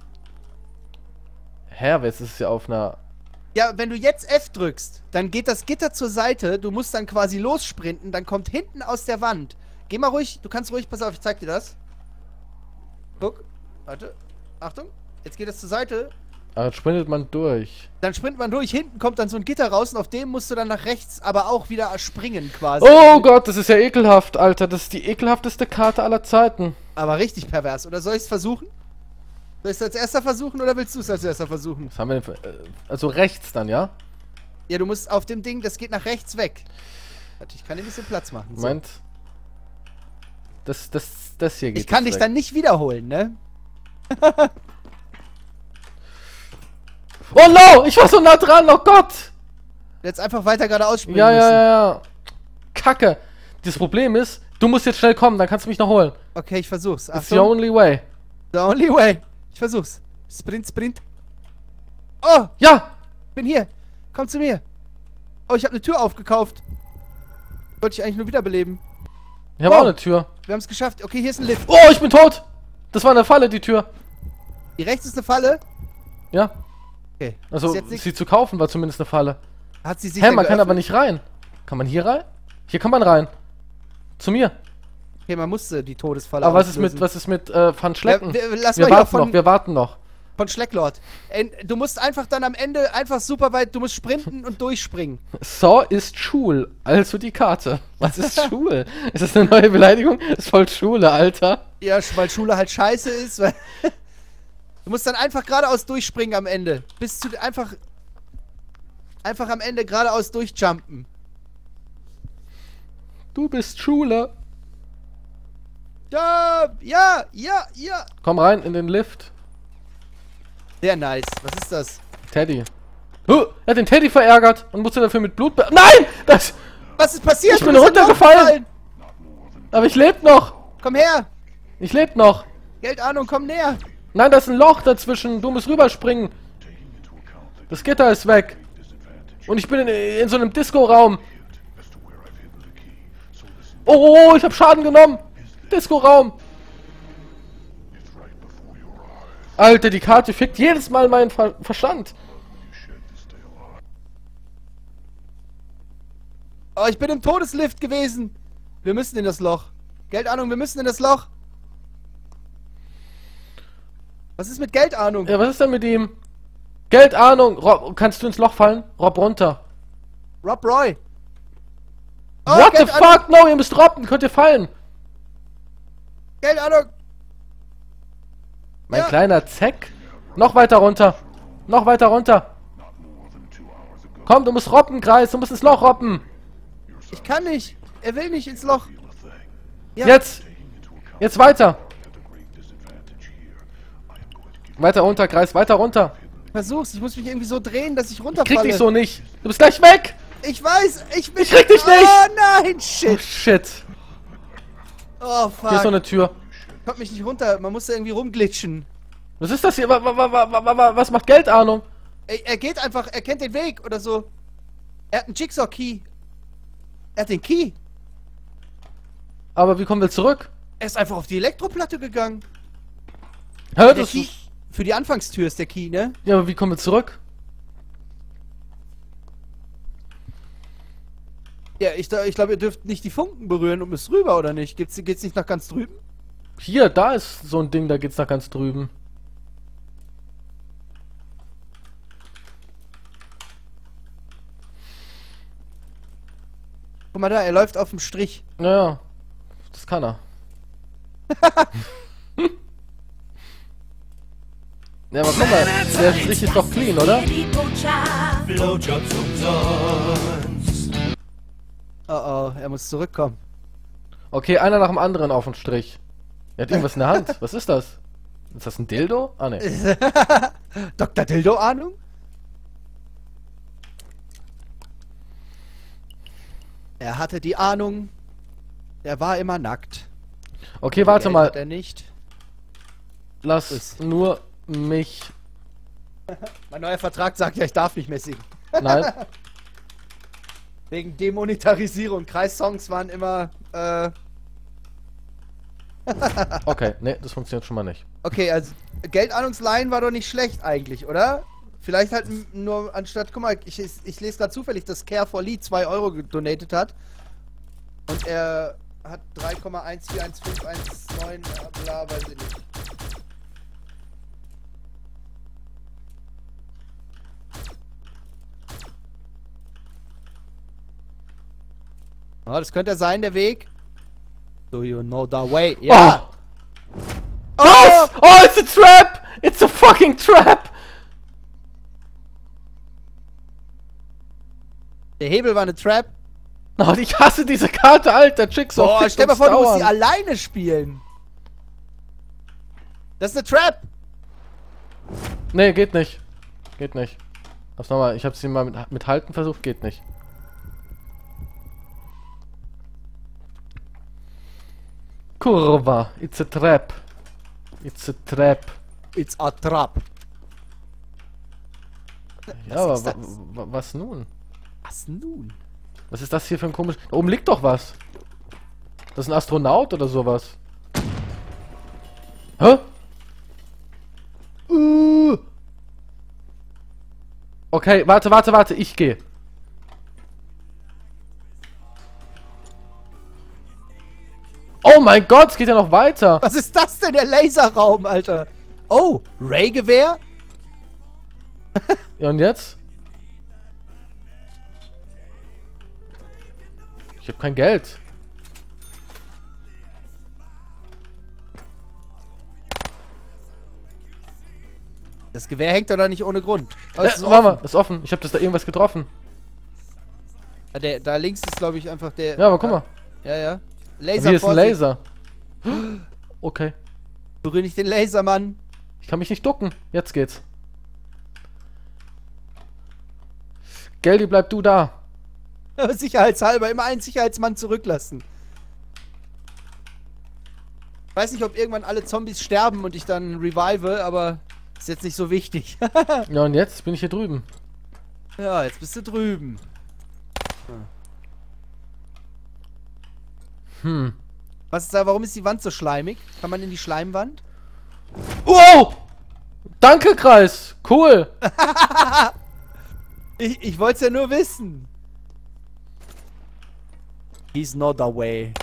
Hä, aber jetzt ist es ja auf einer... Ja, wenn du jetzt F drückst, dann geht das Gitter zur Seite. Du musst dann quasi lossprinten. Dann kommt hinten aus der Wand. Geh mal ruhig. Du kannst ruhig... Pass auf, ich zeig dir das. Guck. Warte. Achtung. Jetzt geht es zur Seite. Aber dann sprintet man durch. Dann sprintet man durch, hinten kommt dann so ein Gitter raus und auf dem musst du dann nach rechts aber auch wieder springen quasi. Oh Gott, das ist ja ekelhaft, Alter. Das ist die ekelhafteste Karte aller Zeiten. Aber richtig pervers. Oder soll ich es versuchen? Soll ich es als erster versuchen oder willst du es als erster versuchen? Was haben wir denn für, äh, also rechts dann, ja? Ja, du musst auf dem Ding, das geht nach rechts weg. Warte, ich kann dir ein bisschen Platz machen. So. Moment. Das, das, das hier geht Ich kann jetzt dich weg. dann nicht wiederholen, ne? Oh no, ich war so nah dran, oh Gott! Jetzt einfach weiter geradeaus springen Ja, ja, müssen. ja, ja. Kacke. Das Problem ist, du musst jetzt schnell kommen, dann kannst du mich noch holen. Okay, ich versuch's. It's the Achtung. only way. The only way. Ich versuch's. Sprint, Sprint. Oh, Ja! bin hier. Komm zu mir. Oh, ich habe eine Tür aufgekauft. Wollte ich eigentlich nur wiederbeleben. Ich habe Wow. auch eine Tür. Wir haben es geschafft. Okay, hier ist ein Lift. Oh, ich bin tot! Das war eine Falle, die Tür. Hier rechts ist eine Falle. Ja. Okay. Also, ist jetzt nicht, sie zu kaufen war zumindest eine Falle. hat sie sich Hä, denn man kann aber geöffnet? nicht rein. Kann man hier rein? Hier kann man rein. Zu mir. Okay, man musste die Todesfalle Aber was ist auslösen. mit, was ist mit äh, Van Schlecken? Ja, wir- lass wir mal hier warten von- noch, wir warten noch. Von Schlecklord. Äh, Du musst einfach dann am Ende einfach super weit, du musst sprinten und durchspringen. Saw ist schwul, also die Karte. Was ist schwul? Ist das eine neue Beleidigung? Ist voll Schule, Alter. Ja, sch- weil Schule halt scheiße ist. Weil du musst dann einfach geradeaus durchspringen am Ende. Bis zu einfach einfach am Ende geradeaus durchjumpen. Du bist Schule. Ja, ja, ja, ja. Komm rein in den Lift. Sehr nice. Was ist das? Teddy. Huh, er hat den Teddy verärgert und musste dafür mit Blut... be- Nein! Das... Was ist passiert? Ich Du bin bist in den runtergefallen. Loch Aber ich lebe noch. Komm her. Ich lebe noch. Geldahnung, komm näher. Nein, da ist ein Loch dazwischen. Du musst rüberspringen. Das Gitter ist weg. Und ich bin in, in so einem Disco-Raum. Oh, ich habe Schaden genommen. Disco-Raum. Alter, die Karte fickt jedes Mal meinen Ver Verstand. Oh, ich bin im Todeslift gewesen. Wir müssen in das Loch. Geldahnung, wir müssen in das Loch. Was ist mit Geldahnung? Ja, was ist denn mit ihm? Geldahnung. Rob, kannst du ins Loch fallen? Rob runter. Rob Roy. Oh, What the Geldahnung, fuck? No, ihr müsst robben. Könnt ihr fallen. Geldahnung. Mein Ja. kleiner Zeck. Noch weiter runter. Noch weiter runter. Komm, du musst robben, Kreis. Du musst ins Loch robben. Ich kann nicht. Er will nicht ins Loch. Ja. Jetzt. Jetzt weiter. Weiter runter, Kreis. Weiter runter. Versuch's. Ich muss mich irgendwie so drehen, dass ich Krieg runterfalle. dich so nicht. Du bist gleich weg. Ich weiß. Ich bin... Ich krieg dich nicht. Oh nein, Oh, shit. shit. Oh, Hier ist fuck. so eine Tür. Kommt mich nicht runter. Man muss da irgendwie rumglitschen. Was ist das hier? Wa- wa- wa- wa- wa- wa- Was macht Geldahnung? Er, er geht einfach... Er kennt den Weg oder so. Er hat einen Jigsaw-Key. Er hat den Key. Aber wie kommen wir zurück? Er ist einfach auf die Elektroplatte gegangen. Hä, Der das Key... ist, Für die Anfangstür ist der Key, ne? ja, aber wie kommen wir zurück? Ja, ich, da- ich glaube, ihr dürft nicht die Funken berühren und müsst rüber, oder nicht? Gibt's, geht's nicht nach ganz drüben? Hier, da ist so ein Ding, da geht's nach ganz drüben. Guck mal da, er läuft auf dem Strich. Naja, das kann er. Ja, aber guck mal, der Strich ist doch clean, oder? Die Botschaft. Blowjobs umsonst. Oh oh, er muss zurückkommen. Okay, einer nach dem anderen auf den Strich. Er hat irgendwas in der Hand. Was ist das? Ist das ein Dildo? Ah, ne. Doktor Dildo Ahnung? Er hatte die Ahnung. Er war immer nackt. Okay, warte Geld mal. Hat er nicht. Lass Ist. nur mich. Mein neuer Vertrag sagt ja, ich darf nicht mehr singen. Nein. Wegen Demonetarisierung. Kreissongs waren immer, äh... Okay, ne, das funktioniert schon mal nicht. Okay, also Geldahnungsleihen war doch nicht schlecht eigentlich, oder? Vielleicht halt m- nur anstatt, guck mal, ich, ich lese gerade zufällig, dass Care for Lee zwei Euro gedonatet hat. Und er hat drei Komma eins vier eins fünf eins neun, bla, weiß ich nicht. Oh, das könnte sein, der Weg. Do you know the way? Ja. Oh. Was? Oh, it's a trap! It's a fucking trap! Der Hebel war eine Trap. Oh, ich hasse diese Karte, Alter. Jigsaw. Oh, fickt stell mal uns vor, du musst dauernd. sie alleine spielen. Das ist eine Trap. Nee, geht nicht. Geht nicht. Hab's nochmal. Ich hab's sie mal mit, mit Halten versucht. Geht nicht. Kurva. It's a trap. It's a trap. It's a trap. Ja, Was aber ist wa das? wa was nun? Was nun? Was ist das hier für ein komisch... Da oben liegt doch was. Das ist ein Astronaut oder sowas. Hä? Uh. Okay, warte, warte, warte. Ich gehe. Oh mein Gott, es geht ja noch weiter. Was ist das denn, der Laserraum, Alter? Oh, Ray-Gewehr? Ja, und jetzt? Ich habe kein Geld. Das Gewehr hängt doch da nicht ohne Grund. Oh, Äh, es ist warte mal, offen. ist offen. Ich habe das da irgendwas getroffen. Ah, der, da links ist, glaube ich, einfach der... Ja, aber guck mal. Ja, ja. Hier Laser, ist ein Vorsicht. Laser. Okay. Berühr nicht den Lasermann. Ich kann mich nicht ducken. Jetzt geht's. Geldi, bleib du da. Sicherheitshalber immer einen Sicherheitsmann zurücklassen. Ich weiß nicht, ob irgendwann alle Zombies sterben und ich dann revive, aber ist jetzt nicht so wichtig. Ja, und jetzt bin ich hier drüben. Ja, jetzt bist du drüben. Hm. Was ist da? Warum ist die Wand so schleimig? Kann man in die Schleimwand? Wow! Danke, Kreis. Cool. Ich, ich wollte es ja nur wissen. He's not away.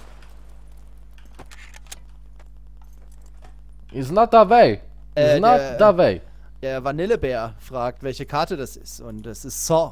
He's not that way. He's Äh, not der- that way. Der Vanillebär fragt, welche Karte das ist. Und das ist Saw.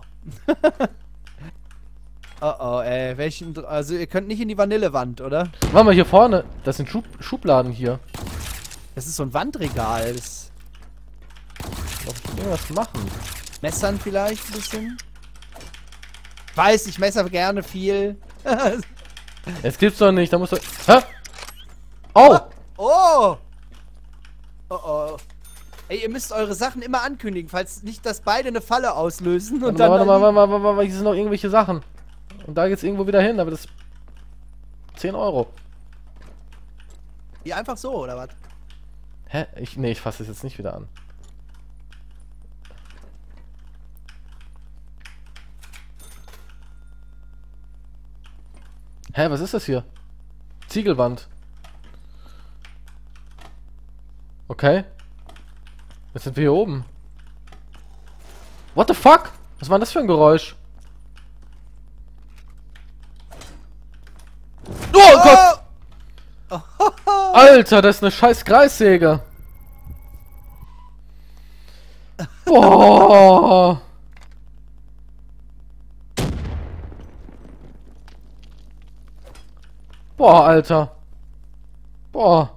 Oh oh, ey, welchen... Dr- Also ihr könnt nicht in die Vanillewand, oder? Warte mal, hier vorne. Das sind Schub Schubladen hier. Das ist so ein Wandregal. Das Darf ich irgendwas machen? Messern vielleicht ein bisschen? Ich weiß, ich messer gerne viel. Es gibt's doch nicht. Da musst du... Hä? Oh! Oh! Oh oh. Ey, ihr müsst eure Sachen immer ankündigen, falls nicht, dass beide eine Falle auslösen und Warte dann... mal, warte da mal, warte mal, warte mal. Hier sind noch irgendwelche Sachen. Und da geht's irgendwo wieder hin, aber das... zehn Euro. Die einfach so, oder was? Hä? Ich, nee, ich fasse das jetzt nicht wieder an. Hä, was ist das hier? Ziegelwand. Okay. Jetzt sind wir hier oben. What the fuck? Was war das für ein Geräusch? Oh Gott! Alter, das ist eine scheiß Kreissäge. Boah. Boah, Alter. Boah.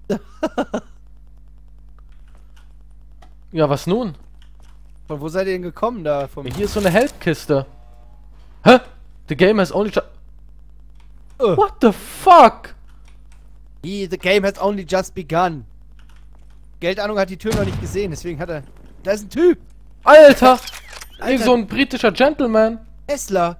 Ja, was nun? Von wo seid ihr denn gekommen da? Vom Hier ist so eine Heldkiste. Hä? The game has only just... Äh. What the fuck? He, the game has only just begun. Geldahnung hat die Tür noch nicht gesehen, deswegen hat er... Da ist ein Typ! Alter! Alter. Irgend so ein britischer Gentleman. Tesla!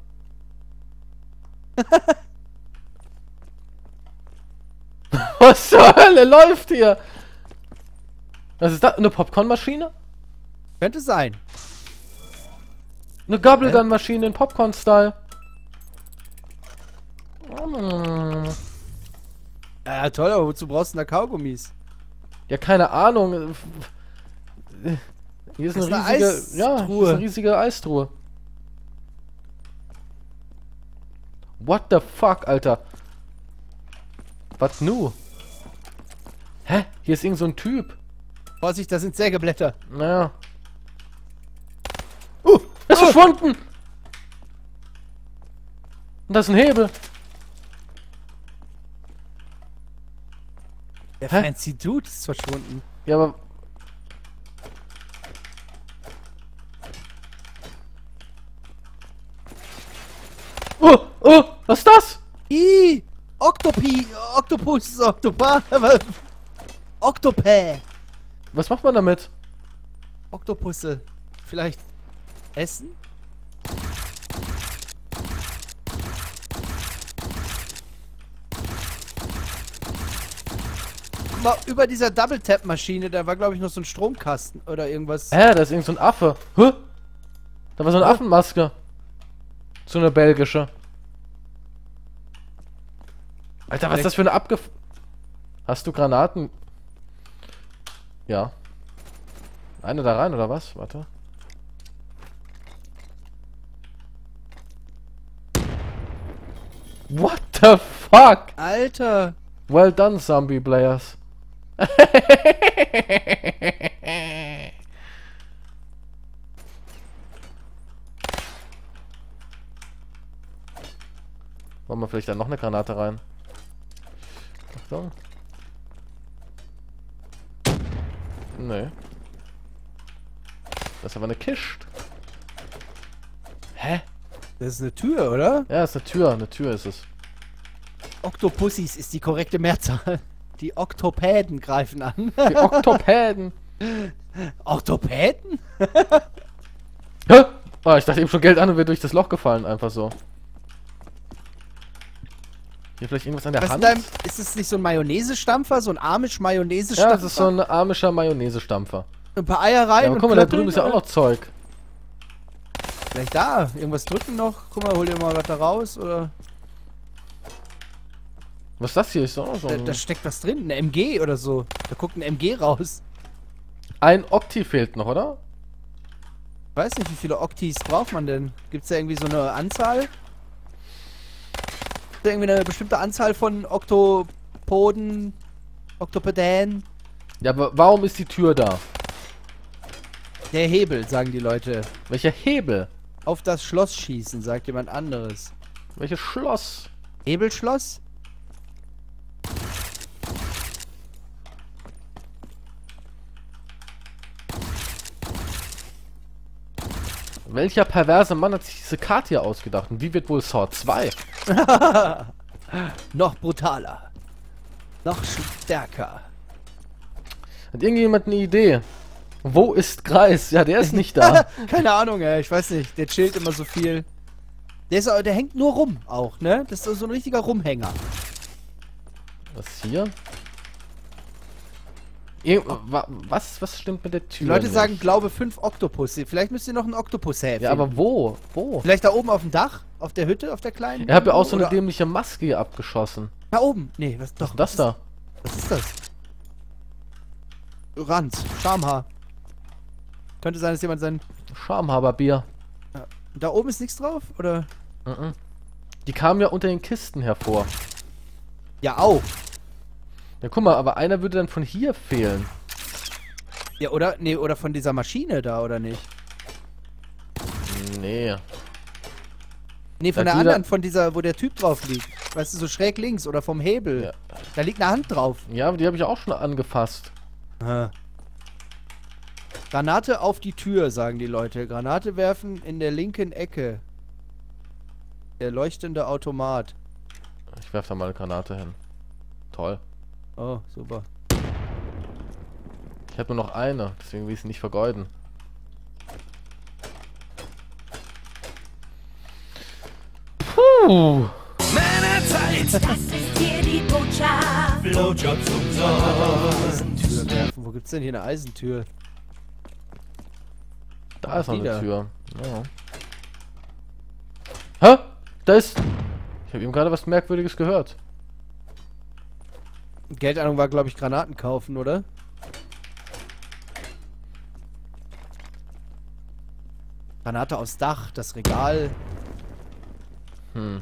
Was zur Hölle läuft hier? Was ist das? Eine Popcornmaschine? Könnte sein. Eine Gobblegun-Maschine in Popcorn-Style. Mm. Ja, toll, aber wozu brauchst du denn da Kaugummis? Ja, keine Ahnung. Hier ist eine Das ist eine riesige... Eistruhe. Ja, hier ist eine riesige Eistruhe. What the fuck, Alter? Was nu? Hä? Hier ist irgend so ein Typ. Vorsicht, da sind Sägeblätter. Naja. Uh, er ist verschwunden! Und das ist ein Hebel. Der Hä? Fancy Dude ist verschwunden. Ja, aber... Oh, oh, was ist das? Ih! Octopi! Octopus! Octopa! Octopä! Was macht man damit? Oktopusse. Vielleicht essen? Guck mal, über dieser Double-Tap-Maschine, da war, glaube ich, noch so ein Stromkasten oder irgendwas. Hä, da ist irgend so ein Affe. Hä? Da war so eine Hä? Affenmaske. So eine belgische. Alter, was ist das für eine Abgef... Hast du Granaten? Ja. Eine da rein, oder was? Warte. What the fuck? Alter! Well done, Zombie Players. Wollen wir vielleicht da noch eine Granate rein? Achtung. Nee. Das ist aber eine Kiste. Hä? Das ist eine Tür, oder? Ja, ist eine Tür. Eine Tür ist es. Octopussis ist die korrekte Mehrzahl. Die Oktopäden greifen an. Die Oktopäden. Oktopäden? Hä? Oh, ich dachte eben schon Geld an und wäre durch das Loch gefallen. Einfach so. Hier vielleicht irgendwas an der Was Hand? in deinem, ist es nicht so ein Mayonnaise-Stampfer? So ein Ja, Amish-Mayonnaise-Stampfer? das ist so ein amischer Mayonnaise-Stampfer. Ein paar Eier rein Ja, aber und guck mal, da klöppeln, drüben ist ja auch oder? noch Zeug. Vielleicht da. Irgendwas drücken noch. Guck mal, hol dir mal was da raus, oder? Was ist das hier? Ist auch so Da, ein, da steckt was drin. Eine M G oder so. Da guckt ein M G raus. ein Okti fehlt noch, oder? Ich weiß nicht, wie viele Oktis braucht man denn? Gibt's da irgendwie so eine Anzahl? Ist da irgendwie eine bestimmte Anzahl von Oktopoden? Oktopäden? Ja, aber warum ist die Tür da? Der Hebel, sagen die Leute. Welcher Hebel? Auf das Schloss schießen, sagt jemand anderes. Welches Schloss? Hebelschloss? Welcher perverse Mann hat sich diese Karte hier ausgedacht? Und wie wird wohl Saw zwei? Noch brutaler. Noch stärker. Hat irgendjemand eine Idee? Wo ist Kreis? Ja, der ist nicht da. Keine Ahnung, ey, ich weiß nicht. Der chillt immer so viel. Der, ist, der hängt nur rum auch, ne? Das ist so ein richtiger Rumhänger. Was hier? Irg wa was, was stimmt mit der Tür? Die Leute nicht? sagen, glaube fünf Oktopusse. Vielleicht müsst ihr noch einen Oktopus helfen. Ja, aber wo? Wo? Vielleicht da oben auf dem Dach? Auf der Hütte? Auf der kleinen? Er hat ja auch so eine Oder dämliche Maske hier abgeschossen. da oben. Nee, was doch. Was ist das da? Was ist das? Ranz. Schamhaar. Könnte sein, dass jemand sein... Schamhaberbier. Da oben ist nichts drauf? Oder? Mhm. Die kamen ja unter den Kisten hervor. Ja, auch. Ja, guck mal, aber einer würde dann von hier fehlen. Ja, oder? Nee, oder von dieser Maschine da, oder nicht? Nee. Nee, von Ja, der die anderen, da- von dieser, wo der Typ drauf liegt. Weißt du, so schräg links oder vom Hebel. Ja. Da liegt eine Hand drauf. Ja, aber die habe ich auch schon angefasst. Aha. Granate auf die Tür, sagen die Leute. Granate werfen in der linken Ecke. Der leuchtende Automat. Ich werfe da mal eine Granate hin. Toll. Oh, super. Ich habe nur noch eine, deswegen will ich sie nicht vergeuden. Puh. Männerzeit, Das ist hier die Botschaft. Blowjobs umsonst. Tür werfen. Wo gibt's denn hier eine Eisentür? Da ist noch Die eine da. Tür. Ja. Hä? Da ist... Ich habe eben gerade was Merkwürdiges gehört. Geldannung war, glaube ich, Granaten kaufen, oder? Granate aufs Dach, das Regal. Hm.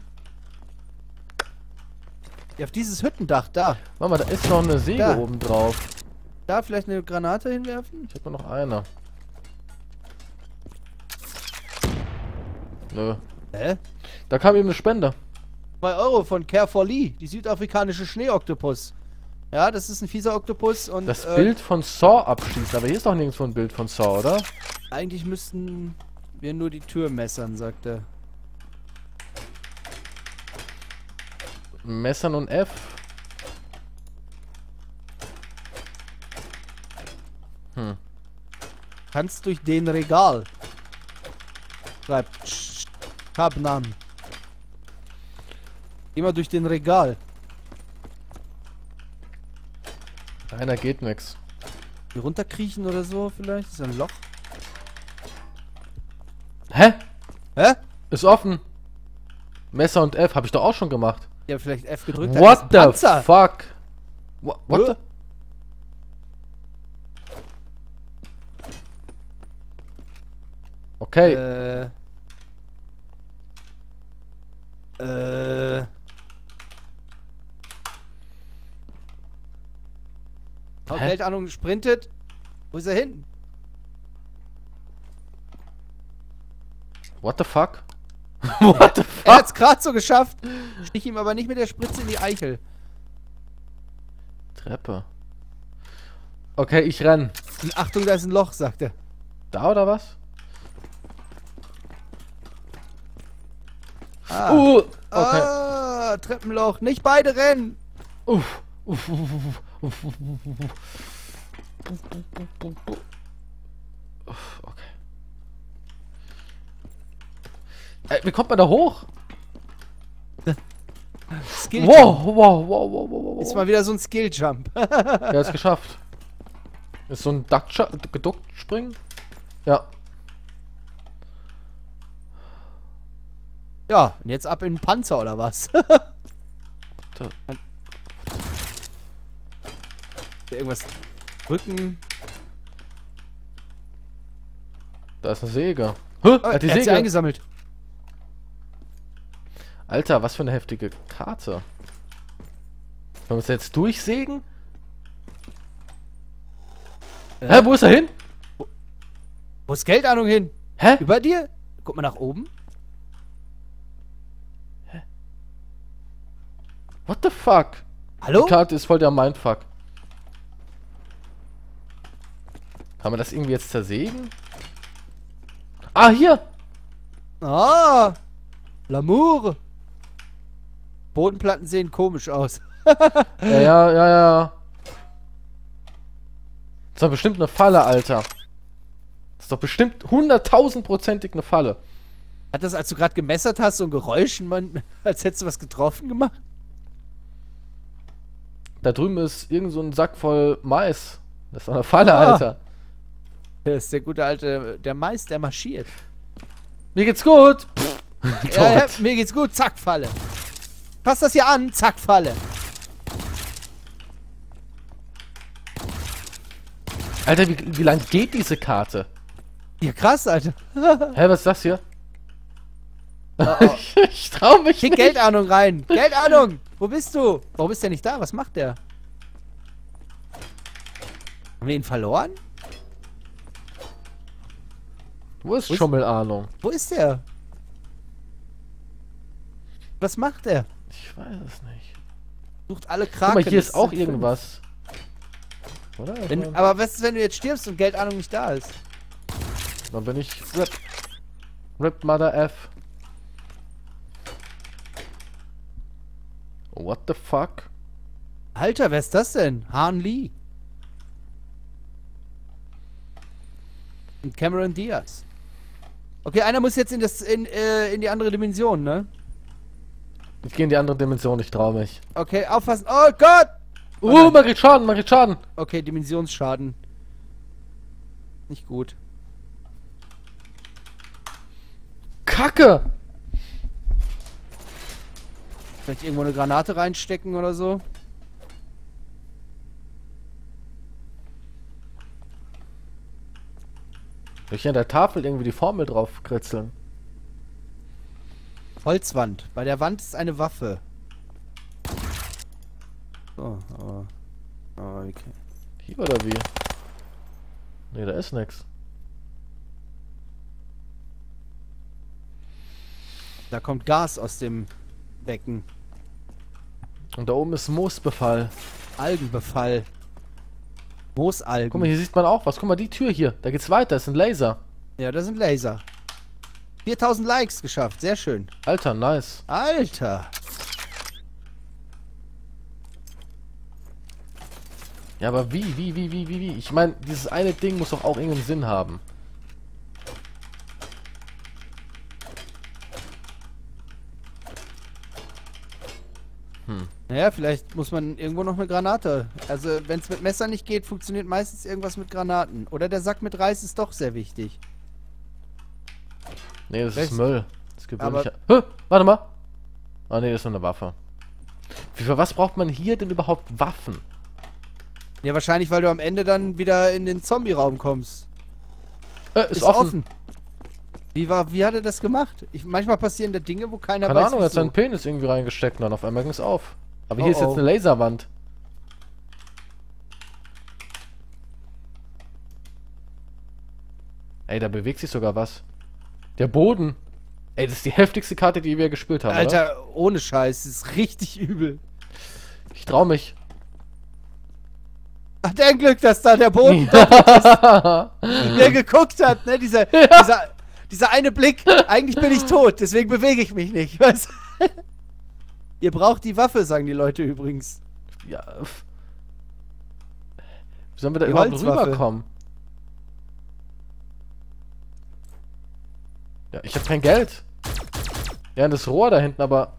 Ja, auf dieses Hüttendach, da. Mama, da ist noch eine Säge Da. oben drauf. Da vielleicht eine Granate hinwerfen? Ich habe nur noch eine. Nö. Hä? Da kam eben eine Spende. zwei Euro von Care for Lee, die südafrikanische Schneeoktopus. Ja, das ist ein fieser Oktopus und... Das äh, Bild von Saw abschießen, aber hier ist doch nirgendwo ein Bild von Saw, oder? Eigentlich müssten wir nur die Tür messern, sagt er. Messern und F. Hm. Kannst durch den Regal. Schreibt Kabnan. Immer durch den Regal. Einer geht nix. Hier runterkriechen oder so vielleicht? Ist ein Loch. Hä? Hä? Ist offen. Messer und F, habe ich doch auch schon gemacht. Ja, vielleicht F gedrückt. What the Panzer. fuck? What, what Hä? the? Okay. Äh. Äh. Oh, Hä? Geldahnung sprintet. Wo ist er hin? What the fuck? What the Er fuck? hat's gerade so geschafft. Stich ihm aber nicht mit der Spritze in die Eichel. Treppe. Okay, ich renn. Und Achtung, da ist ein Loch, sagt er. Da oder was? Ah. Uh, okay. Ah, Treppenloch. Nicht beide rennen. Uff. Uff, uff, uff, uff, uff, uff. Uff, okay. Ey, wie kommt man da hoch? Skill Wow, wow, wow, wow, wow, wow. Ist mal wieder so ein Skill-Jump. Er ist geschafft. Ist so ein Duck geduckt springen? Ja. Ja, und jetzt ab in den Panzer oder was? Da. Irgendwas drücken. Da ist eine Säge. Hä? Oh, Er hat die er hat sie Säge. eingesammelt. Alter, was für eine heftige Karte. Wollen wir es jetzt durchsägen? Ja. Hä, wo ist er hin? Wo ist Geldahnung hin? Hä? Über dir? Guck mal nach oben. What the fuck? Hallo? Die Karte ist voll der Mindfuck. Kann man das irgendwie jetzt zersägen? Ah, hier! Ah! L'amour! Bodenplatten sehen komisch aus. Ja, ja, ja, ja. Das ist doch bestimmt eine Falle, Alter. Das ist doch bestimmt hunderttausendprozentig eine Falle. Hat das, als du gerade gemessert hast, so ein Geräusch, man, als hättest du was getroffen gemacht? Da drüben ist irgend so ein Sack voll Mais. Das ist doch eine Falle, Ah. Alter. Das ist der gute alte, der Mais, der marschiert. Mir geht's gut. Ja, ja, Tot. mir geht's gut, zack, Falle. Fass das hier an, zack, Falle. Alter, wie, wie lang geht diese Karte? Ja, krass, Alter. Hä, was ist das hier? Oh, oh. Ich trau mich Schick nicht. Geldahnung rein. Geldahnung, wo bist du? Warum ist der nicht da? Was macht der? Haben wir ihn verloren? Wo ist Wo ist- Schummelahnung? Wo ist der? Was macht er? Ich weiß es nicht. Sucht alle Guck Kraken. mal, hier das ist auch sind irgendwas. Oder? fünf. Wenn, aber was ist, wenn du jetzt stirbst und Geldahnung nicht da ist? Dann bin ich Rip. Rip Mother F. What the fuck? Alter, wer ist das denn? Han Lee. Und Cameron Diaz. Okay, einer muss jetzt in das in, äh, in die andere Dimension, ne? Ich gehe in die andere Dimension, ich trau mich. Okay, aufpassen. Oh Gott! Oh Uh, nein. man kriegt Schaden, man kriegt Schaden. Okay, Dimensionsschaden. Nicht gut. Kacke! Vielleicht irgendwo eine Granate reinstecken oder so. Soll ich an der Tafel irgendwie die Formel drauf kritzeln? Holzwand. Bei der Wand ist eine Waffe. So, aber... aber okay. Hier oder wie? Ne, da ist nix. Da kommt Gas aus dem Becken. Und da oben ist Moosbefall. Algenbefall. Moosalgen. Guck mal, hier sieht man auch was. Guck mal, die Tür hier. Da geht's weiter. Das ist ein Laser. Ja, das sind Laser. viertausend Likes geschafft. Sehr schön. Alter, nice. Alter. Ja, aber wie, wie, wie, wie, wie, wie? Ich meine, dieses eine Ding muss doch auch irgendeinen Sinn haben. Naja, vielleicht muss man irgendwo noch eine Granate. Also, wenn es mit Messer nicht geht, funktioniert meistens irgendwas mit Granaten. Oder der Sack mit Reis ist doch sehr wichtig. Nee, das Rechts. ist Müll. Das gibt Aber- wirklich... Hä? Warte mal. Ah, nee, das ist nur eine Waffe. Wie, für was braucht man hier denn überhaupt Waffen? Ja, wahrscheinlich, weil du am Ende dann wieder in den Zombie-Raum kommst. Äh, ist, offen. Wie, war, wie hat er das gemacht? Ich, manchmal passieren da Dinge, wo keiner Keine weiß, Ahnung, er hat wieso. seinen Penis irgendwie reingesteckt und dann auf einmal ging es auf. Aber Oh, hier ist oh. jetzt eine Laserwand. Ey, da bewegt sich sogar was. Der Boden. Ey, das ist die heftigste Karte, die wir gespielt haben, oder? Alter, ohne Scheiß, das ist richtig übel. Ich trau mich. Hat er ein Glück, dass da der Boden der geguckt hat, ne? Dieser, dieser, dieser eine Blick, eigentlich bin ich tot, deswegen bewege ich mich nicht. Was? Ihr braucht die Waffe, sagen die Leute übrigens. Ja. pf. Wie sollen wir da Die überhaupt Holzwaffe. rüberkommen? Ja, ich habe kein Geld. Ja, das Rohr da hinten, aber...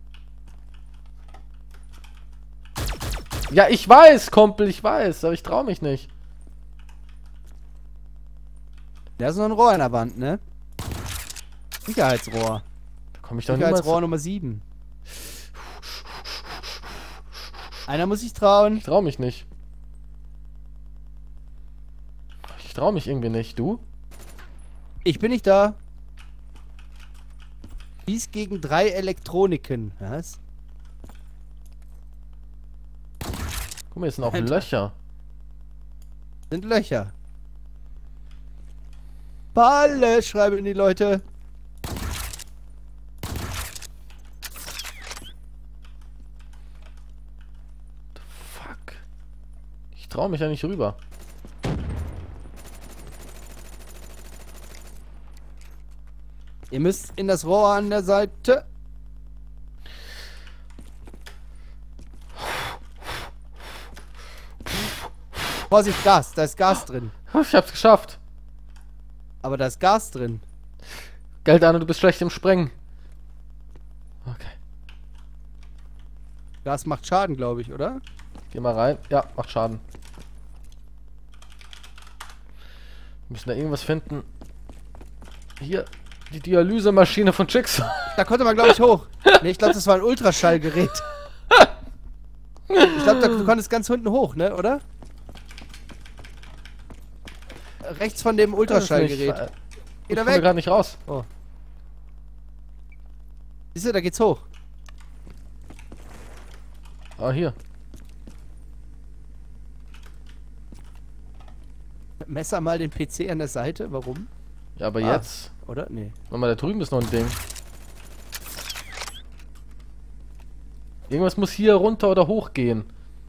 Ja, ich weiß, Kumpel, ich weiß, aber ich trau mich nicht. Da ist noch ein Rohr an der Wand, ne? Sicherheitsrohr. Da komme ich doch niemals... Sicherheitsrohr Nummer sieben. Einer muss sich trauen. Ich trau mich nicht. Ich trau mich irgendwie nicht. Du? Ich bin nicht da. Dies gegen drei Elektroniken. Was? Guck mal, hier sind auch Alter. Löcher. Sind Löcher. Balle, schreiben die Leute. Fuck. Ich trau mich ja nicht rüber. Ihr müsst in das Rohr an der Seite. Vorsicht, Gas. Da ist Gas drin. Ich hab's geschafft. Aber da ist Gas drin. Geld an und du bist schlecht im Sprengen. Okay. Gas macht Schaden, glaube ich, oder? Geh mal rein. Ja, macht Schaden. Wir müssen da irgendwas finden. Hier, die Dialysemaschine von Jigsaw. Da konnte man, glaube ich, hoch. Ne, ich glaube, das war ein Ultraschallgerät. Ich glaube, du konntest ganz unten hoch, ne, oder? Rechts von dem Ultraschallgerät. Ich Geh da komme weg. gerade nicht raus. Oh. Siehst du, da geht's hoch. Ah, hier. Messer mal den P C an der Seite. Warum? Ja, aber Ah. jetzt. Oder? Nee. Warte mal, da drüben ist noch ein Ding. Irgendwas muss hier runter oder hoch gehen.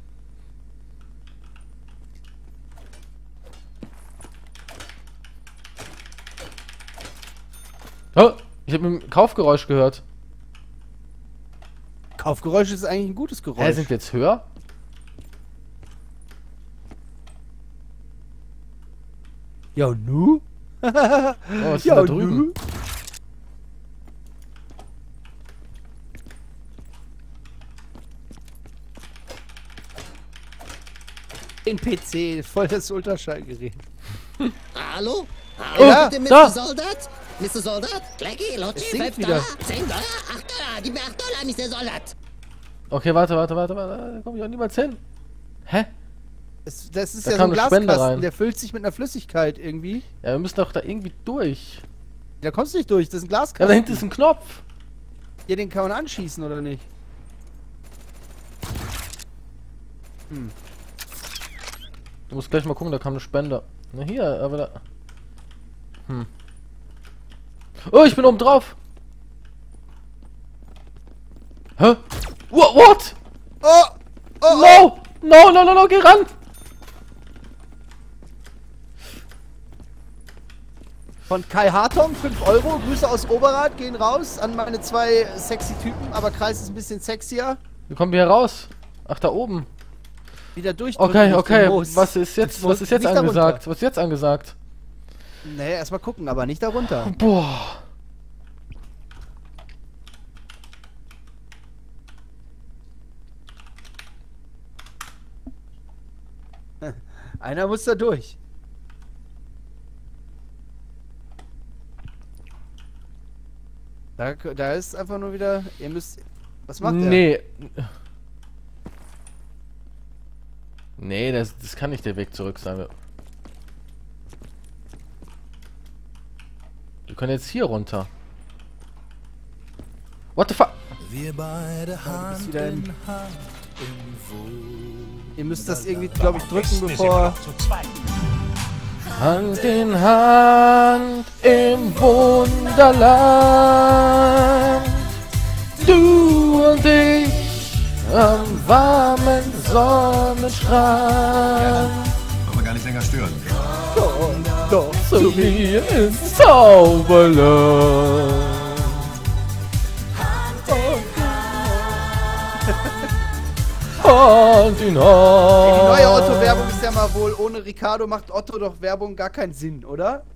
Oh, ich habe ein Kaufgeräusch gehört. Kaufgeräusch ist eigentlich ein gutes Geräusch. Hä, sind wir jetzt höher? Ja, nu? Oh, was ist Ja, denn da drüben? nu? Den P C, voll das Ultraschallgerät. Hallo? Oh, Hallo, bitte, da. Mister Soldat? Mister Soldat? Blackie, Es Lotchi, singt fünf wieder. Dollar, zehn Dollar, acht Dollar, gib mir acht Dollar, Mister Soldat. Okay, warte, warte, warte, warte. Da komm ich auch niemals hin. Hä? Das, das ist Da ja so kam ein eine Spende Glaskasten, rein. der füllt sich mit einer Flüssigkeit irgendwie. Ja, wir müssen doch da irgendwie durch. Da kommst du nicht durch, das ist ein Ja, Glaskasten. da hinten ist ein Knopf. Ja, den kann man anschießen, oder nicht? Du musst gleich mal gucken, da kam eine Spende. Na hier, aber da... Hm. Oh, ich bin oben drauf. What? What? Oh! Oh! oh. No! No, no, no, no, geh ran! Von Kai Hartong, fünf Euro. Grüße aus Oberrad gehen raus an meine zwei sexy Typen, aber Kreis ist ein bisschen sexier. Wie kommen wir hier raus? Ach, da oben. Wieder durch. Okay, okay. Was ist jetzt, was ist jetzt Nicht angesagt? darunter. Was ist jetzt angesagt? Nee, erstmal gucken, aber nicht darunter. Boah. Einer muss da durch. Da, da ist einfach nur wieder. Ihr müsst. Was macht der? Nee. Nee, das, das kann nicht der Weg zurück sein. Wir können jetzt hier runter. What the fuck? Wir beide Hand wieder in in- Hand im Wohl. Ihr müsst das irgendwie, glaube ich, drücken, bevor. Hand in Hand im Wunderland. Du und ich am warmen Sonnenstrand. Wollen wir gar nicht länger stören. Doch. Zu mir ins Zauberland. Hand in Hand. Die neue Otto-Werbung ist ja mal wohl, ohne Ricardo macht Otto doch Werbung gar keinen Sinn, oder?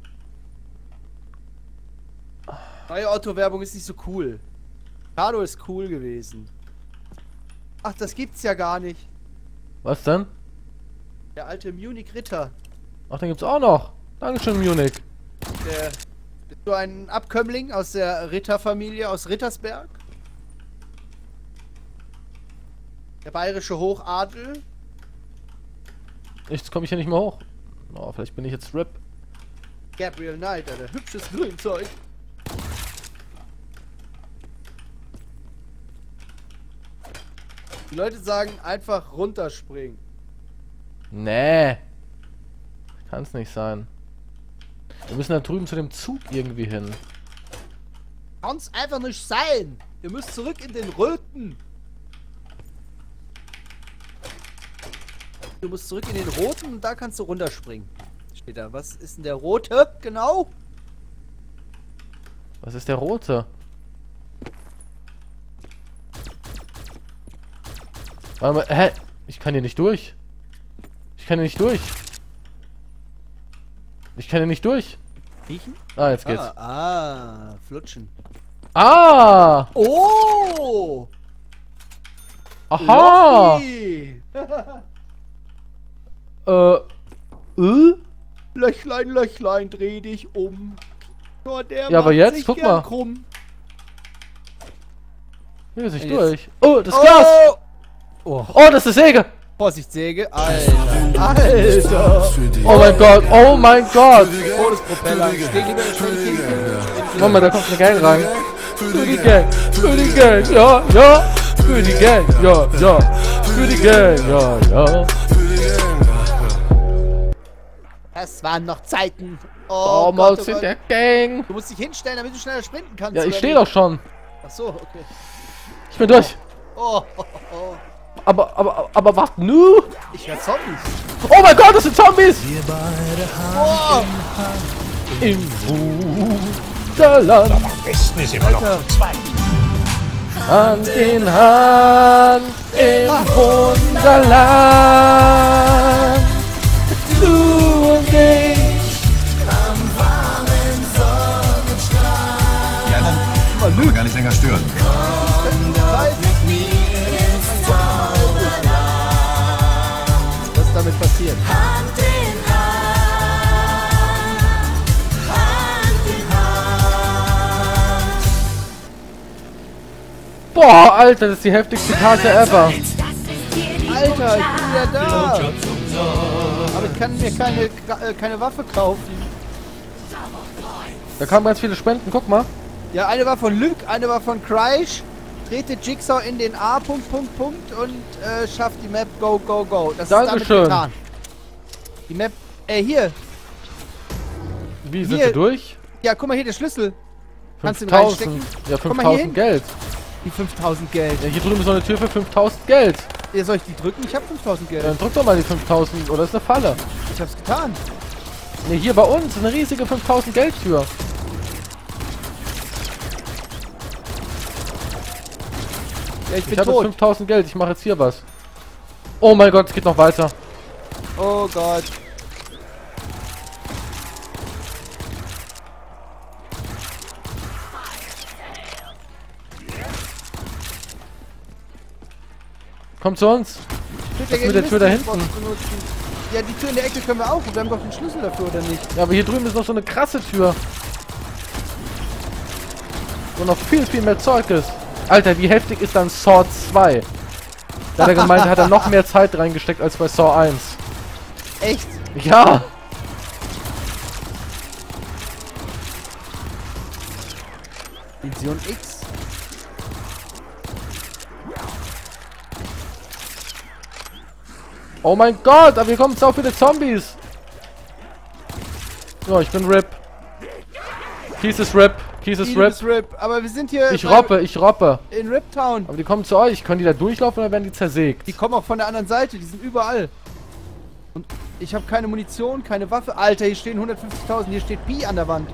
Neue Otto-Werbung ist nicht so cool. Ricardo ist cool gewesen. Ach, das gibt's ja gar nicht. Was denn? Der alte Munich-Ritter. Ach, den gibt's auch noch. Dankeschön, Munich. Der ist so ein Abkömmling aus der Ritterfamilie aus Rittersberg. Der bayerische Hochadel. Jetzt komme ich hier nicht mehr hoch. Oh, vielleicht bin ich jetzt R I P. Gabriel Knight, Alter. Hübsches Grünzeug. Die Leute sagen einfach runterspringen. Nee. Kann's nicht sein. Wir müssen da drüben zu dem Zug irgendwie hin. Kann's einfach nicht sein. Ihr müsst zurück in den Röten. Du musst zurück in den Roten und da kannst du runterspringen. Steht da. Was ist denn der Rote? Genau. Was ist der rote? Warte mal, hä? Ich kann hier nicht durch. Ich kann hier nicht durch. Ich kann hier nicht durch. Riechen? Ah, jetzt geht's. Ah, ah, flutschen. Ah! Oh! Aha! Lochi. Äh. Äh? Löchlein, Löchlein, dreh dich um. Nur der Ja, aber macht jetzt, sich guck gern mal. Krumm. Hier ist ich Jetzt. durch. Oh, das Glas! Oh! Oh, Oh, das ist Säge! Vorsicht, Säge. Alter. Alter. Oh mein Gott, oh mein Gott! Todespropeller. Steh lieber steh Moment, da kommt eine Gang rein. Für die Gang, für die Gang, ja, ja. Für die Gang, ja, ja. Für die Gang, ja, ja. Das waren noch Zeiten. Oh, Oh, Maus Gott, oh in Gott. der Gang. Du musst dich hinstellen, damit du schneller sprinten kannst. Ja, ich oder stehe wie? doch schon. Ach so, okay. Ich bin durch. Oh, oh, oh. Aber, aber, aber warte, nu. Ich hör Zombies. Oh mein Gott, das sind Zombies. Wir beide Oh, Im Wunderland. Am besten ist immer noch zu zweit. Hand in Hand im Wunderland. Du und ich. Ja, dann wollen wir gar nicht länger stören. was ist damit passiert? Boah, Alter, das ist die heftigste Karte ever. Alter, ich bin wieder da. Aber ich kann mir keine, äh, keine Waffe kaufen. Da kamen ganz viele Spenden, guck mal. Ja, eine war von Luke, eine war von Crysh. Trete Jigsaw in den A, Punkt, Punkt, Punkt und äh, schafft die Map Go, Go, Go. Das Dankeschön. ist damit getan. Die Map, äh, hier. Wie sind Hier. wir durch? Ja, guck mal hier, der Schlüssel. Kannst du ihn fünftausend. reinstecken? Ja, Komm mal hier fünftausend Geld. Die fünftausend Geld. Ja, hier drüben ist noch eine Tür für fünftausend Geld. Ja, soll ich die drücken? Ich hab fünftausend Geld. Dann drück doch mal die fünftausend, oder ist eine Falle? Ich hab's getan. Ne, hier bei uns, eine riesige fünftausend Geldtür. Ja, ich Ich bin habe jetzt tot. fünftausend Geld, ich mache jetzt hier was. Oh mein Gott, es geht noch weiter. Oh Gott. Kommt zu uns. Was ist mit der Tür da hinten? Ja, die Tür in der Ecke können wir auch. Wir haben doch den Schlüssel dafür, oder nicht? Ja, aber hier drüben ist noch so eine krasse Tür. Wo noch viel, viel mehr Zeug ist. Alter, wie heftig ist dann Saw zwei? Da hat er gemeint, hat er noch mehr Zeit reingesteckt als bei Saw eins. Echt? Ja! Vision X. Oh mein Gott, aber hier kommen so viele Zombies. So, ich bin R I P. Keys ist R I P. Keys ist R I Ilus Rip. Aber wir sind hier P. Ich bei- roppe, ich roppe. in Riptown. Aber die kommen zu euch. Können die da durchlaufen oder werden die zersägt? Die kommen auch von der anderen Seite. Die sind überall. Und ich habe keine Munition, keine Waffe. Alter, hier stehen hundertfünfzigtausend. Hier steht Pi an der Wand.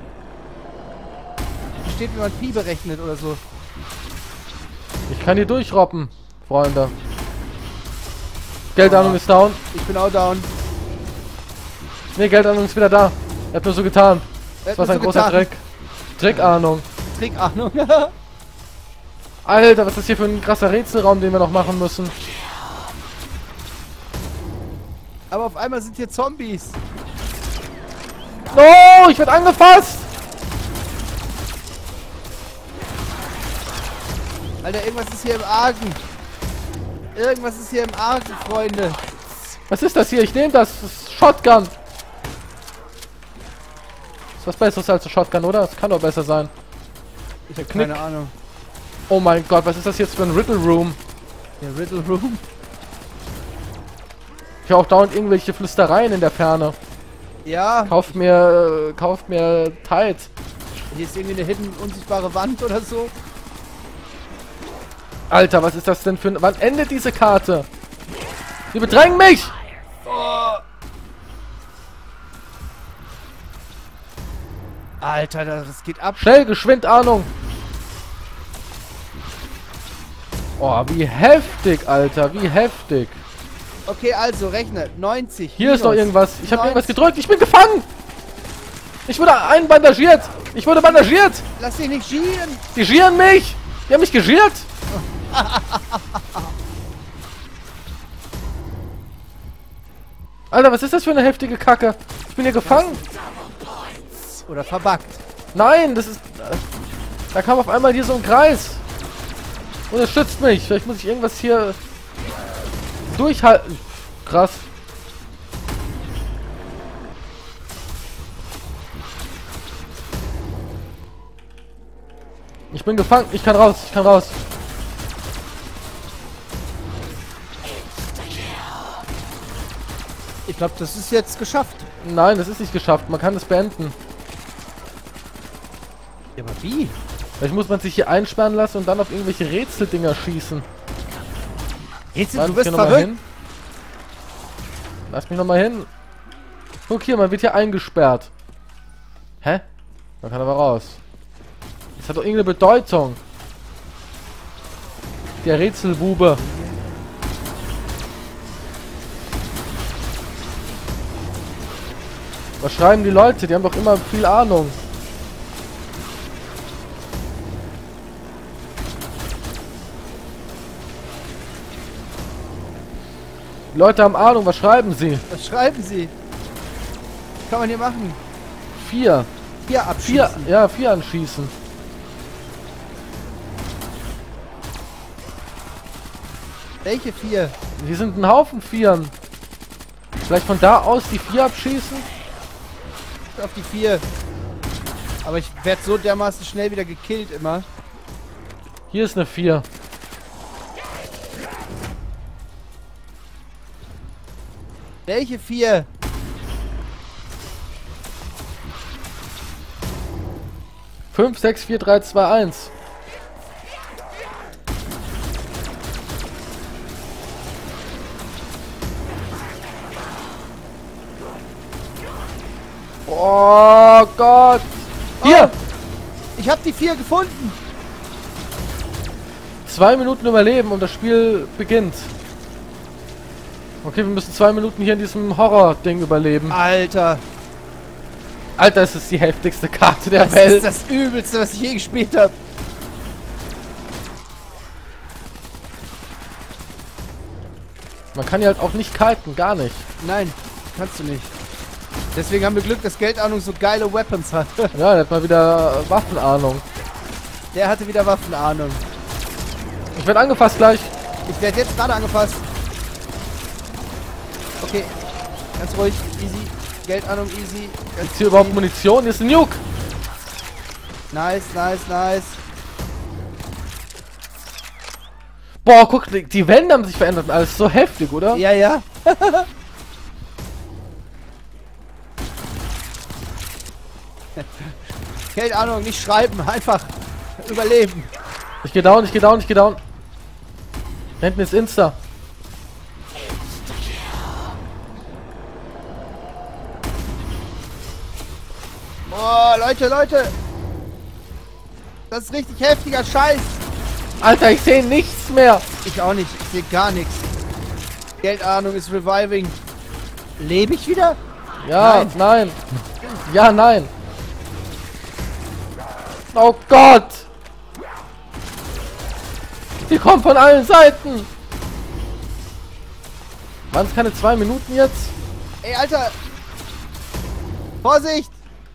Hier steht, wie man Pi berechnet oder so. Ich kann hier durchroppen, Freunde. Geldahnung ist down. Ich bin auch down. Ne, Geldahnung ist wieder da. Er hat nur so getan. Das war Hat mir sein so großer getan. Dreck. Dreckahnung. Trickahnung. Alter, was ist das hier für ein krasser Rätselraum, den wir noch machen müssen? Aber auf einmal sind hier Zombies. No, ich werde angefasst! Alter, irgendwas ist hier im Argen. Irgendwas ist hier im Argen, Freunde. Was ist das hier? Ich nehme das. Das ist Shotgun. Ist was Besseres als eine Shotgun, oder? Das kann doch besser sein. Ich habe Knick. keine Ahnung. Oh mein Gott, was ist das jetzt für ein Riddle Room? Der Riddle Room. Ich höre auch dauernd irgendwelche Flüstereien in der Ferne. Ja, Kauft mir, äh, kauft mir Tides. hier ist irgendwie eine hidden, unsichtbare Wand oder so. Alter, was ist das denn für ein... Wann endet diese Karte? Die bedrängen mich! Alter, das geht ab. Schnell, geschwind, Ahnung! Oh, wie heftig, Alter, wie heftig. Okay, also rechne. neunzig. Hier ist noch minus irgendwas. Ich habe irgendwas neunzig. gedrückt. Ich bin gefangen! Ich wurde einbandagiert! Ich wurde bandagiert! Lass dich nicht schieren. Die gieren mich! Die haben mich gegiert! Alter, was ist das für eine heftige Kacke? Ich bin hier gefangen! Oder verbuggt. Nein, das ist... äh, Da kam auf einmal hier so ein Kreis. Und es schützt mich. Vielleicht muss ich irgendwas hier... durchhalten. Krass. Ich bin gefangen. Ich kann raus. Ich kann raus. Ich glaube, das ist jetzt geschafft. Nein, das ist nicht geschafft. Man kann es beenden. Ja, aber wie? Vielleicht muss man sich hier einsperren lassen und dann auf irgendwelche Rätseldinger schießen. Jetzt, Warte, du ich bist geh noch mal verrückt. hin. Lass mich noch mal hin. Guck hier, man wird hier eingesperrt. Hä? Man kann aber raus. Das hat doch irgendeine Bedeutung. Der Rätselbube. Was schreiben die Leute? Die haben doch immer viel Ahnung. Die Leute haben Ahnung, was schreiben sie? Was schreiben sie? Was kann man hier machen? Vier. Hier Vier, abschießen. ja, vier anschießen. Welche vier? Hier sind ein Haufen Vieren. Vielleicht von da aus die vier abschießen? Auf die vier. Aber ich werde so dermaßen schnell wieder gekillt immer. Hier ist eine vier. Welche vier? fünf, sechs, vier, drei, zwei, eins. Oh Gott. Hier. Oh, ich habe die vier gefunden. Zwei Minuten überleben und das Spiel beginnt. Okay, wir müssen zwei Minuten hier in diesem Horror-Ding überleben. Alter. Alter, es ist die heftigste Karte der Das Welt. ist das Übelste, was ich je gespielt habe. Man kann hier halt auch nicht kiten, gar nicht. Nein, kannst du nicht. Deswegen haben wir Glück, dass Geldahnung so geile Weapons hat. Ja, der hat mal wieder äh, Waffenahnung. Der hatte wieder Waffenahnung. Ich werde angefasst gleich. Ich werde jetzt gerade angefasst. Okay, ganz ruhig, easy. Geldahnung, easy. Ganz Ist hier überhaupt Munition? Hier ist ein Nuke. Nice, nice, nice. Boah, guck, die- die Wände haben sich verändert und alles so heftig, oder? Ja, ja. Geldahnung, nicht schreiben, einfach überleben. Ich geh down, ich geh down, ich geh down. Da hinten ist Insta. Oh, Leute, Leute. Das ist richtig heftiger Scheiß. Alter, ich sehe nichts mehr. Ich auch nicht, ich sehe gar nichts. Geldahnung ist reviving. Lebe ich wieder? Ja, Nein. nein. Ja, nein. Oh Gott. Die kommen von allen Seiten. Waren es keine zwei Minuten jetzt? Ey, Alter. Vorsicht.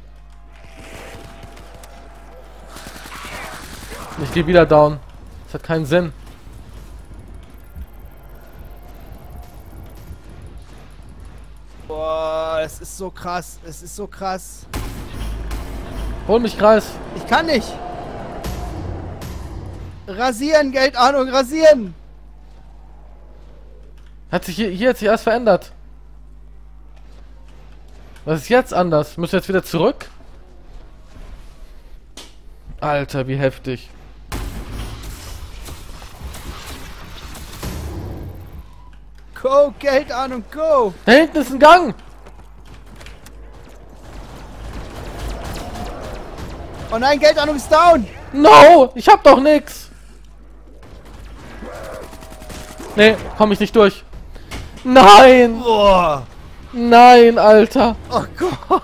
Ich gehe wieder down. Das hat keinen Sinn. Boah, es ist so krass. Es ist so krass. Hol mich, Kreis. Ich kann nicht. Rasieren, Geldahnung, rasieren. Hat sich hier, hier hat sich erst verändert. Was ist jetzt anders? Müssen wir jetzt wieder zurück? Alter, wie heftig. Go, Geldahnung, go. Da hinten ist ein Gang. Oh nein, Geldahnung ist down. No, ich hab doch nix. Nee, komm ich nicht durch. Nein, Boah. nein, Alter. Oh Gott.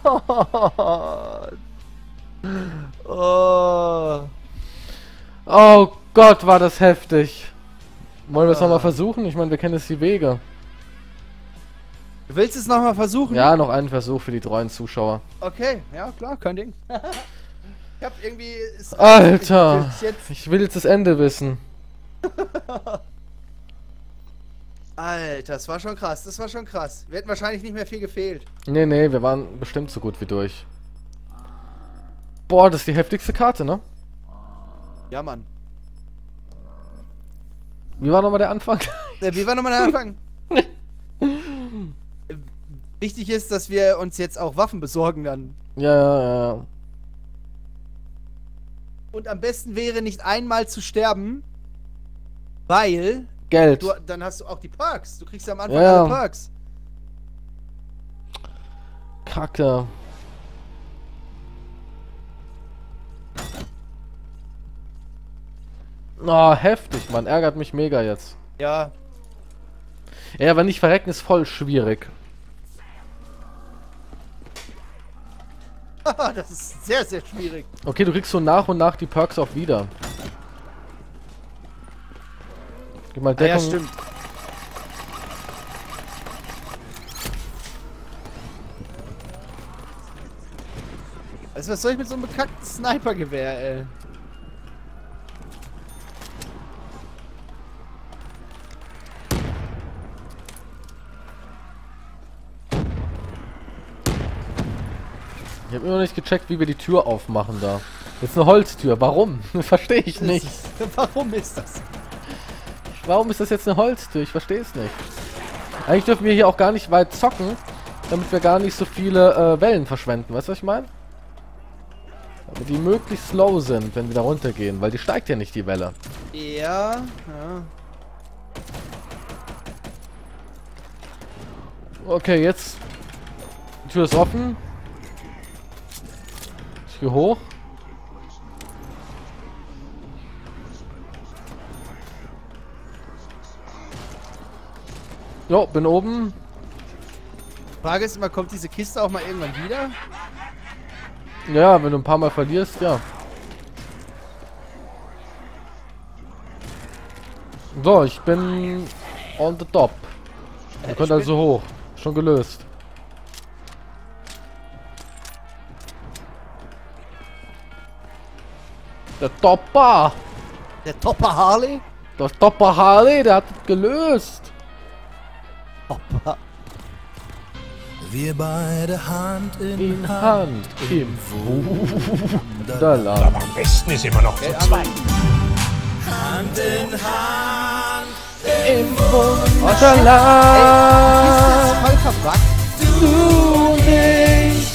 Oh. Oh Gott, war das heftig. Wollen wir es nochmal versuchen? Ich meine, wir kennen jetzt die Wege. Du willst es nochmal versuchen? Ja, noch einen Versuch für die treuen Zuschauer. Okay, ja klar, kein Ding. Ich hab irgendwie... Ist Alter, ich- Jetzt, ich will jetzt das Ende wissen. Alter, das war schon krass, das war schon krass. Wir hätten wahrscheinlich nicht mehr viel gefehlt. Nee, nee, wir waren bestimmt so gut wie durch. Boah, das ist die heftigste Karte, ne? Ja, Mann. Wie war nochmal der Anfang? Äh, Wie war nochmal der Anfang? Äh, Wichtig ist, dass wir uns jetzt auch Waffen besorgen dann. Ja, ja, ja. Und am besten wäre nicht einmal zu sterben, weil Geld. du, dann hast du auch die Perks. Du kriegst am Anfang Ja, ja. alle Perks. Kacke. Oh, heftig, Mann. Ärgert mich mega jetzt. Ja. Ja, aber nicht verrecken ist voll schwierig. Das ist sehr, sehr schwierig. Okay, du kriegst so nach und nach die Perks auch wieder. Gib mal Ah, ja, Deckung. stimmt. Also, was soll ich mit so einem bekackten Snipergewehr, ey? Ich habe immer noch nicht gecheckt, wie wir die Tür aufmachen da. Jetzt eine Holztür. Warum? Verstehe ich nicht. Warum ist das? Warum ist das jetzt eine Holztür? Ich verstehe es nicht. Eigentlich dürfen wir hier auch gar nicht weit zocken, damit wir gar nicht so viele äh, Wellen verschwenden. Weißt du, was ich meine? Damit die möglichst slow sind, wenn wir da runtergehen, weil die steigt ja nicht, die Welle. Ja, ja. Okay, jetzt. Die Tür ist offen. Ich geh hoch. Jo, bin oben. Frage ist immer, kommt diese Kiste auch mal irgendwann wieder? Ja, wenn du ein paar Mal verlierst, ja. So, ich bin on the top. Wir Äh, können ich also hoch. Schon gelöst. Der Topper! Der Topper Harley? Der Topper Harley, der hat es gelöst. Topper. Wir beide Hand in, In Hand. Hand, im Wunderland. Aber am besten ist immer noch zu Okay, zweit. Hand in Hand. Im Kiste Wunderland. ist voll verbuggt. Du und ich.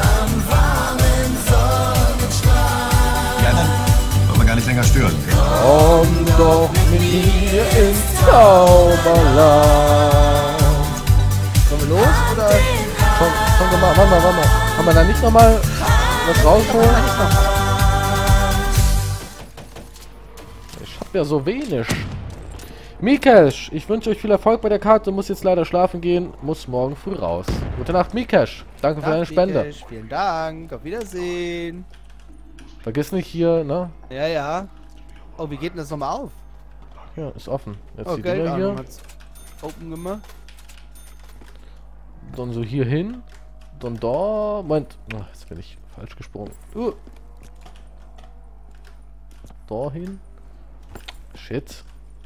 Ja, dann wollen wir gar nicht länger stören. Komm doch mit mir ins Zauberland. Sollen wir los oder? Schon, schon gemacht. Warte mal, warte mal. Kann man da nicht nochmal was rausholen? Ich hab ja so wenig. Mikesh, ich wünsche euch viel Erfolg bei der Karte. Muss jetzt leider schlafen gehen. Muss morgen früh raus. Gute Nacht, Mikesh. Danke für deine Spende. Mikesh, vielen Dank. Auf Wiedersehen. Vergiss nicht hier, ne? Ja, ja. Oh, wie geht denn das nochmal auf? Ja, ist offen. Jetzt Oh, die Dinger Geldahnung hier. hat's open gemacht. Dann so hier hin. Dann da. Moment. Ach, jetzt bin ich falsch gesprungen. Uh. Da hin. Shit.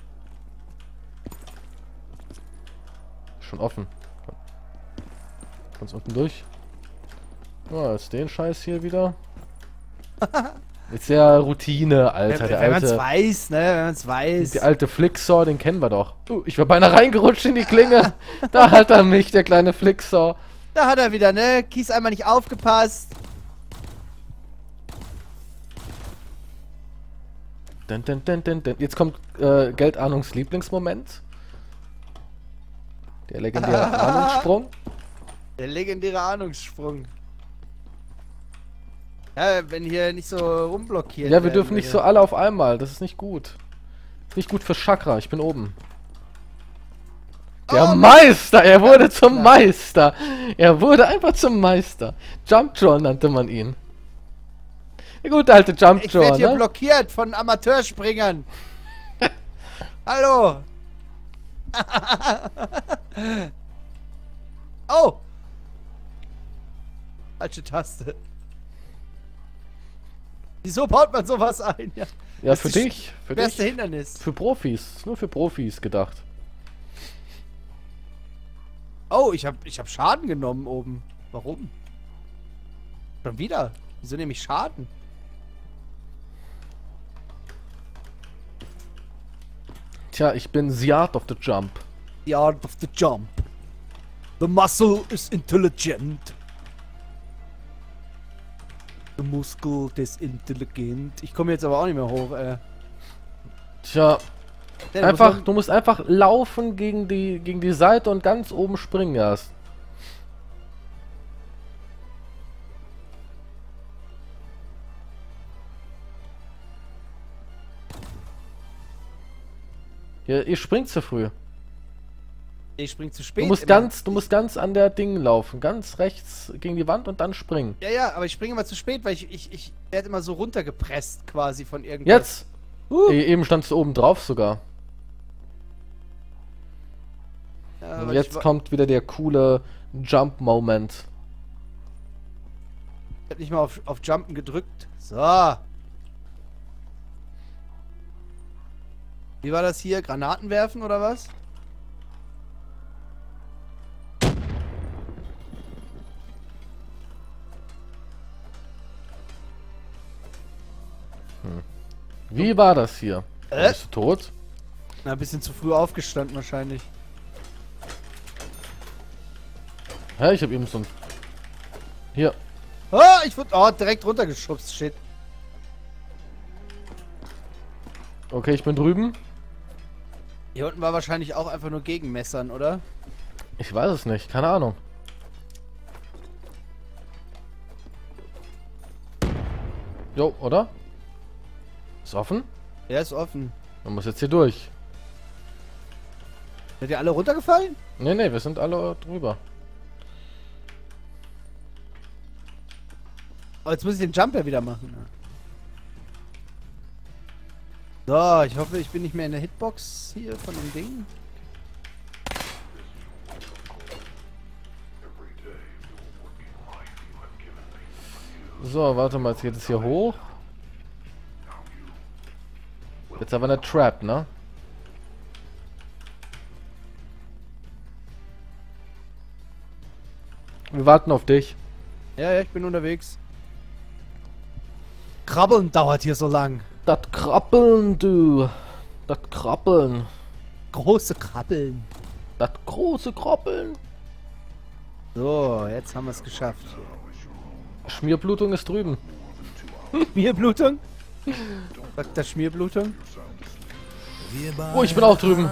Schon offen. Ganz unten durch. Ja, jetzt den Scheiß hier wieder. Ist ja Routine, Alter. Wenn, Der wenn man es alte, weiß, ne? Wenn man es weiß. die alte Flicksaw, den kennen wir doch. Uh, ich war beinahe reingerutscht in die Klinge. Da hat er mich, der kleine Flicksaw. Da hat er wieder, ne? Kies einmal nicht aufgepasst. Dun, dun, dun, dun, dun. Jetzt kommt äh, Geldahnungs Lieblingsmoment. Der legendäre Ahnungssprung. Der legendäre Ahnungssprung. Ja, wenn hier nicht so rumblockiert. Ja, wir werden dürfen nicht so würde. alle auf einmal. Das ist nicht gut. Nicht gut für Chakra. Ich bin oben. Der Oh, Meister! Er wurde zum Meister! Er wurde einfach zum Meister. Jump John nannte man ihn. Der gute alte Jump Ich werde John, hier ne? blockiert von Amateurspringern. Hallo. Oh. Falsche Taste. Wieso baut man sowas ein? Ja, Ja, das für ist die dich. Für schwerste dich. Hindernis. Für Profis. Ist nur für Profis gedacht. Oh, ich habe ich hab Schaden genommen oben. Warum? Schon wieder. Wieso nehme ich Schaden? Tja, ich bin the art of the jump. The art of the jump. The muscle is intelligent. The Muskel ist intelligent. Ich komme jetzt aber auch nicht mehr hoch, ey. Tja, Ja, da muss einfach, man- du musst einfach laufen gegen die, gegen die Seite und ganz oben springen erst. Ihr, ihr springt zu früh. Ich spring zu spät. Du musst immer. ganz, du musst ganz an der Ding laufen, ganz rechts gegen die Wand und dann springen. Ja, ja, aber ich springe immer zu spät, weil ich, ich, ich werde immer so runtergepresst quasi von irgendwas. Jetzt! Uh. E eben standst du oben drauf sogar. Ja, Und weil jetzt ich, wa- kommt wieder der coole Jump-Moment. Ich hab nicht mal auf, auf Jumpen gedrückt. So. Wie war das hier? Granaten werfen oder was? Wie war das hier? Äh? Bist du tot? Na, ein bisschen zu früh aufgestanden wahrscheinlich. Hä, ich hab eben so ein... Hier. Oh, ich wurde oh, direkt runtergeschubst. Shit. Okay, ich bin drüben. Hier unten war wahrscheinlich auch einfach nur Gegenmessern, oder? Ich weiß es nicht, keine Ahnung. Jo, oder? Ist offen? Er ist offen. Man muss jetzt hier durch. Seid ihr alle runtergefallen? Nee, nee, wir sind alle drüber. Oh, jetzt muss ich den Jumper wieder machen. So, ich hoffe, ich bin nicht mehr in der Hitbox hier von dem Ding. So, warte mal, jetzt geht es hier hoch. Jetzt aber eine Trap, ne? Wir warten auf dich. Ja, ja, ich bin unterwegs. Krabbeln dauert hier so lang. Das Krabbeln, du. Das Krabbeln. Große Krabbeln. Das große Krabbeln. So, jetzt haben wir es geschafft. Schmierblutung ist drüben. Schmierblutung? Sagt Schmierblutung? Oh, ich bin auch drüben.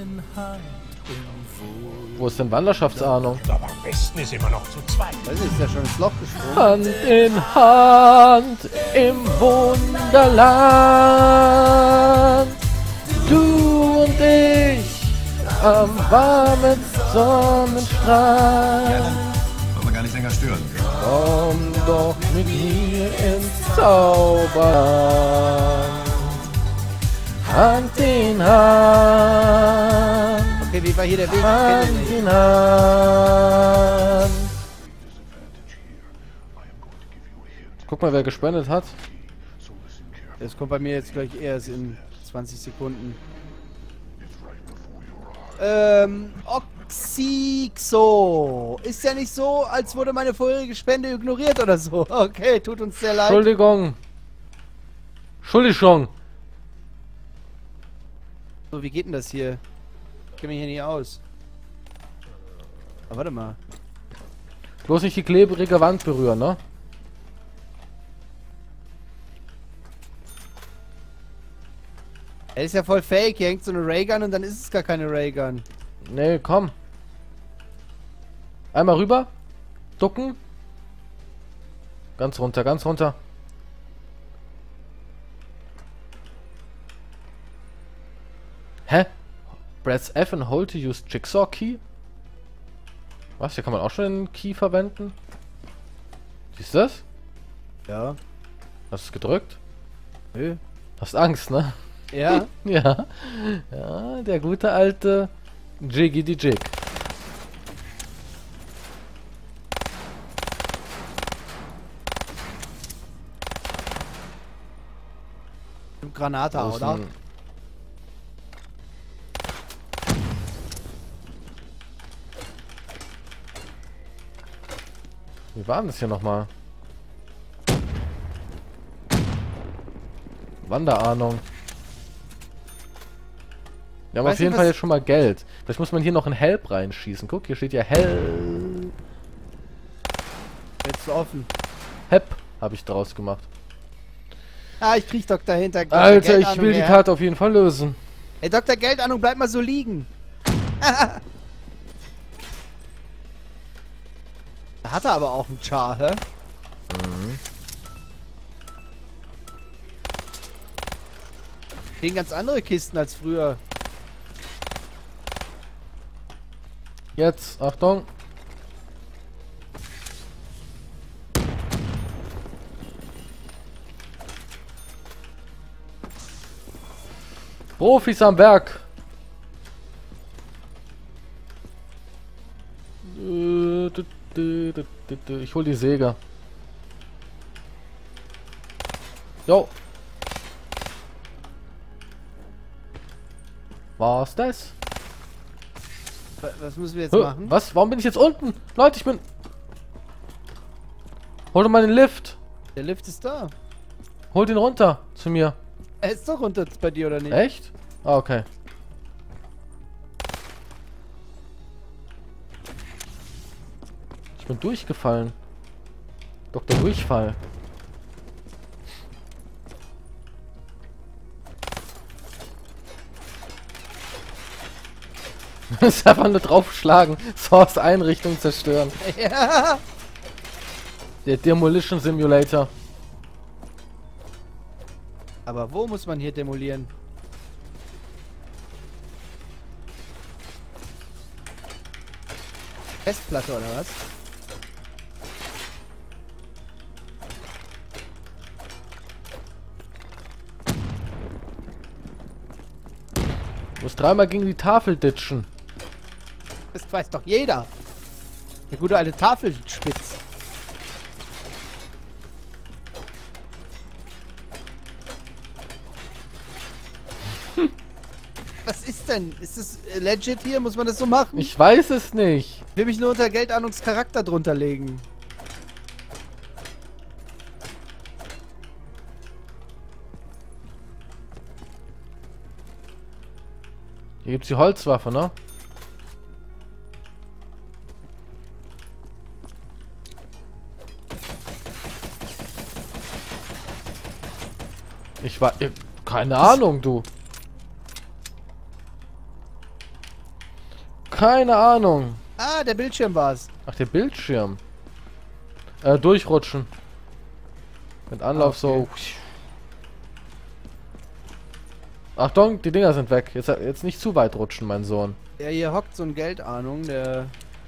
Wo ist denn Wanderschaftsahnung? Aber am besten ist immer noch zu zweit. Weiß nicht, ist ja schon ins Loch gesprungen. Hand in Hand im Wunderland. Du und ich am warmen Sonnenstrahl. Wollen wir gar nicht länger stören. Komm doch mit mir ins Zauberland. Hand in Hand. Okay, wie war hier der Weg? Ich Hand kenne den in Hand. Guck mal, wer gespendet hat. nicht. Das kommt bei mir jetzt gleich erst in zwanzig Sekunden. Ähm, Oxixo. Ist ja nicht so, als wurde meine vorherige Spende ignoriert oder so. Okay, tut uns sehr leid. Entschuldigung. Entschuldigung. So, wie geht denn das hier? Ich kenne mich hier nicht aus. Aber warte mal. Bloß nicht die klebrige Wand berühren, ne? Er ist ja voll fake. Hier hängt so eine Raygun und dann ist es gar keine Raygun. Nee, komm. Einmal rüber. Ducken. Ganz runter, ganz runter. Hä? Press F and hold to use Jigsaw Key? Was? Hier kann man auch schon einen Key verwenden? Siehst du das? Ja. Hast du es gedrückt? Nö. Hast Angst, ne? Ja. Ja. Ja, der gute alte Jiggy die Jig. Granate, Wo ist oder? denn- Wie war denn das hier nochmal? Wanderahnung. Wir haben Weißt auf du, jeden was- Fall jetzt schon mal Geld. Vielleicht muss man hier noch ein Help reinschießen. Guck, hier steht ja Help. Jetzt offen. Hep habe ich draus gemacht. Ah, ich krieg Doktor hinter. Doktor Alter, ich Geldahnung will die her. Karte auf jeden Fall lösen. Ey, Doktor Geldahnung, bleib mal so liegen. Da hat er aber auch einen Char, hä? Mhm. Stehen ganz andere Kisten als früher. Jetzt, Achtung. Profis am Werk. Ich hol die Säge. Jo. Was das? Wa- Was müssen wir jetzt Hä? machen? Was? Warum bin ich jetzt unten? Leute, ich bin... Hol doch mal den Lift. Der Lift ist da. Hol den runter zu mir. Er ist doch runter bei dir, oder nicht? Echt? Ah, okay. Ich bin durchgefallen. Doktor Durchfall. Das ist einfach nur draufschlagen. Source Einrichtung zerstören. Ja. Der Demolition Simulator. Aber wo muss man hier demolieren? Festplatte oder was? Du musst dreimal gegen die Tafel ditchen. Das weiß doch jeder. Der gute alte Tafelspitz. Hm. Was ist denn? Ist das äh, legit hier? Muss man das so machen? Ich weiß es nicht. Ich will mich nur unter Geldahnungscharakter drunter legen. Hier gibt's die Holzwaffe, ne? Ich war... Keine Ahnung, du. Keine Ahnung. Ah, der Bildschirm war's. Ach, der Bildschirm. Äh, durchrutschen. Mit Anlauf Ah, okay. so... Achtung, die Dinger sind weg. Jetzt, jetzt nicht zu weit rutschen, mein Sohn. Ja, hier hockt so ein Geldahnung, der...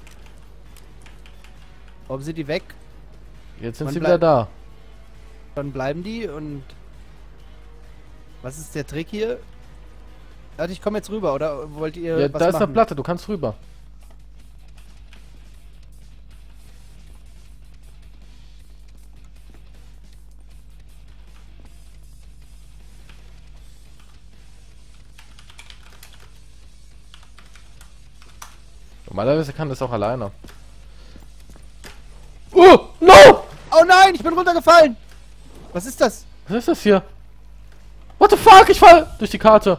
Warum sind die weg? Jetzt sind Man sie bleib- wieder da. Dann bleiben die und... Was ist der Trick hier? Warte, ich komme jetzt rüber, oder wollt ihr Ja, was da ist eine machen? Platte, du kannst rüber. Normalerweise kann das auch alleine. Oh, no! Oh nein, ich bin runtergefallen! Was ist das? Was ist das hier? What the fuck? Ich fall durch die Karte.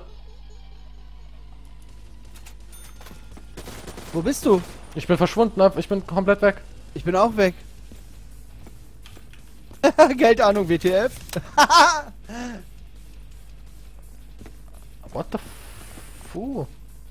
Wo bist du? Ich bin verschwunden, ich bin komplett weg. Ich bin auch weg. Geldahnung, W T F. What the fu?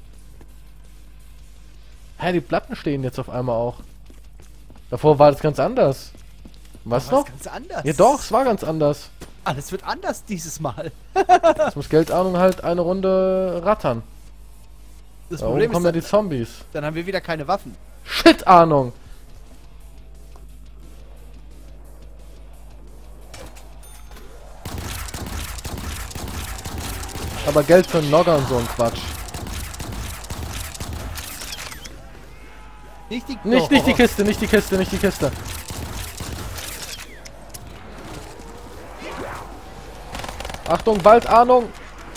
Hä, die Platten stehen jetzt auf einmal auch. Davor war das ganz anders. Was Was noch? ganz anders. Ja doch, es war ganz anders. Alles wird anders dieses Mal. Jetzt muss Geldahnung halt eine Runde rattern. Das Da oben Problem kommen ja ist, die Zombies. dann haben wir wieder keine Waffen. Shit, Ahnung. Aber Geld für einen Nogger und so ein Quatsch. Nicht die... Nicht, nicht die Oh. Kiste, nicht die Kiste, nicht die Kiste. Achtung, Waldahnung.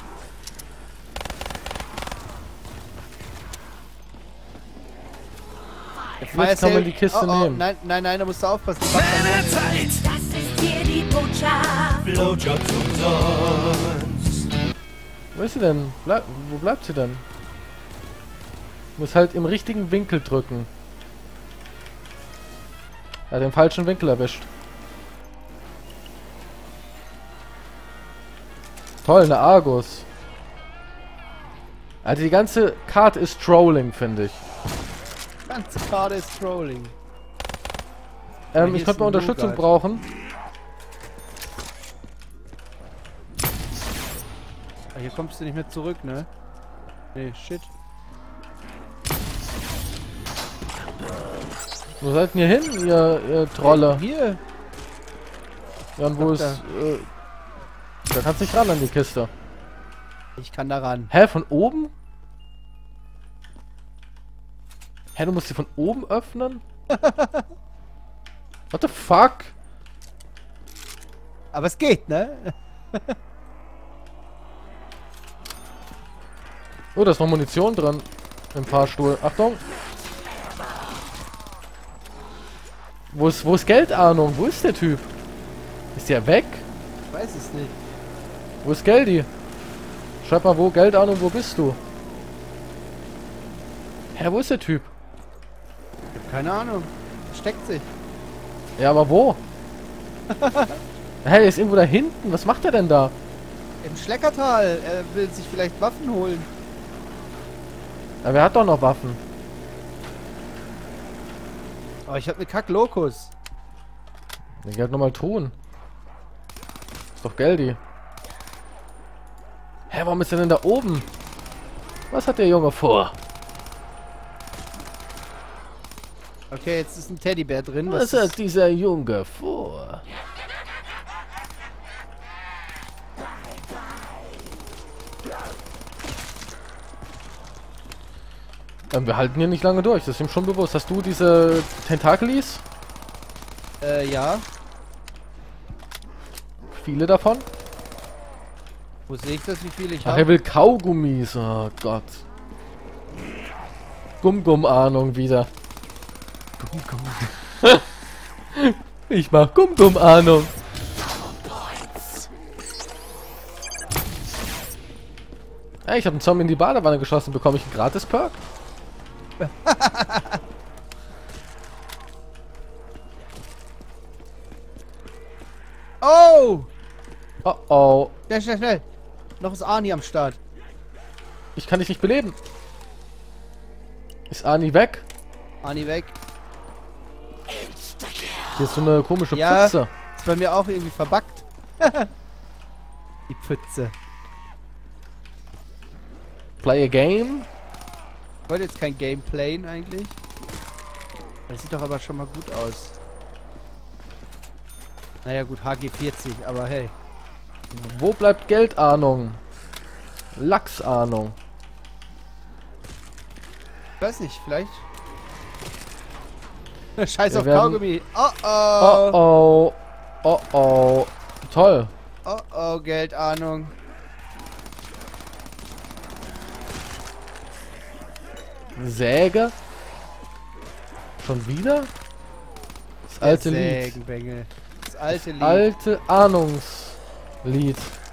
Jetzt kann man die Kiste oh, oh, nehmen. Nein, nein, nein, da musst du aufpassen. Die macht dann- Das ist hier die Botschaft. Blowjobs umsonst. Wo ist sie denn? Bleib, wo bleibt sie denn? Muss halt im richtigen Winkel drücken. Er hat den falschen Winkel erwischt. Toll, eine Argus. Also die ganze Karte ist Trolling, finde ich. ganze Karte ist Trolling. Ähm, hier ich ist könnte mal ein Unterstützung Nougat. brauchen. Ah, hier kommst du nicht mehr zurück, ne? Nee, shit. Wo seid ihr hin, ihr, ihr Trolle? Hier. Ja, und wo Ach, ist... da. Äh, da kannst du nicht ran an die Kiste. Ich kann da ran. Hä, von oben? Hä, du musst sie von oben öffnen? What the fuck? Aber es geht, ne? Oh, da ist noch Munition drin. Im Fahrstuhl. Achtung. Wo ist, wo ist Geldahnung? Wo ist der Typ? Ist der weg? Ich weiß es nicht. Wo ist Geldi? Schreib mal, wo Geldahnung, wo bist du? Hä, wo ist der Typ? Ich hab keine Ahnung. Steckt sich. Ja, aber wo? Hä, der ist irgendwo da hinten. Was macht er denn da? Im Schleckertal. Er will sich vielleicht Waffen holen. Aber er hat doch noch Waffen. Aber ich hab ne Kack-Lokus. Den Geld nochmal tun. Ist doch Geldi. Hä, warum ist er denn da oben? Was hat der Junge vor? Okay, jetzt ist ein Teddybär drin. Was hat dieser Junge vor? Ähm, wir halten hier nicht lange durch, das ist ihm schon bewusst. Hast du diese Tentakelis? Äh, ja. Viele davon? Wo sehe ich das, wie viele ich Ach, habe? er will Kaugummis. Oh Gott. Gum-Gum-Ahnung wieder. Gum-Gum. Ich mach Gum-Gum-Ahnung. Ja, ich habe einen Zombie in die Badewanne geschossen. Bekomme ich einen Gratis-Perk? Oh! Oh oh. Schnell, schnell, schnell. Noch ist Arnie am Start. Ich kann dich nicht beleben. Ist Arnie weg? Arnie weg. Hier ist so eine komische Ja. Pfütze. Ist bei mir auch irgendwie verbuggt. Die Pfütze. Play a game? Ich wollte jetzt kein Gameplay eigentlich. Das sieht doch aber schon mal gut aus. Naja gut, H G vierzig, aber hey. Wo bleibt Geldahnung? Lachsahnung. Ich weiß nicht, vielleicht. Scheiß Wir auf werden- Kaugummi. Oh Oh oh. oh. Oh oh. Toll. Oh oh, Geldahnung. Säge? Schon wieder? Das alte Der Lied. Sägenbengel. Das alte Lied. Alte Ahnungslied.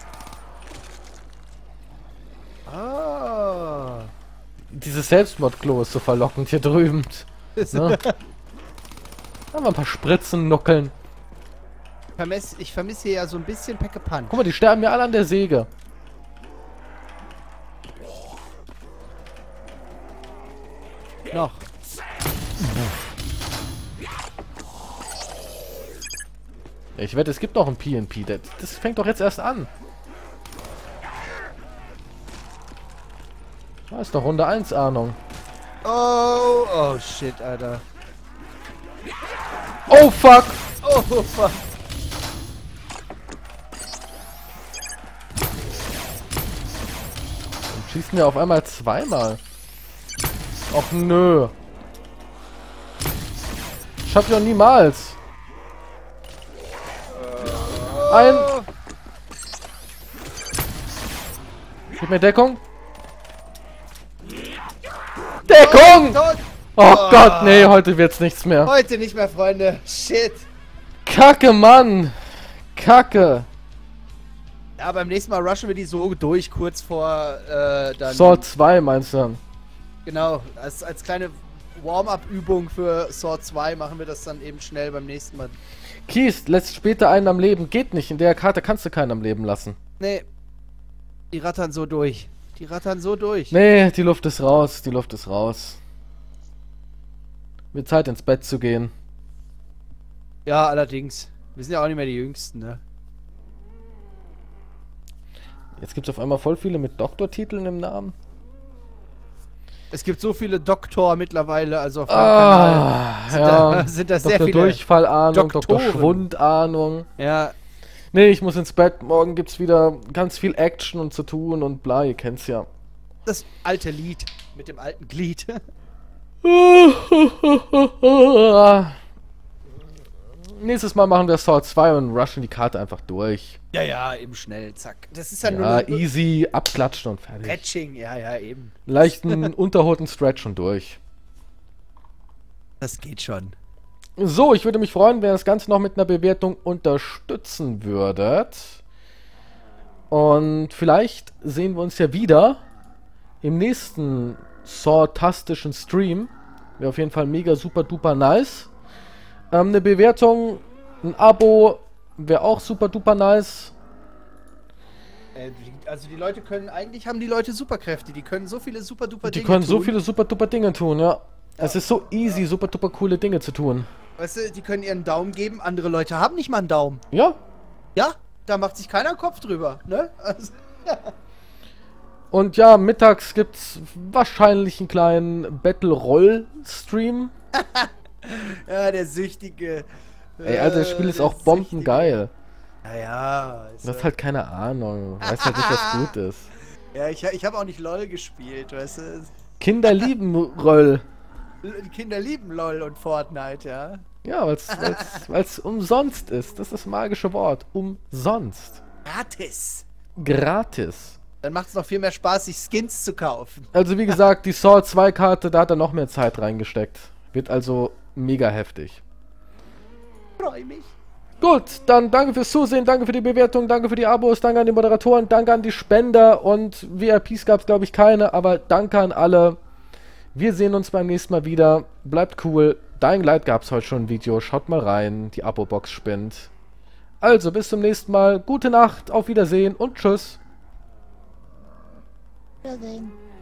Oh. Dieses Selbstmordklo ist so verlockend hier drüben. Ne? Haben wir ein paar Spritzen nuckeln. Vermiss, ich vermisse hier ja so ein bisschen Pack a Punch. Guck mal, die sterben ja alle an der Säge. Noch. Ich wette, es gibt noch ein P N P. Das, das fängt doch jetzt erst an. Da ist doch Runde eins Ahnung. Oh, oh shit, Alter. Oh fuck! Oh fuck. Und schießen wir auf einmal zweimal. Och nö. Schaff ich doch niemals. Ein. Gib mir Deckung. Deckung! Tot. Oh Gott, nee, heute wird's nichts mehr. Heute nicht mehr, Freunde. Shit. Kacke, Mann. Kacke. Ja, beim nächsten Mal rushen wir die so durch, kurz vor, äh, dann... Sword zwei meinst du dann? Genau, als, als kleine Warm-Up-Übung für Sword zwei machen wir das dann eben schnell beim nächsten Mal. Kies, lässt später einen am Leben. Geht nicht. In der Karte kannst du keinen am Leben lassen. Nee. Die rattern so durch. Die rattern so durch. Nee, die Luft ist raus. Die Luft ist raus. Wird Zeit ins Bett zu gehen. Ja, allerdings. Wir sind ja auch nicht mehr die Jüngsten, ne? Jetzt gibt es auf einmal voll viele mit Doktortiteln im Namen. Es gibt so viele Doktor mittlerweile, also auf meinem Ah, Kanal sind, ja. da, sind das sehr Doktor viele. Durchfallahnung, Doktor Doktoren. Schwundahnung. Ja, Nee, ich muss ins Bett. Morgen gibt's wieder ganz viel Action und zu tun und bla, ihr kennt's ja. das alte Lied mit dem alten Glied. Nächstes Mal machen wir Sword zwei und rushen die Karte einfach durch. Ja, ja, eben schnell, zack. Das ist ja, Ja, nur ein easy, abklatschen und fertig. Stretching, ja, ja, eben. Leichten unterholten Stretch und durch. Das geht schon. So, ich würde mich freuen, wenn ihr das Ganze noch mit einer Bewertung unterstützen würdet. Und vielleicht sehen wir uns ja wieder im nächsten Sword-tastischen Stream. Wäre auf jeden Fall mega super duper nice. Ähm, eine Bewertung, ein Abo wäre auch super duper nice. Äh, die- also die Leute können, eigentlich haben die Leute Superkräfte, die können so viele super duper Die Dinge können so tun. viele super duper Dinge tun, ja. Es ist so easy, super duper coole Dinge zu tun. Weißt du, die können ihren Daumen geben, andere Leute haben nicht mal einen Daumen. Ja, Ja, da macht sich keiner Kopf drüber, ne? Also, Und ja, mittags gibt's wahrscheinlich einen kleinen Battle-Roll-Stream. Ja, der Süchtige. Ey, Alter, das Spiel ist der auch bombengeil. Ja, ja. Du hast halt keine Ahnung. Weiß halt nicht, was gut ist. Ja, ich, ich habe auch nicht LOL gespielt, weißt du? Kinder lieben Roll. Die Kinder lieben LOL und Fortnite, ja. Ja, weil es umsonst ist. Das ist das magische Wort. Umsonst. Gratis. Gratis. Dann macht es noch viel mehr Spaß, sich Skins zu kaufen. Also wie gesagt, die Saw zwei Karte, da hat er noch mehr Zeit reingesteckt. Wird also mega heftig. Freue mich. Gut, dann danke fürs Zusehen, danke für die Bewertung, danke für die Abos, danke an die Moderatoren, danke an die Spender und V I Ps gab es glaube ich keine, aber danke an alle. Wir sehen uns beim nächsten Mal wieder. Bleibt cool. Dying Light gab es heute schon ein Video. Schaut mal rein. Die Abo-Box spinnt. Also, bis zum nächsten Mal. Gute Nacht, auf Wiedersehen und tschüss. Wiedersehen.